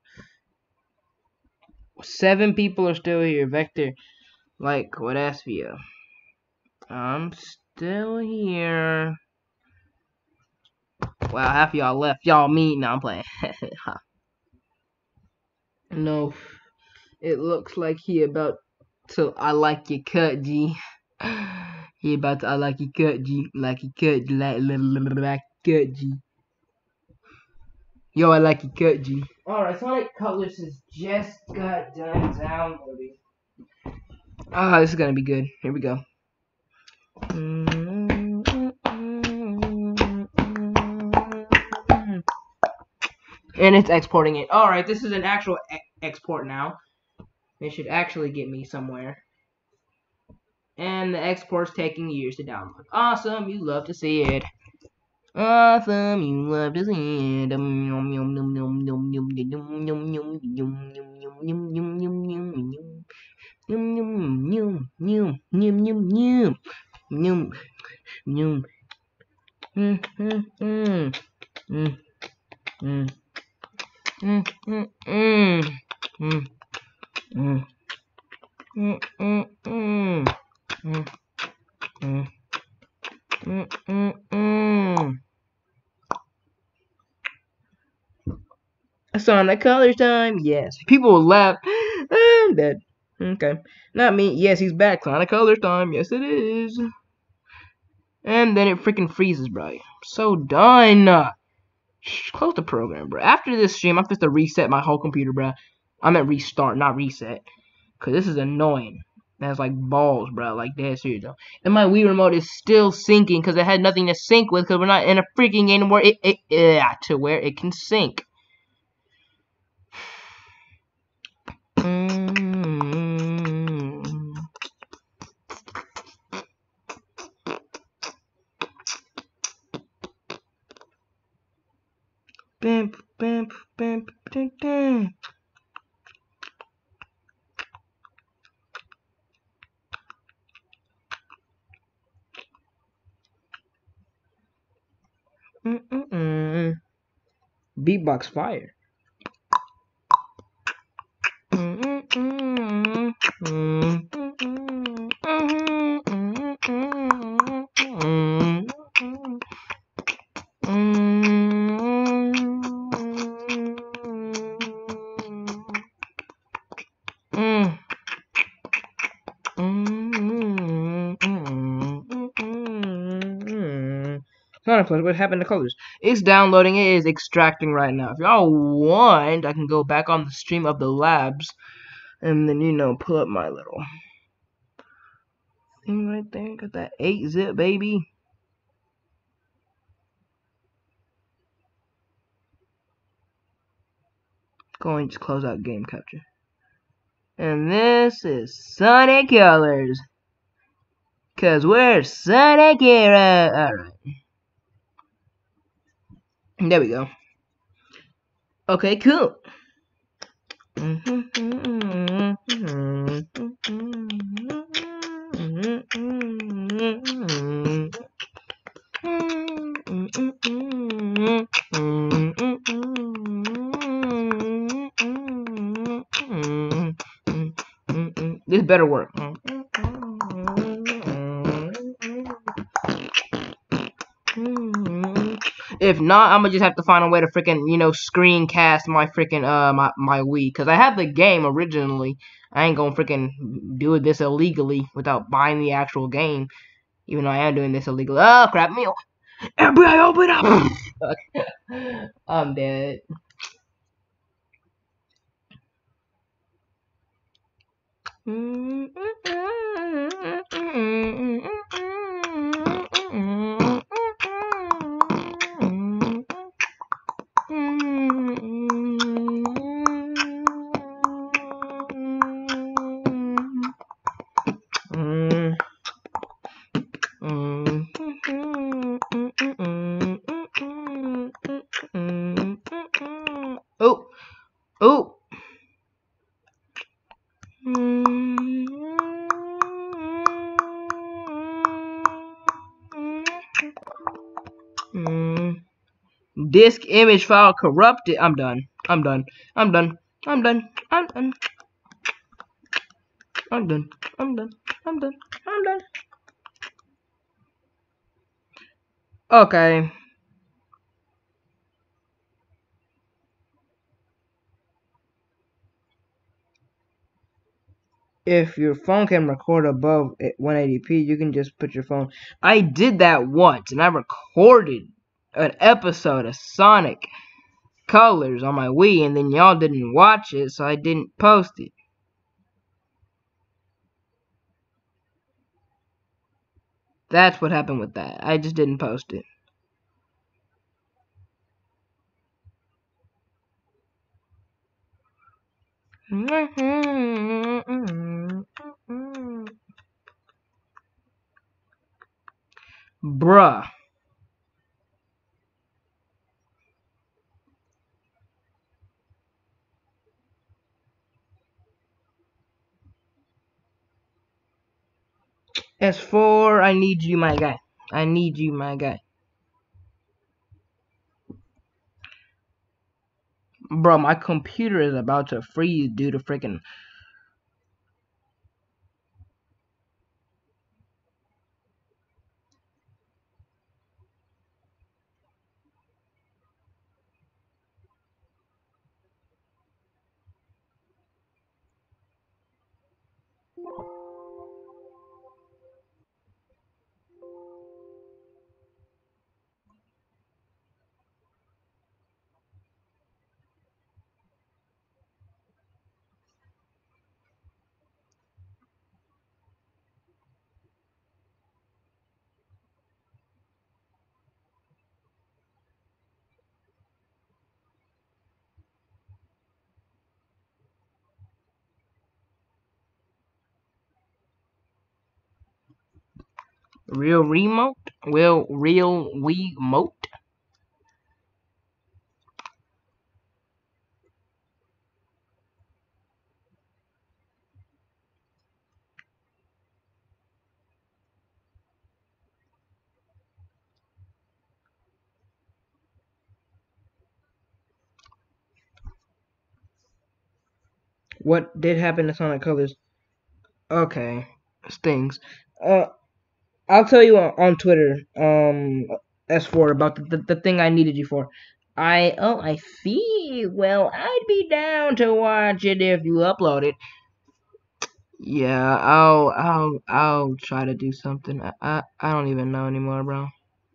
7 people are still here. Vector, like, what Aspia? I'm still here. Wow, half y'all left. Y'all mean? No, I'm playing. No, it looks like he about to. I like your cut, G. He about to. I like your cut, G. Like your cut, like cut, G. Yo, I like your cut, G. Alright, Sonic Colors has just got done downloading. Ah, this is gonna be good. Here we go. And it's exporting it. Alright, this is an actual export now. It should actually get me somewhere. And the export's taking years to download. Awesome, you love to see it. Awesome, you love to see it. Mm, mm, mm. Mm, mm. Mm, mm, mm. Mm, mm. Mm, mm, mm. Sonic Colors time. Yes. People will laugh. I'm dead. Okay. Not me. Yes, he's back. Sonic Colors time. Yes, it is. And then it freaking freezes, bro. So done. Close the program, bro. After this stream, I'm supposed to reset my whole computer, bro. I meant restart, not reset. Because this is annoying. That's like balls, bro. Like, dead serious, though. And my Wii remote is still syncing because it had nothing to sync with because we're not in a freaking game where to where it can sync. Bam, bam, bam, bam, bam. Beatbox fire. Sonic Plus, what happened to colors? It's downloading, it is extracting right now. If y'all want, I can go back on the stream of the labs and then, you know, pull up my little thing right there. Got that 8-zip, baby. Go and just close out game capture. And this is Sonic Colors. Cause we're Sonic Hero. Alright. There we go. Okay, cool. This better work. If not, I'm gonna just have to find a way to freaking, you know, screencast my freaking my Wii, cause I have the game originally. I ain't gonna freaking do this illegally without buying the actual game, even though I am doing this illegally. Oh crap, me! FBI, open up! Okay. I'm dead. Oh, oh. Disk image file corrupted. I'm done. I'm done. I'm done. I'm done. I'm done. I'm done. I'm done. I'm done. I'm done. Okay. If your phone can record above 180p, you can just put your phone. I did that once, and I recorded an episode of Sonic Colors on my Wii, and then y'all didn't watch it, so I didn't post it. That's what happened with that. I just didn't post it. Bruh. S4, I need you, my guy. I need you, my guy. Bro, my computer is about to freeze due to freaking. Real remote? Real Wiimote? What did happen to Sonic Colors? Okay. Stings. I'll tell you on Twitter, S4 about the thing I needed you for. I see. Well, I'd be down to watch it if you upload it. Yeah, I'll try to do something. I don't even know anymore, bro.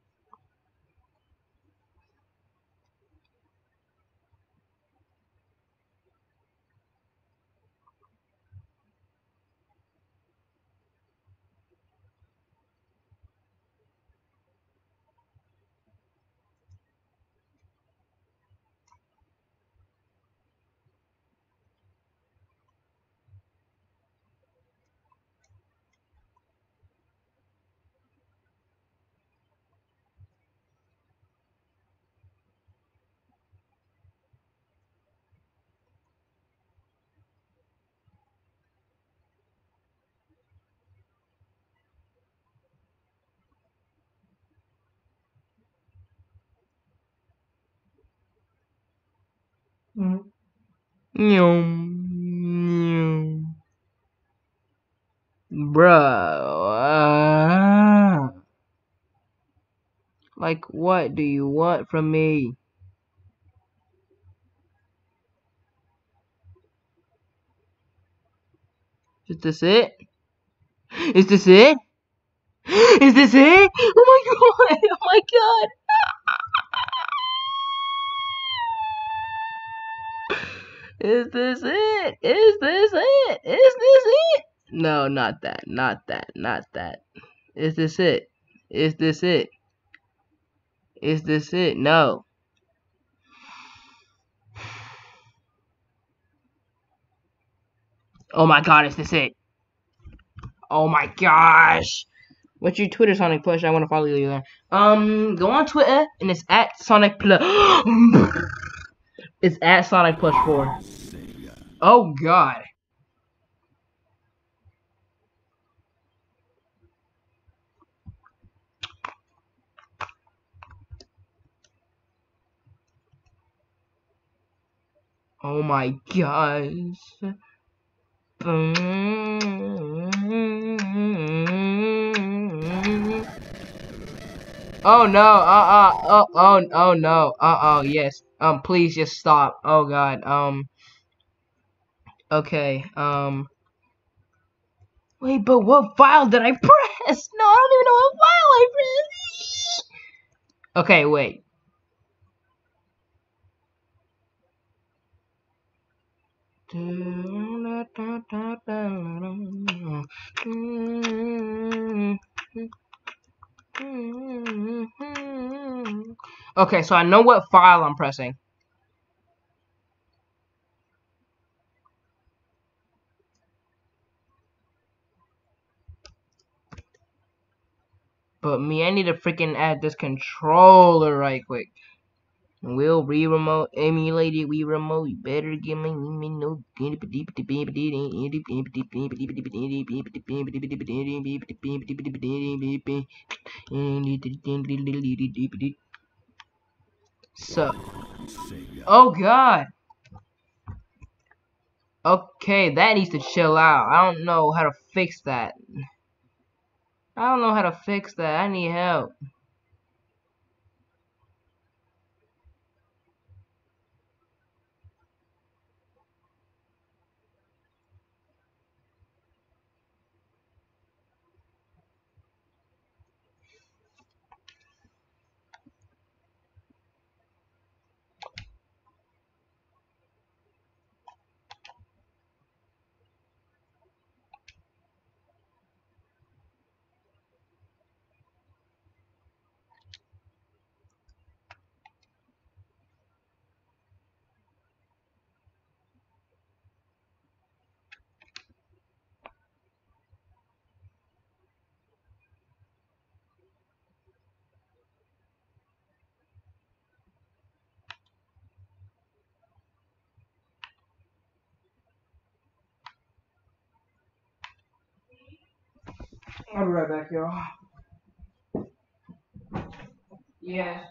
Bro, like what do you want from me? Is this it? Is this it? Is this it? Oh my god! Oh my god! Is this it? Is this it? Is this it? No, not that. Not that. Not that. Is this it? Is this it? Is this it? No. Oh my god, is this it? Oh my gosh. What's your Twitter, Sonic Plush? I want to follow you there. Go on Twitter and it's at Sonic Plush. It's at Sonic Plush 4. Oh god. Oh my gosh. Oh no, oh no, yes. Please just stop. Oh god, okay, wait, but what file did I press? No, I don't even know what file I pressed. Okay, wait. Okay, so I know what file I'm pressing. But me, I need to freaking add this controller right quick. Will remote emulated Wii remote. You better give me no. So, oh god. Okay, that needs to chill out. I don't know how to fix that. I don't know how to fix that. I need help. I'll be right back, y'all. Yeah.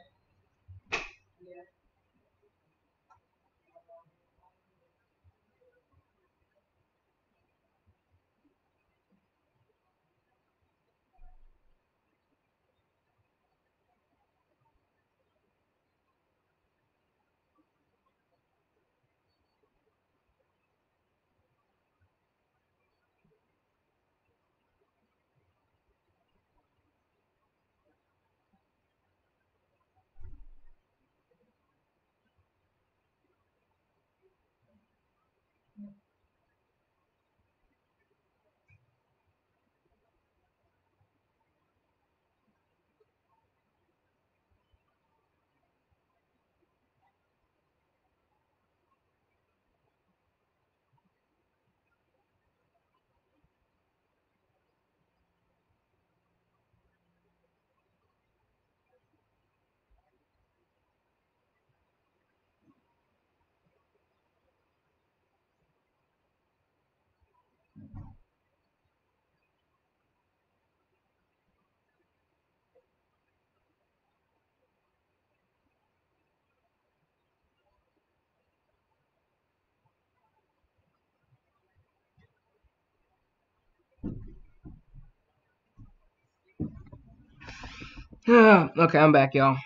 Okay, I'm back, y'all.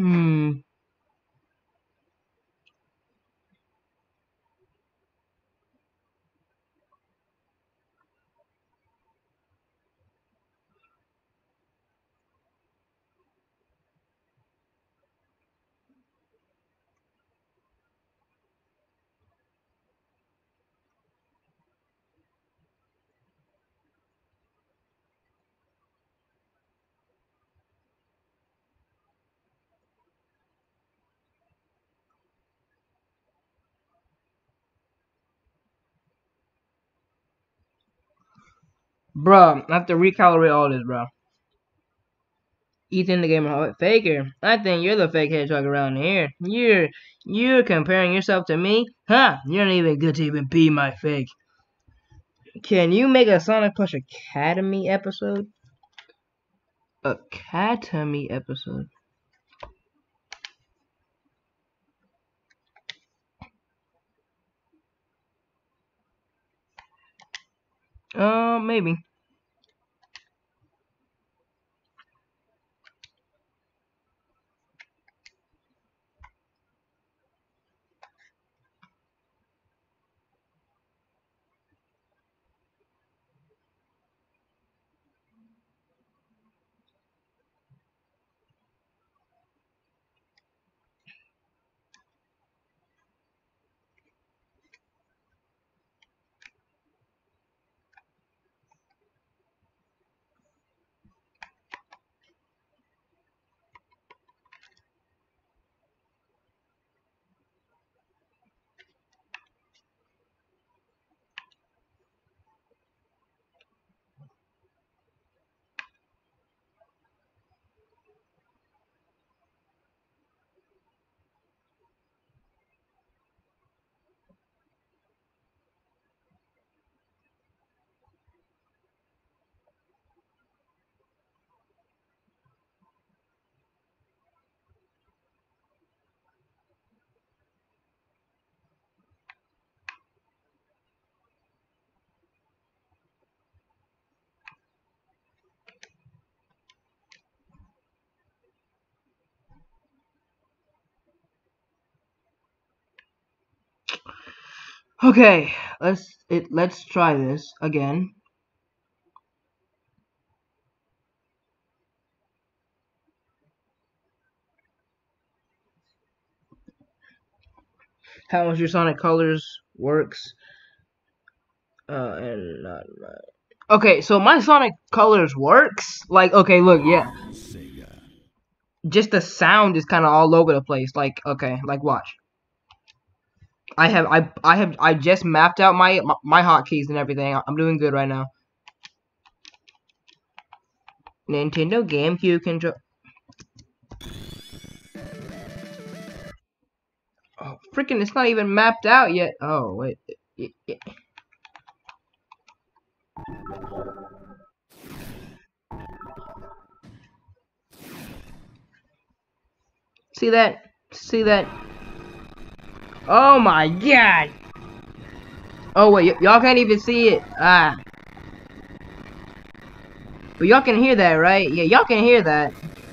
Bruh, I have to recalibrate all this, bro. Ethan the Gamer Faker. I think you're the fake hedgehog around here. You're comparing yourself to me? Huh? You're not even good to even be my fake. Can you make a Sonic Push Academy episode? Academy episode. Maybe. Okay, let's try this again. How much your Sonic Colors works. And not my. Okay, so my Sonic Colors works. Like, okay, look, yeah. Sega. Just the sound is kind of all over the place. Like, okay, like watch. I just mapped out my hotkeys and everything. I'm doing good right now. Nintendo GameCube control. Oh, freaking! It's not even mapped out yet. Oh wait. See that? See that? Oh my god! Oh wait, y'all can't even see it. Ah. But y'all can hear that, right? Yeah, y'all can hear that.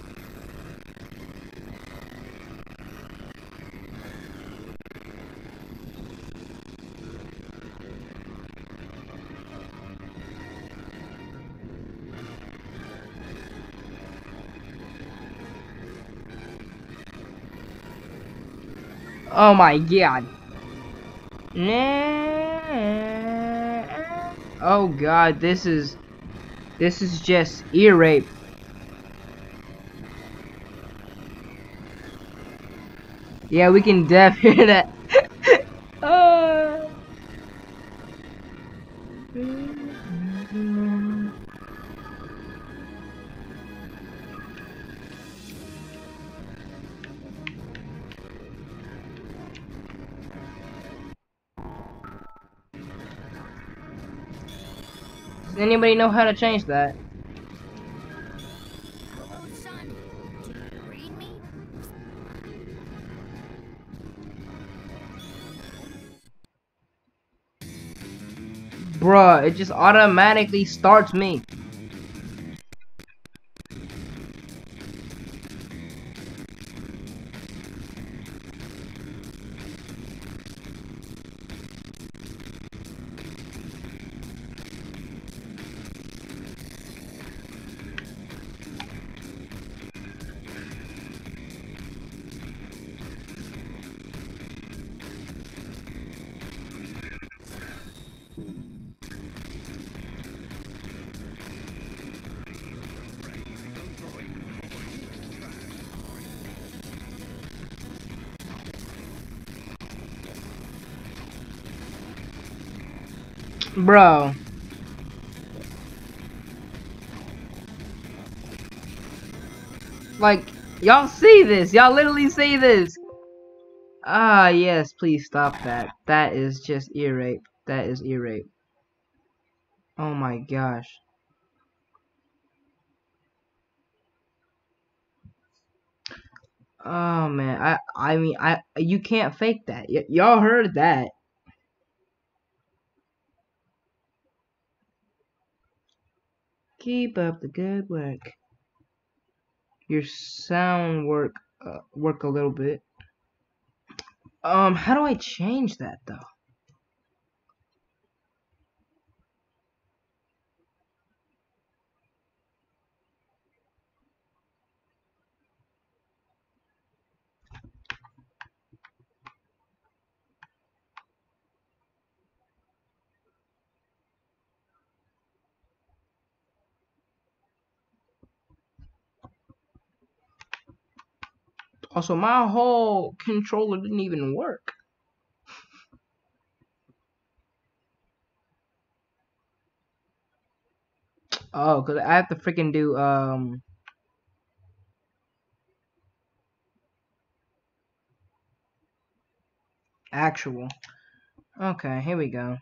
Oh my god. Oh god, this is just ear rape. Yeah, we can def hear that. Oh. Does anybody know how to change that? Oh, son, do you read me? Bruh, it just automatically starts me. Bro. Like, y'all see this. Y'all literally see this. Ah, yes, please stop that. That is just ear rape. That is ear rape. Oh my gosh. Oh man, I mean you can't fake that. Y'all heard that. Keep up the good work. Your sound work a little bit. How do I change that though? Also, my whole controller didn't even work. Oh, cause I have to freaking do actual. Okay, here we go.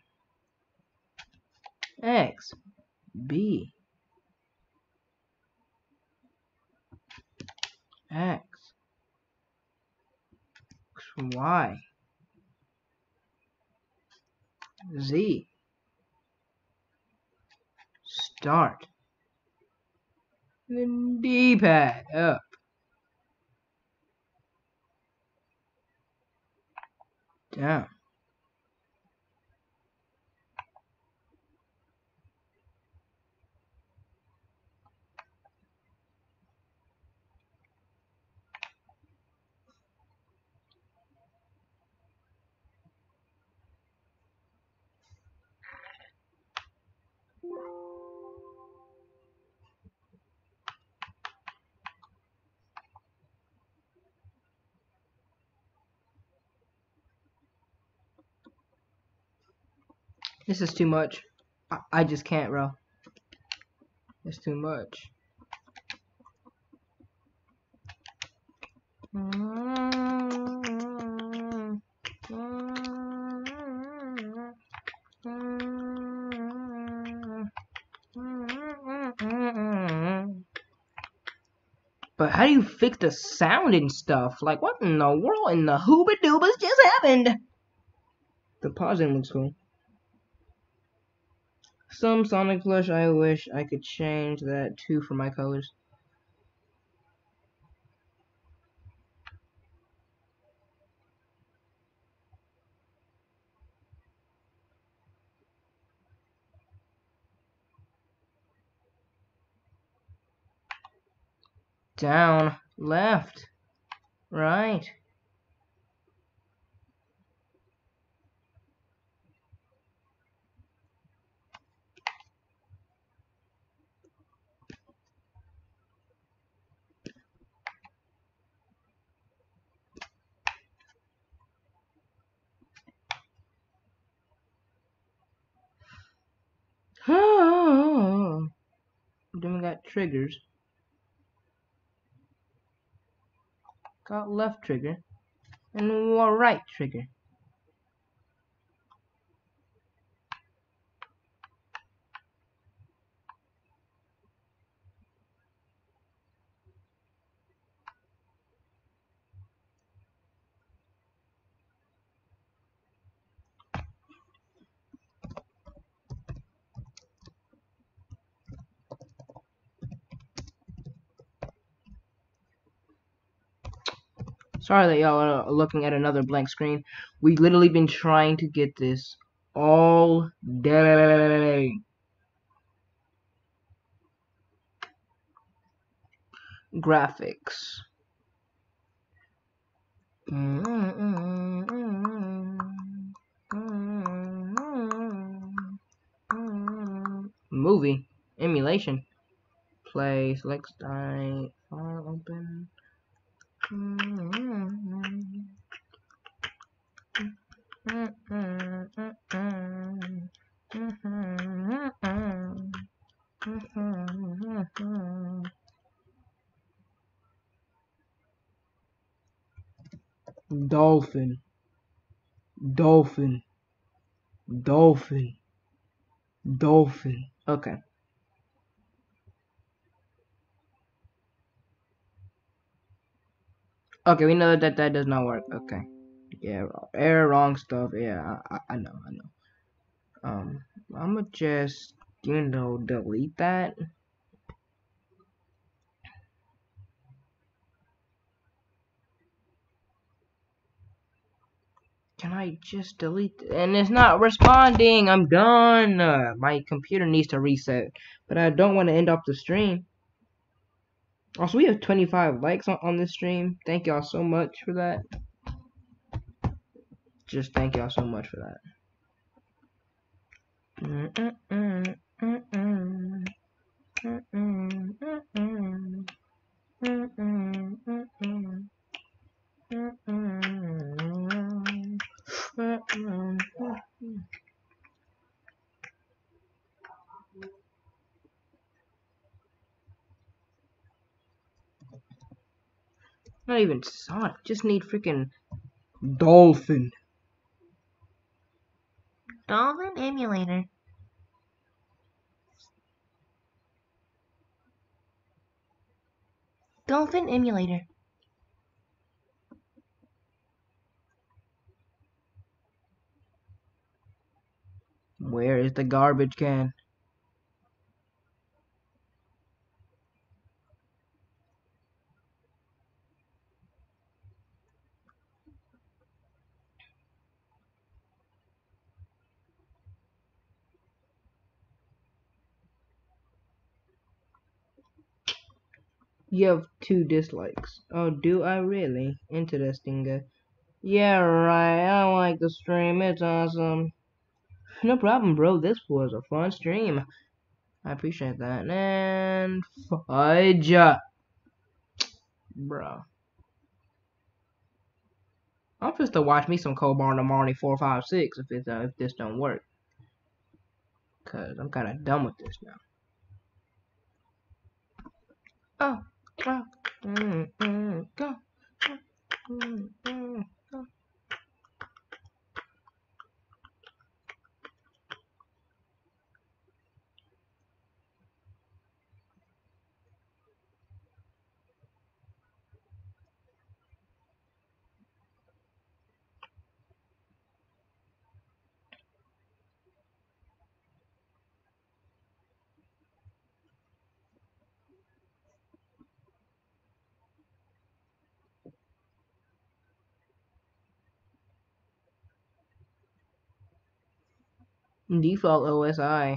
X B X Y Z start. Then D-pad up, down, This is too much. I just can't, bro. It's too much. But how do you fix the sound and stuff? Like, what in the world in the hooba doobas just happened? The pausing looks cool. Some Sonic Flush, I wish I could change that too for my colors. Down, left, right. Then we got triggers. Got left trigger and right trigger. Sorry that y'all are looking at another blank screen. We literally been trying to get this all day. Graphics. Movie. Emulation. Play. Select style. File open. Dolphin. Dolphin. Dolphin. Dolphin. Okay. Okay, we know that that does not work. Okay. Yeah, error, wrong stuff. Yeah, I know, I know. I'ma just, delete that. Can I just delete it? And it's not responding. I'm done. My computer needs to reset. But I don't want to end off the stream. Also, we have 25 likes on this stream. Thank y'all so much for that. Just thank y'all so much for that. Not even Sonic. Just need freaking Dolphin. Dolphin emulator. Dolphin emulator. Where is the garbage can? You have 2 dislikes. Oh, do I really? Interesting. Yeah, right. I like the stream. It's awesome. No problem, bro. This was a fun stream. I appreciate that. And fudge. Bro. I'm supposed to watch me some Cold Bar in the morning 4, 5, 6 if this don't work. Cause I'm kind of done with this now. Oh, go. Go. Default OSI.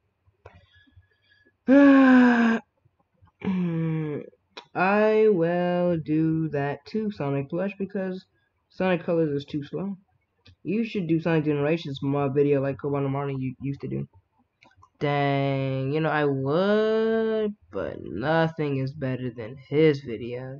I will do that too, Sonic Plush, because Sonic Colors is too slow. You should do Sonic Generations more video like Cobalt Martin you used to do. Dang, you know I would, but nothing is better than his videos.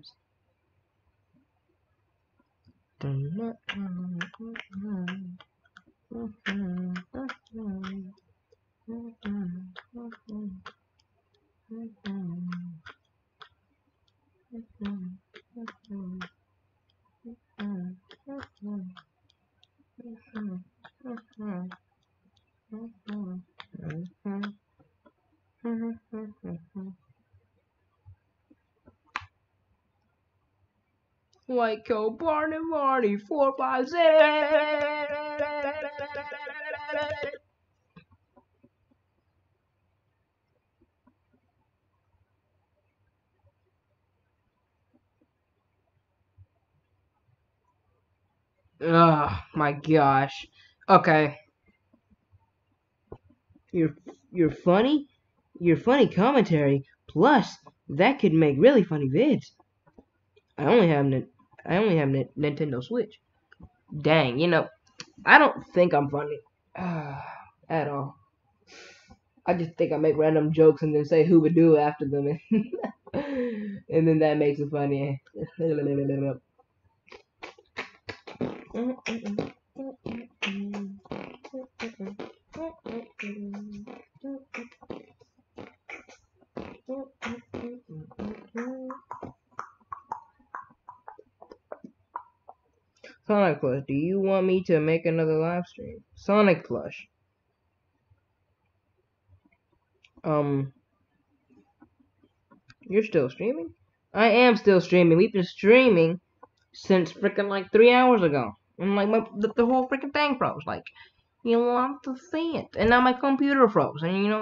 Like Cobalt and Marty 456. Oh my gosh. Okay. You're funny. Your funny commentary. Plus, that could make really funny vids. I only have Nintendo Switch. Dang, you know, I don't think I'm funny at all. I just think I make random jokes and then say who would do after them, and then that makes it funny. Sonic Plush, do you want me to make another live stream? Sonic Plush. You're still streaming? I am still streaming. We've been streaming since freaking like 3 hours ago. And like the whole freaking thing froze. Like, you want to see it. And now my computer froze. And you know.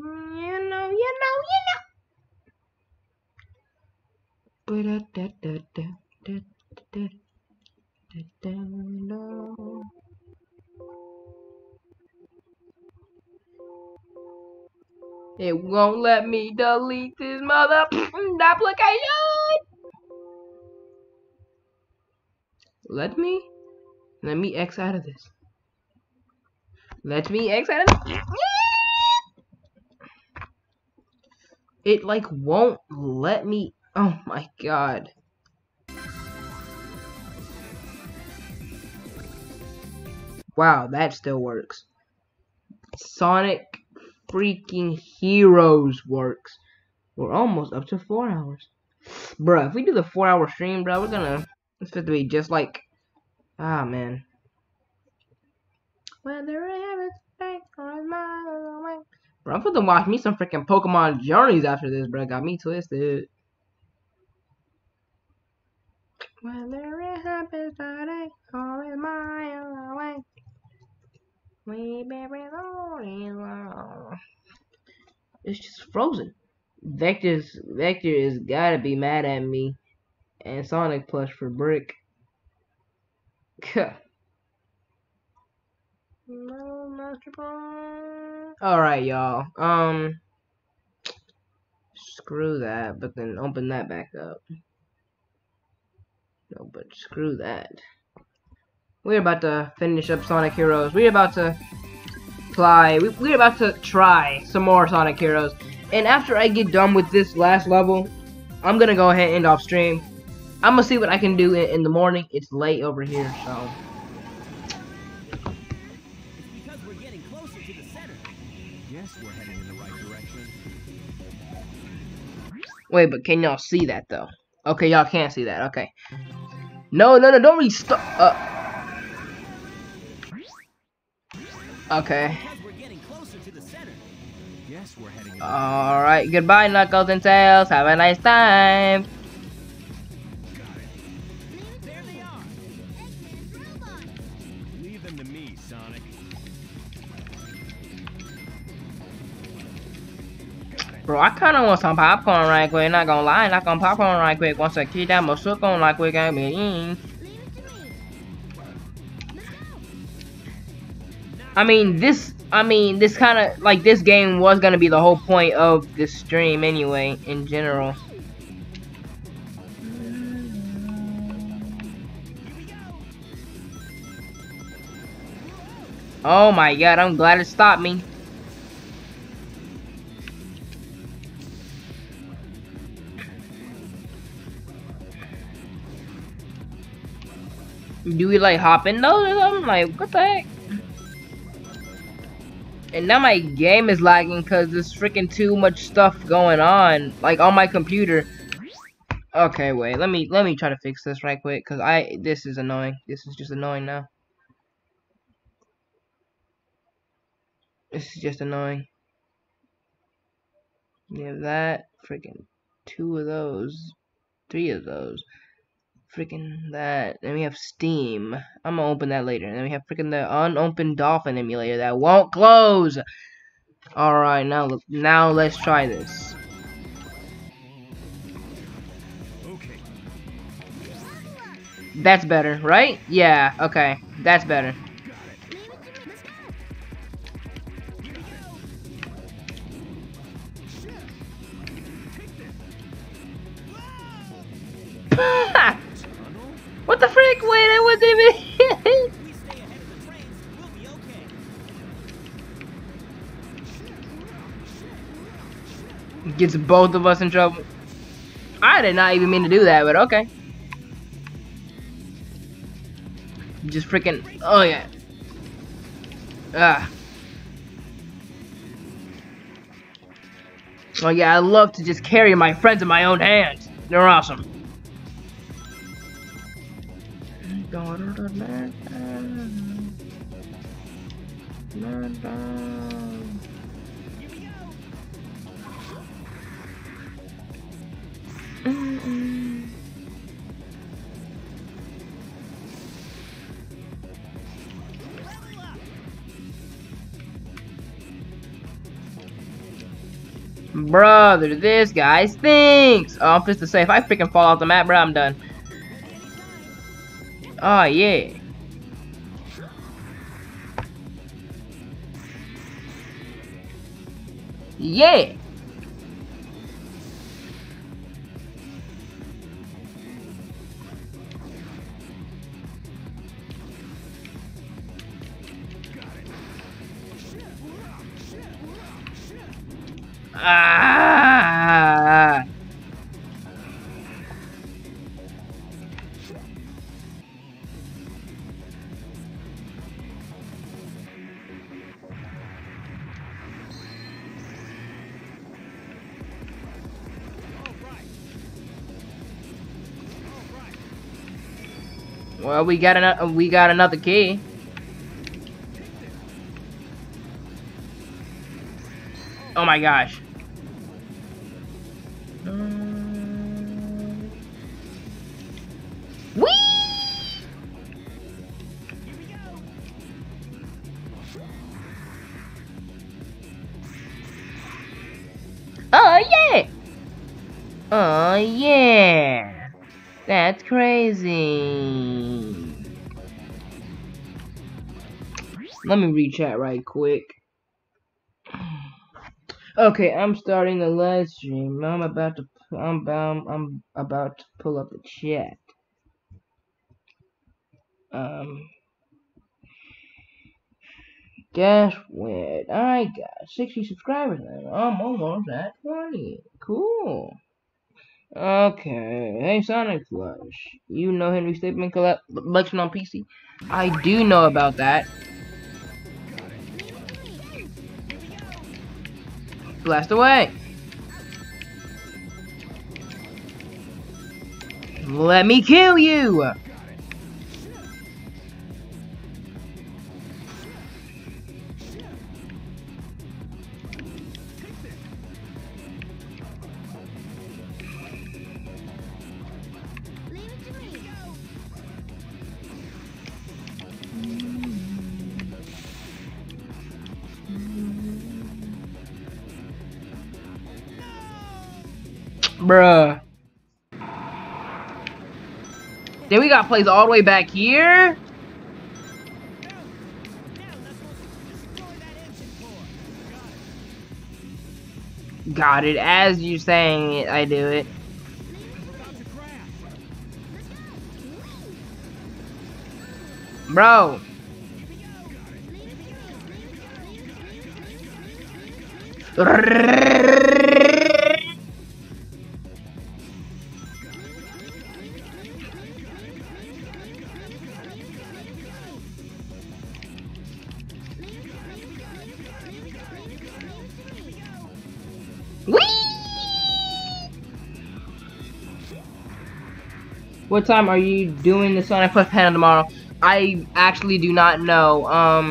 It won't let me delete this mother application. Let me X out of this. Let me X out of this. It like won't let me. Oh my god. Wow, that still works. Sonic freaking Heroes works. We're almost up to 4 hours. Bruh, if we do the 4-hour stream, bro, it's going to be just like, man. Whether I have it back or miles away. Bro, I'm gonna watch me some freaking Pokemon Journeys after this, bro. Got me twisted. Whether it happens today or a mile away. We bury long. It's just frozen. Vector is gotta be mad at me and Sonic Plush for brick. No Master Ball. Alright, y'all. Screw that, but then open that back up. No, but screw that. We're about to finish up Sonic Heroes. We're about to we're about to try some more Sonic Heroes. And after I get done with this last level, I'm gonna go ahead and end off stream. I'm gonna see what I can do in the morning. It's late over here, so. It's because we're getting closer to the center. Guess we're heading in the right direction. Wait, but can y'all see that though? Okay, y'all can't see that. Okay. No, don't restart. Okay. Because we're getting closer to the center. Guess we're heading in the All right. Goodbye, Knuckles and Tails. Have a nice time. There they are. Eggman's robot. Leave them to me, Sonic. Bro, I kind of want some popcorn right quick. Not gonna lie, not gonna popcorn right quick. Once I keep that suck on right quick, I mean. Leave it to me. Let's go. I mean, this kind of like this game was gonna be the whole point of this stream anyway, in general. Oh my god, I'm glad it stopped me. Do we like hop in those or something? Like, what the heck? And now my game is lagging because there's freaking too much stuff going on, like on my computer. Okay, wait, let me try to fix this right quick because this is annoying. This is just annoying now. This is just annoying. We have that, freaking 2 of those, 3 of those, freaking that. Then we have Steam. I'm gonna open that later. And then we have freaking the unopened Dolphin emulator that won't close. All right, now let's try this. Okay. That's better, right? Yeah. Okay, that's better. Leave it to me. Let's go. What the frick? Wait, I wasn't even. If we stay ahead of the trains, we'll be okay. Gets both of us in trouble. I did not even mean to do that, but okay. Just freaking. Oh yeah. Ah. Oh yeah, I love to just carry my friends in my own hands. They're awesome. Brother, this guy stinks. Oh, I'm just to say, if I freaking fall off the map, bro, I'm done. Oh, yeah. Yeah. Ah. Well, we got another key. Oh my gosh. Whee! Oh yeah! Oh yeah! That's crazy. Let me re-chat right quick. Okay, I'm starting the live stream. I'm about to pull up the chat. Guess what? I got 60 subscribers now. I'm almost at 20. Cool. Okay. Hey, Sonic Flush. You know Henry Stapleton collection on PC? I do know about that. Blast away. Let me kill you. Leave it to me. Bruh. Then we got plays all the way back here. Got it. As you saying it, I do it. Bro. Whee! What time are you doing the Sonic Plus panel tomorrow? I actually do not know.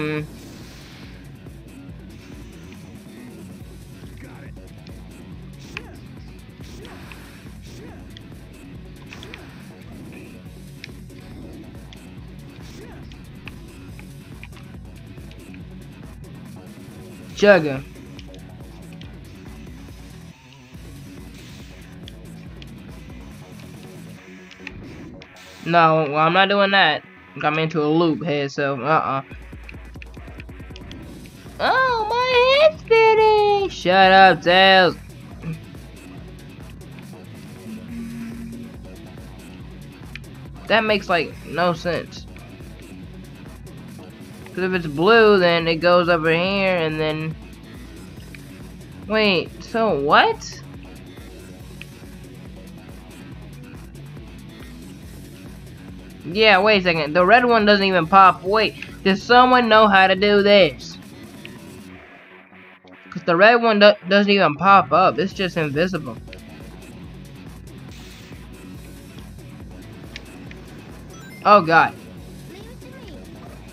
Jugga. No, well, I'm not doing that. Got me into a loop head, so Oh, my head's spinning! Shut up, Tails. That makes like no sense. Because if it's blue, then it goes over here, and then... Wait, so what? Yeah, wait a second. The red one doesn't even pop. Wait, does someone know how to do this? Because the red one doesn't even pop up. It's just invisible. Oh, God. Leave it to me.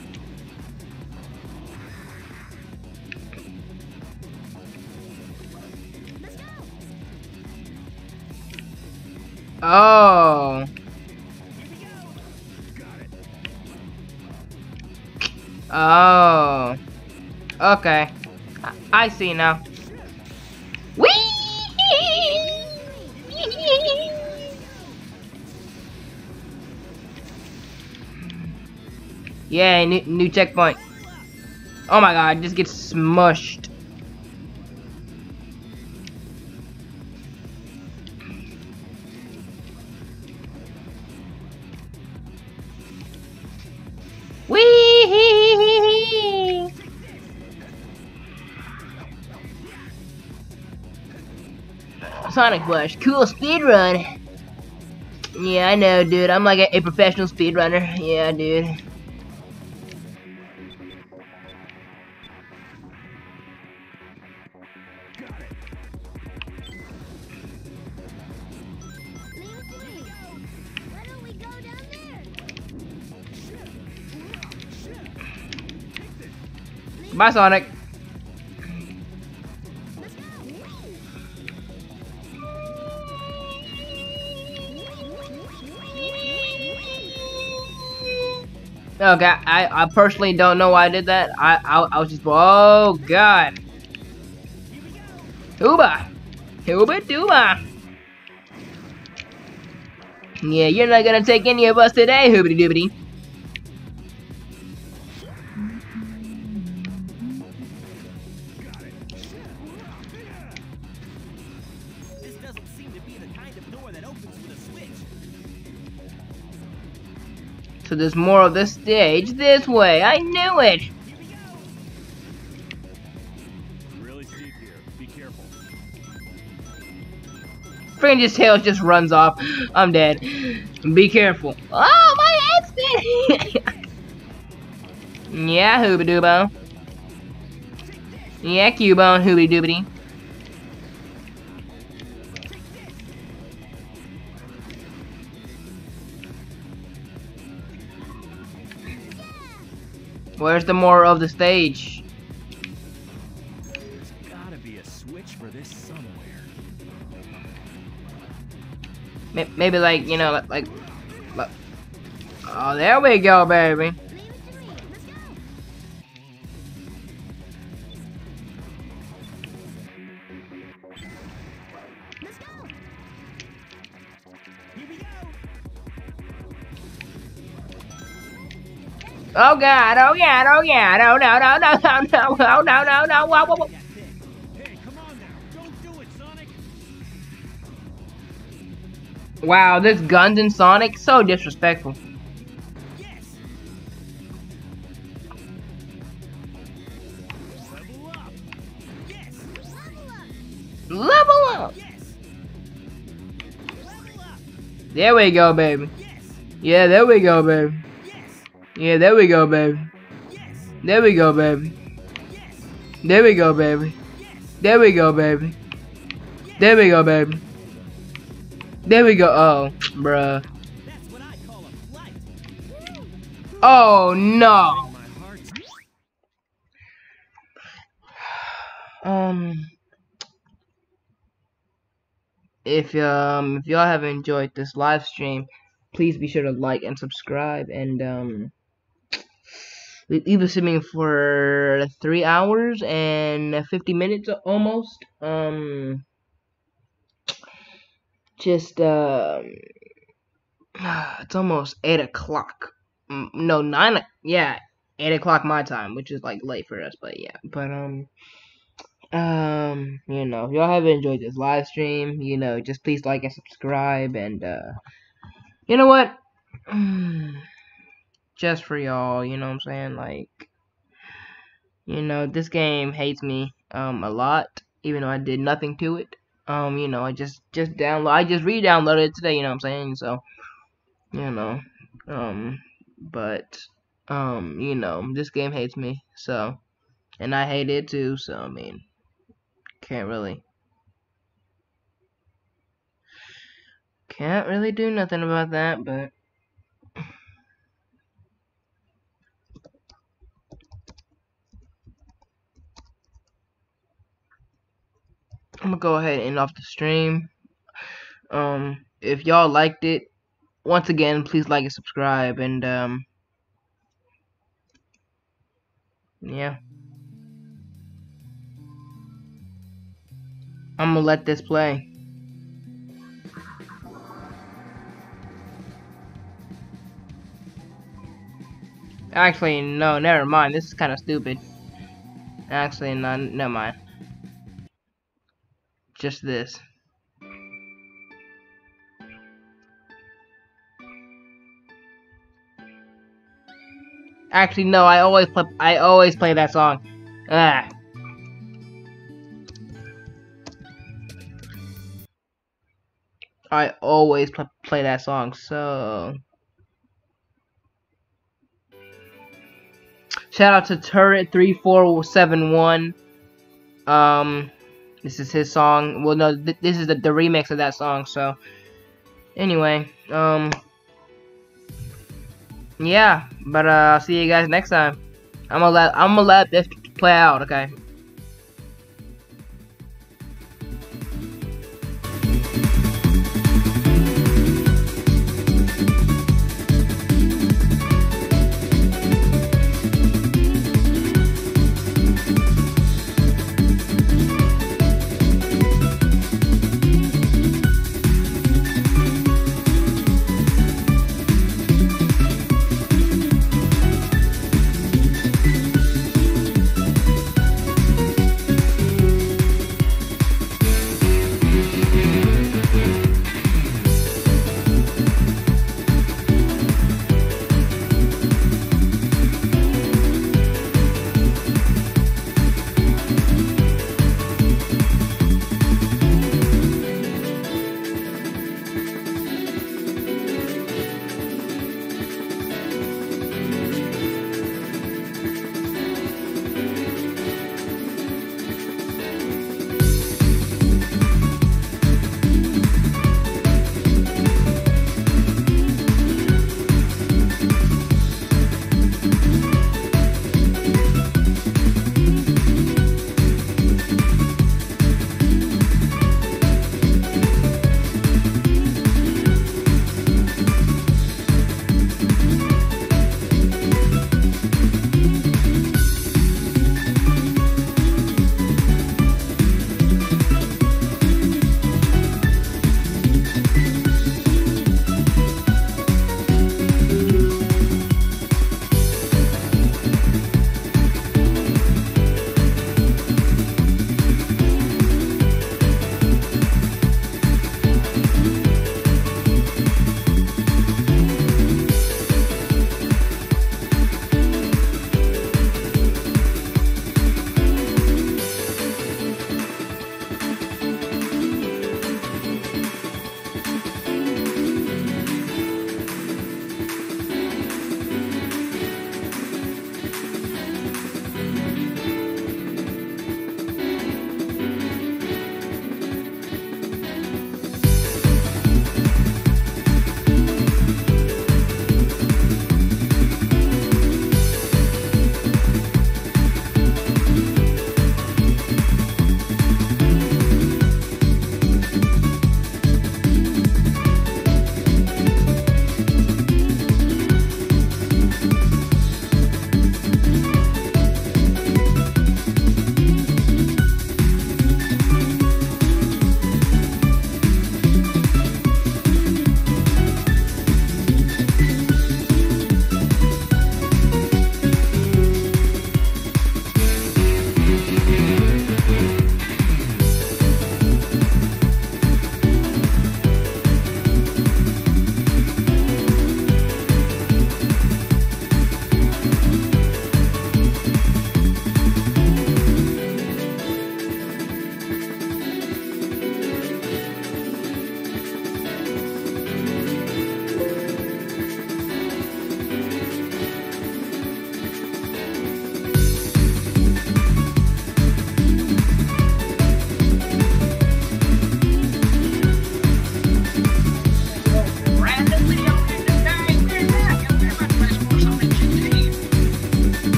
Let's go. Oh. Oh. Okay. I see now. Whee! Yeah, new checkpoint. Oh my God, just get smushed. Whee! Sonic Flash, cool speedrun. Yeah, I know, dude. I'm like a professional speedrunner. Yeah, dude. Leave it to me. Why don't we go down there? Bye, Sonic. Let's go. Okay, I personally don't know why I did that. I was just, oh God. Hooba. Hooba dooba. Yeah, you're not gonna take any of us today, hoobity doobity. This doesn't seem to be the kind of door that opens with a switch. So there's more of this stage this way. I knew it. Really steep here. Be careful. Fringe's tail just runs off. I'm dead. Be careful. Oh, my head's spinning. Yeah, hoobity doobo. Yeah, Cubone, hoobity doobity. Where's the more of the stage? There's gotta be a switch for this somewhere. Maybe like, you know, like oh, there we go, baby. Leave it to me. Let's go. Let's go. Here we go. Oh God, oh God, oh God, oh no, no, no, no, no, oh no, no, no, whoa, whoa, whoa. That thing. Hey, come on now. Don't do it, Sonic. Wow, this guns in Sonic, so disrespectful. Yes. Level up. Yes. Level up. Yes. Level up. There we go, baby. Yes. Yeah, there we go, baby. Yes. Yeah, there we go, baby. Yes. There we go, baby. Yes. There we go, baby. Yes. There we go, baby. There we go, baby. There we go. Oh, bruh. That's what I call a flight. Oh no. My heart. If y'all have enjoyed this live stream, please be sure to like and subscribe, and we've been streaming for 3 hours and 50 minutes almost. Just it's almost 8 o'clock. No, 9. Yeah, 8 o'clock my time, which is like late for us, but yeah. But you know, if y'all have enjoyed this live stream, you know, just please like and subscribe, and you know what? Just for y'all, you know what I'm saying? Like, you know, this game hates me a lot, even though I did nothing to it. You know, I just re-downloaded it today, you know what I'm saying? So, you know, but you know, this game hates me, so, and I hate it too, so I mean, can't really do nothing about that, but I'm gonna go ahead and end off the stream. If y'all liked it, once again, please like and subscribe, and yeah, I'm gonna let this play. Actually, no, never mind. This is kind of stupid. Actually, no, never mind. Just this. Actually, no. I always play that song. Ah. I always play that song. So. Shout out to Turret3471. This is his song. Well, no, this is the remix of that song. So, anyway, yeah. But I'll see you guys next time. I'm gonna let this play out. Okay.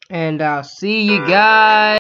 And I'll see you guys.